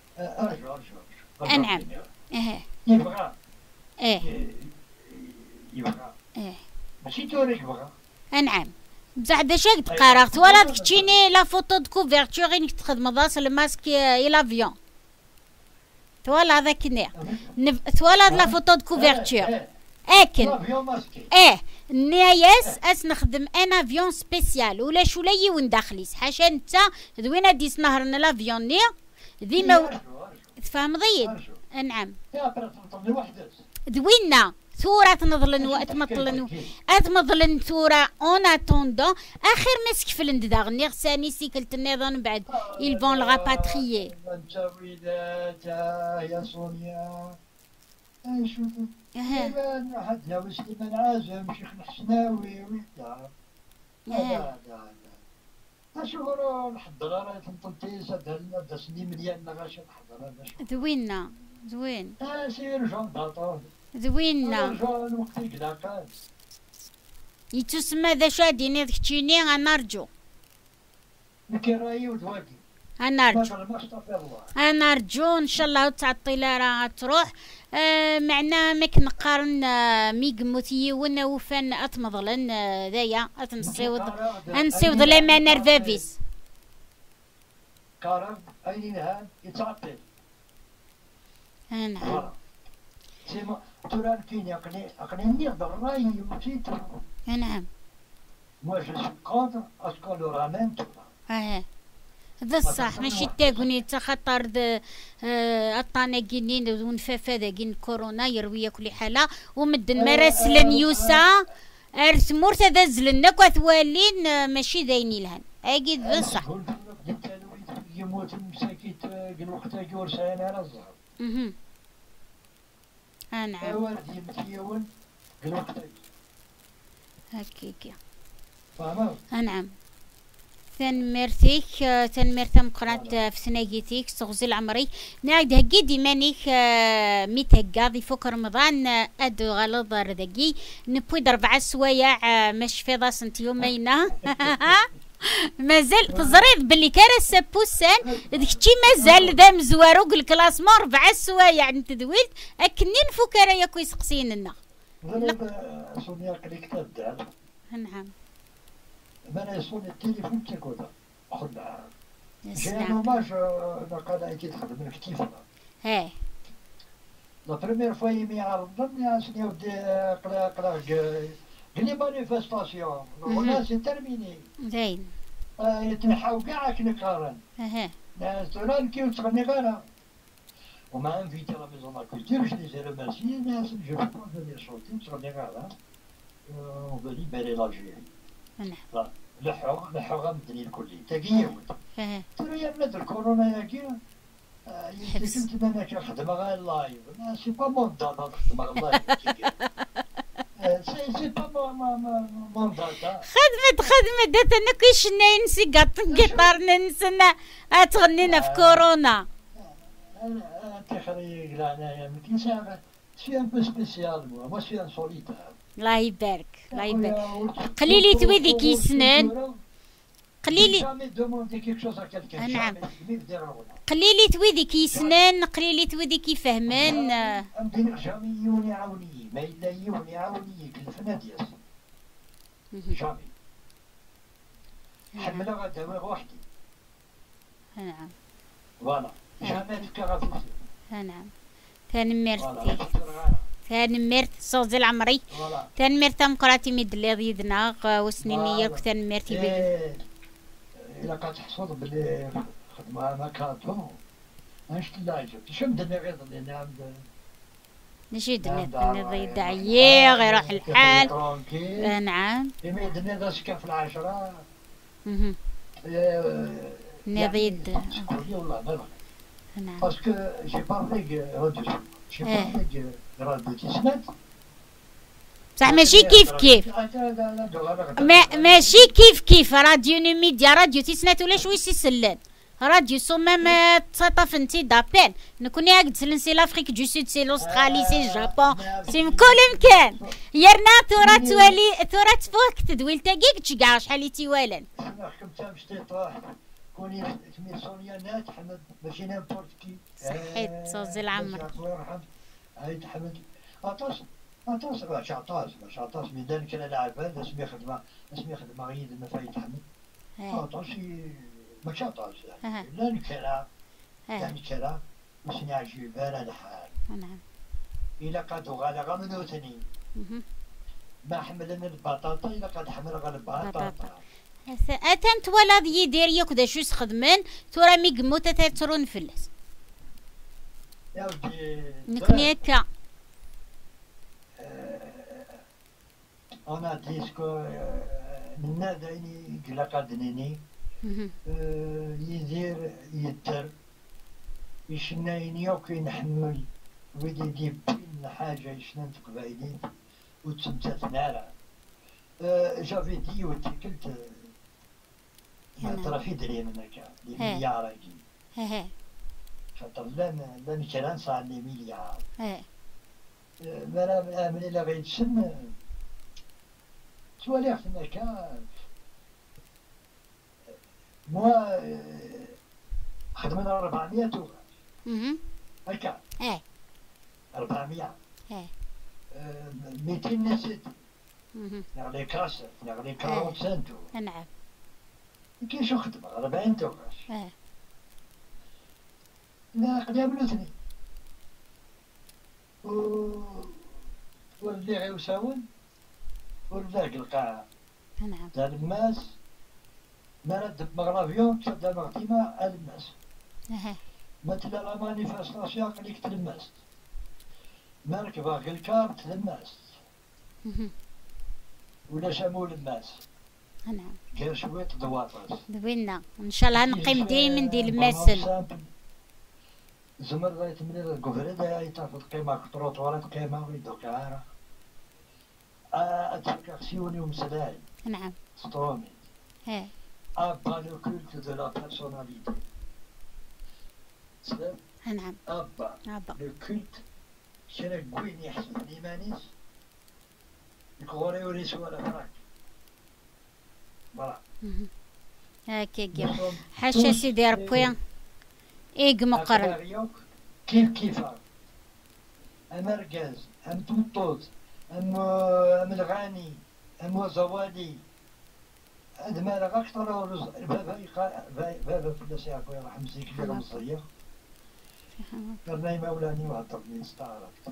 انعم اه يبغى ايه يبغى ايه ماشي توريك بغا انعم بصح داش راك تقارغت ولا تكتشيني لا فوتو دو كوفرتور غير تخدم ضاس الماسك اي لافيون توالا هذاك نيا توالا لا فوتو دو كوفرتور اكن اه نياس اس نخدم ان افيون سبيسيال ولا شولاي وين داخليس حاشا انت دوينا ديس نهرنا لافيون نيا ديما تفهم ضيد نعم دوينا ثورة تنظلن واتمطلن اتمطلن ثورة اون اتوندون اخر مسك في النداغ نيغ ساني سيكلت النظام بعد ils vont le rapatrier. انت وليداتها يا سونيا شوفي اها حدنا وسليمان عازم شيخ الحسناوي ويدا لا لا لا شهور نحضر راه تنطلتي سدلنا دسني مليان غاش نحضر انا زوينة زوين اه سير جون داطون زوينة جون وقتي كدا كان يتسمى ذا شاديني ذكتشيني انا نرجو نكراي ودواكي انا ارجو انا ارجو ان شاء الله تعطيلا راه تروح آه معنا ماك نقارن آه ميق موتيون وفان اتمضلن آه ذايا اتنصيوض انصيوض لي ما نرفافيس كارم اينها يتعطل نعم سيما تران كين يقني اقني نقدر راي وتيتو نعم moi je suis contre à ce qu'on le ramène tout اه هذا الصح ماشي تاكوني تخطر الطاناكينين ونفافا ذاكين كورونا يروي كل حاله ومدن مراسل نيوسا ارثمور هذا زلنا كوثوالين ماشي دايني لهن اكيد ذا الصح يموت مساكيت قال وقتها جور ساينا على الزهر اها نعم والدي متيون قال وقتها هكاكا فاهمه نعم تنمرتيك تنمرت مقرات في سناقيتيك تغزي العمري نعد هكي ديمانيك ميت هكا فوق رمضان ادو غلط ردقي نبويد ربع سوايع مش في ضاس انت يومينا مازال تزريد باللي كارس بوسان داكشي مازال ذا مزوارو الكلاسمون ربع سوايع انت دويلت اكنين فوق رايا كويس قصيننا لا سونيا قليك تبدا نعم أنا يصون التليفون تاكودا خدنا جاي نوماج نقال أكيد خدم الكتيفة هاي لا بريمير فوا يمي عرضنا سني ودي قلا قلا قلي مانيفستاسيون ولا سي ترميني زين يتنحاو كاع كنكارن اها ناس تران كيو تغني غانا On m'a invité à la maison de la culture, je les ai remerciés, je ne peux pas venir chanter, sur les gars, on veut libérer l'Algérie. نعم. لحوا لحوا غمدني الكلي تقيم. ترى يا بلاد الكورونا يا كي يمكن كنت انا كنخدم غير لايف، سي با مون داتا نخدم غير لايف. سي سي با مون داتا. خدمة خدمة داتا انا كيشنا ينسي قاطن جيتار ننسنا تغنينا في كورونا. تخريج لهنايا يمكن ساعة سي ان بو سبيسيال موا موا سي ان سوليتار. الله يبارك الله يبارك. قليلي تويدي كيسنان قليلي نعم قليلي تويدي كيسنان قليلي تويدي كيفهمان. أمدين جامي يوني عاوني ما إلا يوني عاوني كلفنا دياس جامي حملة غدا وحدي. نعم فوالا جامي تكا نعم. تنمرتي تنمرت صوزي العمري تنمرت مقراتي مدلي يدنا وسنينية وتنمرتي بال إلا كتحصل بلي خدمة ما كاتو اش تلاجب شمدني غير نعم نشيد نضي دعية غير روح الحال. نعم يمدني ذا سكن في العشرة نضيد نعم باسكو جي بارلي راديو جي بارلي راديو تسمعت بصح ماشي كيف كيف ما ماشي كيف كيف راديو نيميديا راديو تسنات ولا شوي سي سلان راديو صمم تسطف انتي دابين نكوني هاك تسلنسي لافريك دو سود سي الاسترالي سي الجابون سي مكل مكان يرنا ثورة توالي ثورة تفوق تدويل تاكيك تشكاع شحال تيوالن كوني تمير سونيا نات حمد ماشي نامبورت كي صحيت صوزي العمر الله يرحم عيد حمد عطاس عطاس باش عطاس باش عطاس ميدان كان لاعب اسمي خدمه اسمي خدمه غيد ما فايت حمد عطاس ماشي عطاس لا نكرا يعني كرا ماشي عجيب انا الحال. نعم الا قادو غالا غمنوتني ما حملنا البطاطا الا قاد حمل غا البطاطا أتنت ولاد يدير يكدا شو يخدمن تورا مي قموت تاترون فلس يا ودي نكني هكا انا ديسكو من ناديني قلا قادنيني يدير يدر يشنايني يوكي نحمل ويدي يجيب حاجه يشنان تقبايلين وتمتات نارا جافي دي وتكلت ترى في دري منك مليار هاي خاطر لا لا مثلا صار لي مليار ما من الا غير تسن توالي هناك موا خدمنا أربعمية توغاش هكا أربعمية ميتين نسيت نغلي كاسر نغلي كاروت سنتو. نعم كي شو خدمة أربعين توغاش لا قداملتني و واللي غيوساون والذاك القاعة. نعم تاع الماس نرد بمغرافيون تشد مغتيمة على الماس مثل لا مانيفاستاسيون قليك تلمست مركبة في الكار تلمست ولا شامو الماس. نعم غير شوية ضواطس دوينا ان شاء الله نقيم ديما ندير الماسل زمر رايت من الكفريدة يتعرف القيمة كتروطوارات قيمة ويدوك عارة اتفكاكسيوني ومسلاي. نعم سترومي ها أبا لو كولت دو لا بيرسوناليتي. سلام نعم أبا أبا لو كولت شنو كوين يحسن ليمانيس يكوري وريس ولا فراك فوالا هاكا كيف حاشا سيدي ربي إيق مقرن كيف كيفا أم رقاز أم توطوط أم أم الغاني أم زوالي هذا ما لغا أكثر ورز بابا بابا فلاس يا خويا رحم زيك اللي مصرية قرناي مولاني وهضرني استعرفت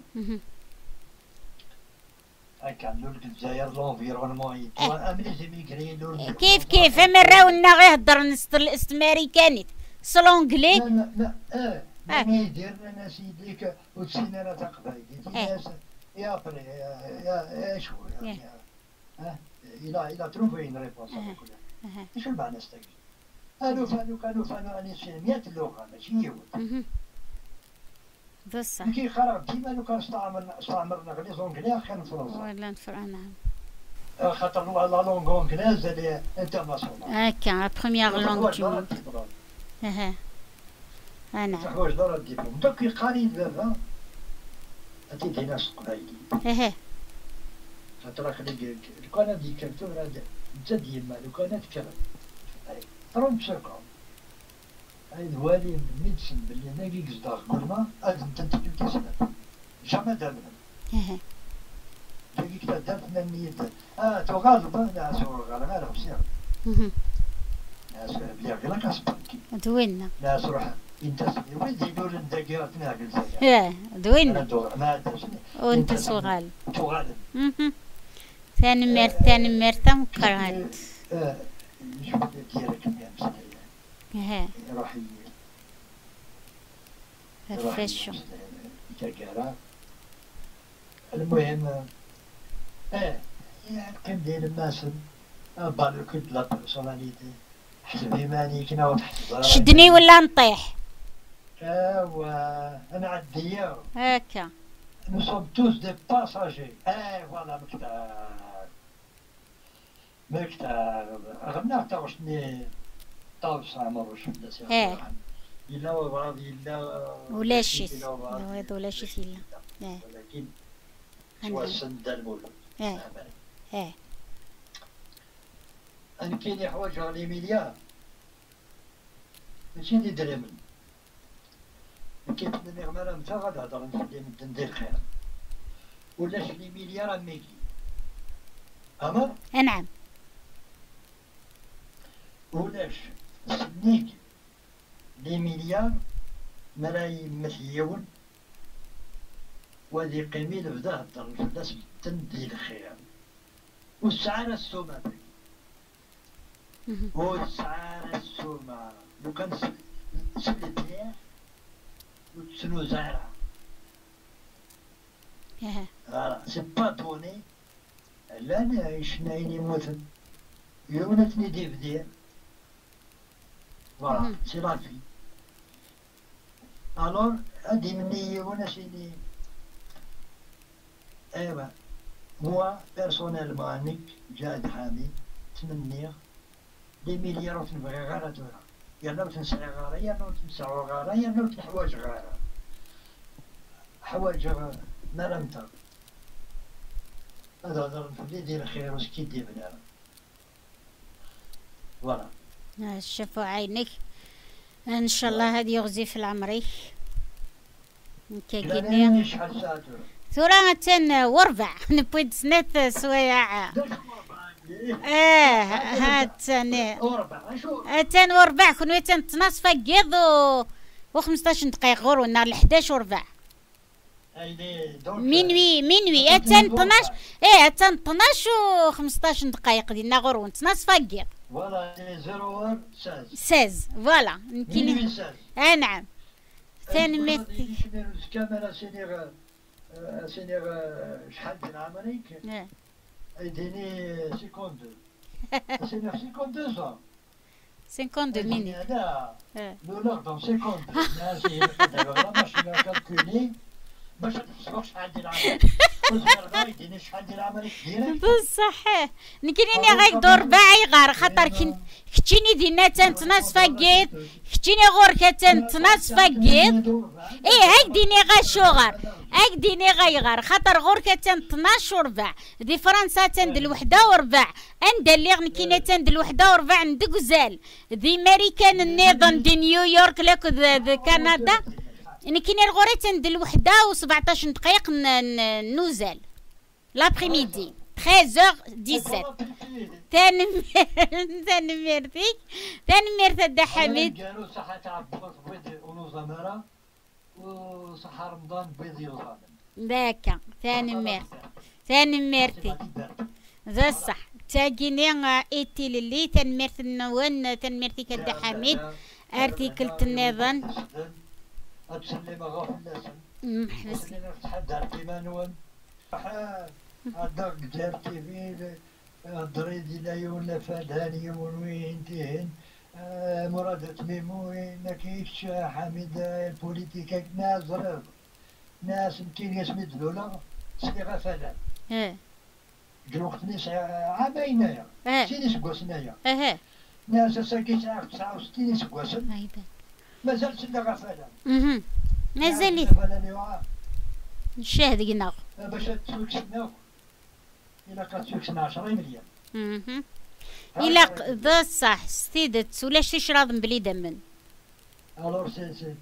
هكا لولك الجزائر لونفيرونمون أمني زي ميكري لولك كيف كيف أما راونا غير هضر نسط الاستماريكانيت سلونجلي. لا لا لا اه اه ما يدير انا سيديك وتسين انا تقبايلي الناس يا بري يا ايش هو إيه. ها الى الى تروفي ان ريبونس أها. على كل أها. ايش المعنى استقل قالوا فانو كانوا فانو اني مئة لغه ماشي يهود مهم. بصح كي خرج ديما لو كان استعمرنا استعمرنا غادي زونغلي خير فرنسا ولا نفرع نعم خاطر لا لونغ اونغليز اللي انترناسيونال هكا لا بروميير لونغ دو موند اها آه نعم تحوايج دار الدبلوم دوك كي قاري بابا أتيت هنا قبايلي اها خاطر خلي لو كان هادي كرتو راه انت ديما لو كان تكرم تروم بسكون هاي الوالي ميدسن باللي انا كي قصدار كلما ادم تنتكل كيسنة جامي دابنا اها كي كتا دارت نميت اه تو غالب ناس غالب غالب بسير مهم. ناس بلي غير كاسبانكي دوينا ناس روح ينتسب ويدي يقول انت قالت ناقل زي اه انا دوينا دور ما ادري وانت صغال تو غالب مهم. ثاني مير ثاني ميرتا مكرهت اه شوف ديالك يا مسكين اها يروح فاشو يتقرا المهم اه يعني كان داير الماسن بالو كنت لا بيرسوناليتي حسبي ماني كنا وتحت شدني ولا نطيح ايوا انا عديا هكا nous sommes tous des passagers اه فوالا مكتاب مكتاب غنى تا وشني طاوس عمر وش بدا سي إيه. الا وراضي الا ولا شيت ولا شيت الا اه ولكن أنا- سوا السند المولد اه اه انا كاين حوايج على مليار ماشي اللي درهم كيف نمير مرة متى غتهضر نخلي ندير خير ولاش لي مليار ميكي امر نعم ولاش سنيك لي مليار ملايين مليون وهذه قيمي بدا هضر الناس تندير خير والسعارة السومة مهم. والسعارة السومة لو كان سبت ليه وتسنو زهرة اها فوالا سي با دوني لا نعيش نايني موتن يونتني دي بدي فوالا مهم. سي لا في الور هادي مني وانا سيدي ايوا هو بيرسونيلمون انك جاد حامي تمنيه دي مليار وتنبغي غير هادولا يا لو تنسعي غارة يا لو تنسعو غارة يا لو تنحواج غارة حوايج ما لم تر هذا هذا نفلي دير خير وسكي دي بلا فوالا آه، شافوا عينك ان شاء الله هذه يغزي في العمري كاكيني لا شحال ساعة ثورة تن وربع نبويد سنت سوايع اه هاتني أربعة شو تن وربع كون تن تناص فقيض و و خمسطاش دقيقة غور النهار الحداش وربع هيدي دونك مينوي مينوي تن طناش ايه تن طناش و خمسطاش دقيقة ديالنا غور ونتناص فقيض فوالا زيرو ور ساز ساز فوالا مينوي يمكن ساز اه نعم ثاني ميرتي كاميرا سينيغ سينيغ شحال ديال عمريك اه يديني سيكوند سينيغ سيكوند دو زون خمسين مينوت لا اه لو لوغ دون سيكوند الناس هي دابا ماشي كالكولي باش تحسبوا شحال ديال عمريك وزغر يديني شحال ديال عمريك ديالك بصح نكريني غير دور باعي غار خاطر كن كتشيني دينا تنتناص فقيت كتشيني غور كتنتناص فقيت ايه هاك ديني غا شوغر هاك ديني غا غار خاطر غور كتنتناش وربع دي فرنسا تندل وحده وربع عند اللي نكينا تندل وحده وربع عند غزال دي امريكان النظام دي نيويورك لك ذا كندا نكينا الغوري تندل وحده و17 دقيقه نوزال لابريميدي ثلاثة عشر سبعة عشر ثاني ثاني ميرتي ثاني ميرت دا حميد قالوا صحة عباس بيض ونوزمرة وصحة رمضان بيض يوزان ذاك ثاني ميرت ثاني ميرتي ذا الصح تاقيني ايتي للي ثاني ميرت النوان ثاني ميرتي كدا حميد ارتيكل النظام أتسلم غاف اللسن محبس أتسلم تحدى التيمانون هذاك دار تيفي الدريدي لا يولا فداني وين تهن مراد تميموين كيفش حميد البوليتيكا ناس راب ناس يمكن يسمي دولا سبيغا فلان اه الوقت ناس عامين يا اه سيدي سكواسنا اه ناس ساكي تسعة وستين سكواسن ايضا مازال سنا غفلان اها مازال فلان نشاهد قلنا باش تسوكسنا إلا كانت تسوكسنا عشرين مليون اها إلا ذا صح ستيدت ولاش تشرب بلي دمن الور سي سي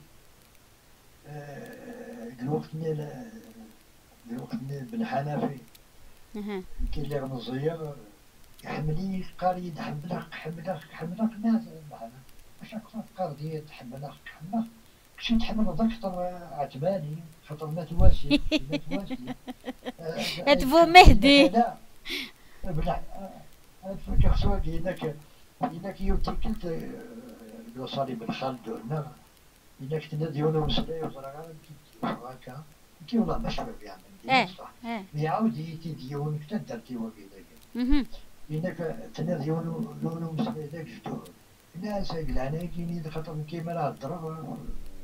الوقت نيل الوقت نيل بن حنفي اها يمكن لي غمزية يحملي قاري حملك حملك حملك ناس باش أكثر قاري تحملك حملك كشي تحمل هذاك خاطر عجباني خاطر ما تواسي ما تواسي اتبو مهدي لا بلا الفكرة خصوك إنك إنك يوتي كنت يوصلي بالخالد هنا إنك تنادي ولا وصلي وصلي هكا كي والله مشروع يعني اه صح اه يعاود يتديون كنت درتي وكذا اها إنك تنادي ولا ولا وصلي ذاك جدور الناس قلعنا كاين خاطر كيما راه الضرب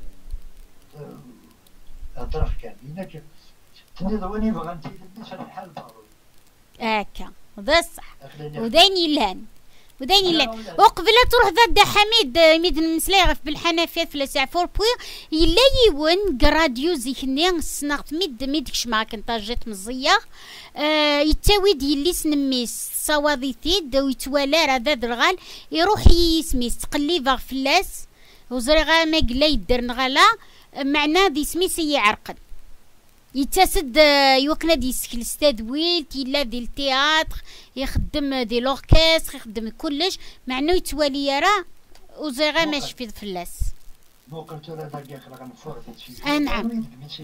الضرب كان إنك تنادي وين بغا انت الناس الحال ضروري هكا ذا صح وداني لان وداني لان وقبل تروح ذا حميد ميد المسلاغف بالحنفيات في لساع فور بوي يلا يون راديو زيكني سنغت ميد ميد كشما كنطاجيت مزيه آه يتاويد يلي سنميس صواضي تيد ويتوالى راه ذا درغال يروح يسميس تقليفا فلاس وزريغا ما قلا يدير نغالا معنا دي سميس يعرقد يتسد يوكنا دي سكل ستادويل تيلا دي التياتر يخدم دي لوركستر يخدم كلش مع انه يتوالي يرى وزيغا ماشي في فلاس مو قلت له هذاك يخلق نفور اه نعم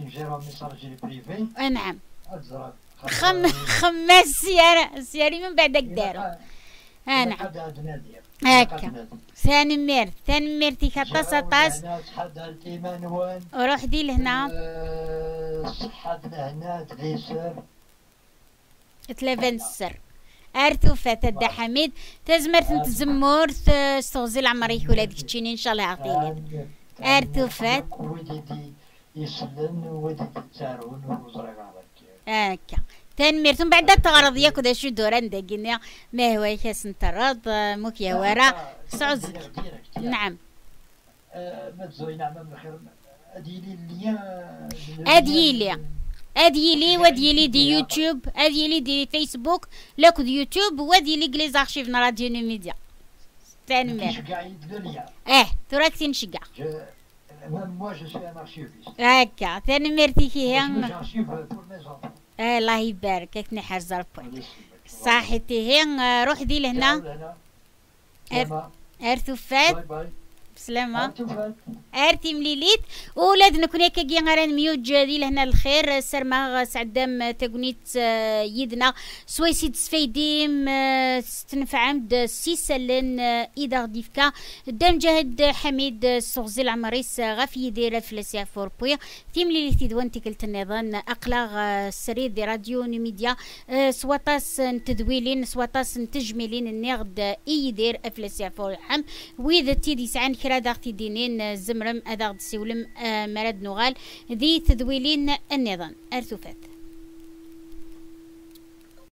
اه نعم خم خماس سيارة سياري من بعدك دارو اه نعم هكا ثاني مير ثاني مير تيكا طاس طاس وروح دي لهنا صحتنا هنا تغيسر تلفن السر ارثو فات دا حميد تزمر تزمور تستغزي العمريك ولا ديك تشيني ان شاء الله يعطيني ارثو فات ودي يسلن ودي تسارون وزرق هكا تنمير ثم بعد تغرض ياكو دا شو دوران دا قلنا ما هو يكاس نترض موك يا ورا سعوزك نعم ما تزوي نعم من الخير اديلي ليا اديلي اديلي وديلي دي يوتيوب اديلي دي فيسبوك لاكو دي يوتيوب وديلي كليز ارشيفنا راديو ميديا تنمير اه تراكتي نشقع moi je suis un archiviste هكا تنمير تيكي هم j'archive pour mes enfants اه الله يبارك كيف نحرز بوي صاحتي هين روح دي لهنا ارثو فات بسلامة ارتي مليليت ولاد نكون هكا كي غران ميوت جادي لهنا الخير سرما سعدام تقنيت يدنا سويسيد سفيديم ستنفعمد سيسلن إيدار ديفكا دام جاهد حميد الصغزي العمريس غاف يدير فلسيا فور بوي تيم ليليت دوان تيكلت النظام أقلاغ سريد راديو ميديا سواطاس نتدويلين سواطاس نتجميلين النغد يدير فلسيا فور حم وإذا تيدي سعان كرا داغتي دينين زمرم أداغد سيولم مراد نغال ذي تذويلين النظام أرثوفات